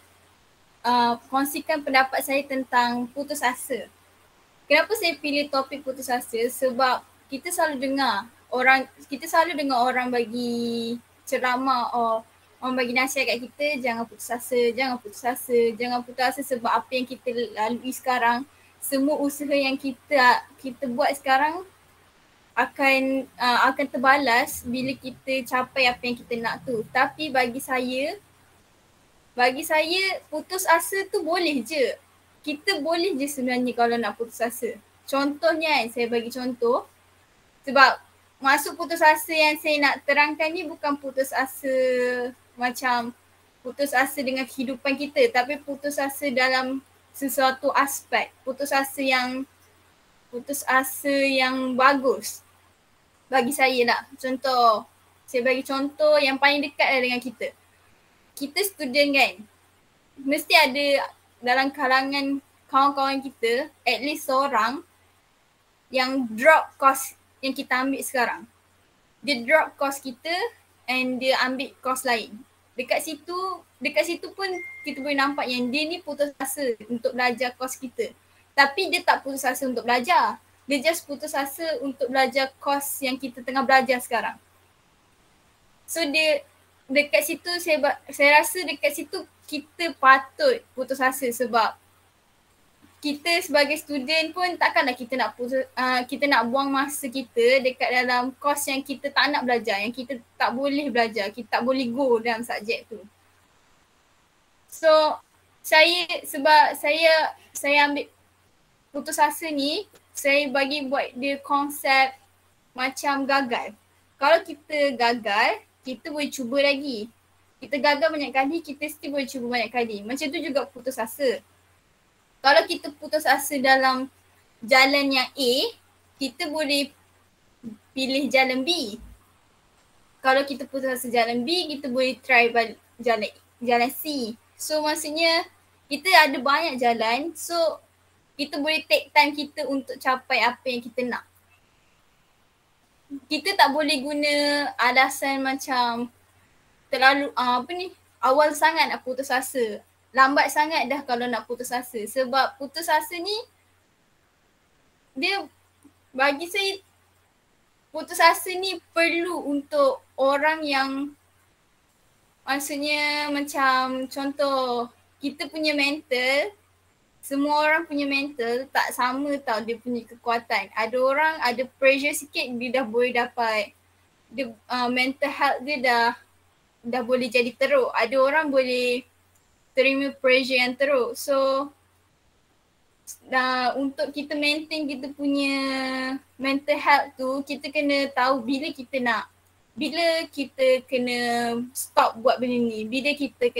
pendapat saya tentang putus asa. Kenapa saya pilih topik putus asa? Sebab kita selalu dengar orang bagi ceramah orang bagi nasihat kat kita, jangan putus asa, jangan putus asa, jangan putus asa sebab apa yang kita lalui sekarang, semua usaha yang kita buat sekarang akan terbalas bila kita capai apa yang kita nak tu. Tapi bagi saya putus asa tu boleh je. Kita boleh je sebenarnya kalau nak putus asa. Contohnya saya bagi contoh. Sebab maksud putus asa yang saya nak terangkan ni bukan putus asa macam putus asa dengan kehidupan kita, tapi putus asa dalam sesuatu aspek. Putus asa yang bagus. Bagi saya lah. Saya bagi contoh yang paling dekat lah dengan kita. Kita student kan, mesti ada dalam kalangan kawan-kawan kita at least seorang yang drop course yang kita ambil sekarang. Dia drop course kita and dia ambil course lain. Dekat situ pun kita boleh nampak yang dia ni putus asa untuk belajar course kita. Tapi dia tak putus asa untuk belajar. Dia just putus asa untuk belajar course yang kita tengah belajar sekarang. So dekat situ saya rasa dekat situ kita patut putus asa sebab kita sebagai student pun takkanlah kita nak buang masa kita dekat dalam course yang kita tak nak belajar, yang kita tak boleh belajar, kita tak boleh go dalam subjek tu. So sebab saya ambil putus asa ni, saya bagi buat dia konsep macam gagal. Kalau kita gagal, kita boleh cuba lagi. Kita gagal banyak kali, kita still boleh cuba banyak kali. Macam tu juga putus asa. Kalau kita putus asa dalam jalan yang A, kita boleh pilih jalan B. Kalau kita putus asa jalan B, kita boleh try jalan C. So maksudnya kita ada banyak jalan, so kita boleh take time kita untuk capai apa yang kita nak. Kita tak boleh guna alasan macam terlalu awal sangat nak putus asa. Lambat sangat dah kalau nak putus asa. Sebab putus asa ni, dia bagi saya putus asa ni perlu untuk orang yang maksudnya macam contoh kita punya mental, semua orang punya mental tak sama tau dia punya kekuatan. Ada orang ada pressure sikit dia dah boleh dapat, dia mental health dia dah boleh jadi teruk. Ada orang boleh terima pressure yang teruk. So untuk kita maintain kita punya mental health tu, kita kena tahu bila kita kena stop buat benda ni, bila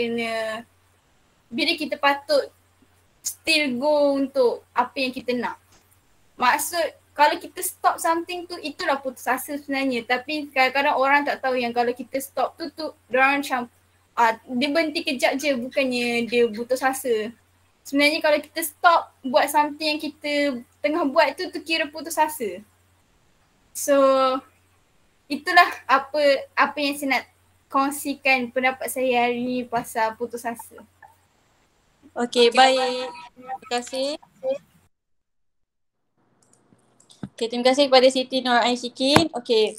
kita patut still go untuk apa yang kita nak. Maksud kalau kita stop something tu, itulah putus asa sebenarnya. Tapi kadang-kadang orang tak tahu yang kalau kita stop tu diorang macam dia berhenti kejap je, bukannya dia putus asa. Sebenarnya kalau kita stop buat something yang kita tengah buat tu kira putus asa. So itulah apa yang saya nak kongsikan pendapat saya hari ni pasal putus asa. Okey, baik. Terima kasih. Okey, terima kasih kepada Siti Nur Ain Ashikin. Okey.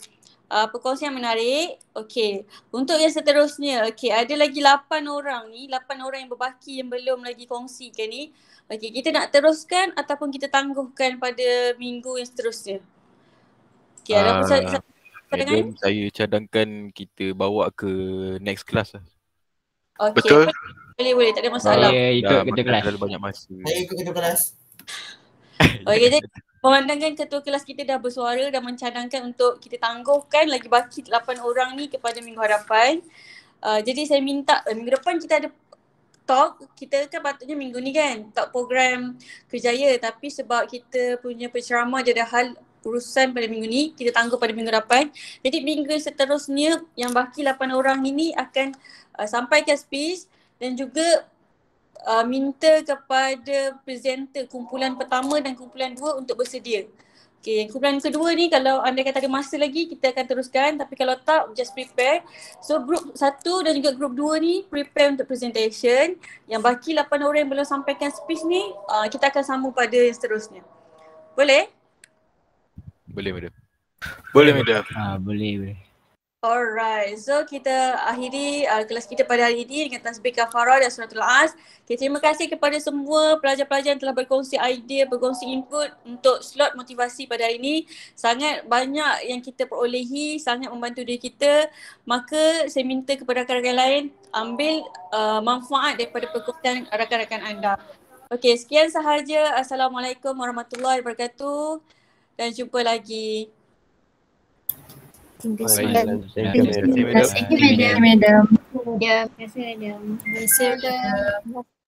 perkongsian menarik. Okey, untuk yang seterusnya, okey, ada lagi 8 orang ni, 8 orang yang berbaki yang belum lagi kongsikan ni. Okey, kita nak teruskan ataupun kita tangguhkan pada minggu yang seterusnya? Okey, ada apa Madam, saya cadangkan kita bawa ke next class lah. Okey, boleh, tak ada masalah. Saya ikut ketua kelas. Terlalu banyak masa. Saya ikut ketua kelas. Okey, jadi memandangkan ketua kelas kita dah bersuara dan mencadangkan untuk kita tangguhkan lagi baki 8 orang ni kepada minggu hadapan. Jadi saya minta minggu depan kita ada talk. Kita kan patutnya minggu ni kan talk program kerjaya, tapi sebab kita punya penceramah dia ada hal urusan pada minggu ni, kita tangguh pada minggu depan. Jadi minggu seterusnya yang baki 8 orang ini akan sampaikan speech dan juga minta kepada presenter kumpulan pertama dan kumpulan 2 untuk bersedia. Okay, kumpulan kedua ni kalau anda kata ada masa lagi kita akan teruskan, tapi kalau tak just prepare. So group 1 dan juga group 2 ni prepare untuk presentation. Yang baki 8 orang yang belum sampaikan speech ni kita akan sambung pada yang seterusnya. Boleh? Boleh madam. Boleh madam. Boleh. Alright, so kita akhiri kelas kita pada hari ini dengan tasbih kafarah dan suratul as. Okay, terima kasih kepada semua pelajar-pelajar yang telah berkongsi idea, berkongsi input untuk slot motivasi pada hari ini. Sangat banyak yang kita perolehi, sangat membantu diri kita. Maka saya minta kepada rakan-rakan lain ambil manfaat daripada perkongsian rakan-rakan anda. Okay, sekian sahaja. Assalamualaikum warahmatullahi wabarakatuh dan jumpa lagi. Terima kasih. Terima kasih, madam. Terima kasih, madam. Terima kasih, madam.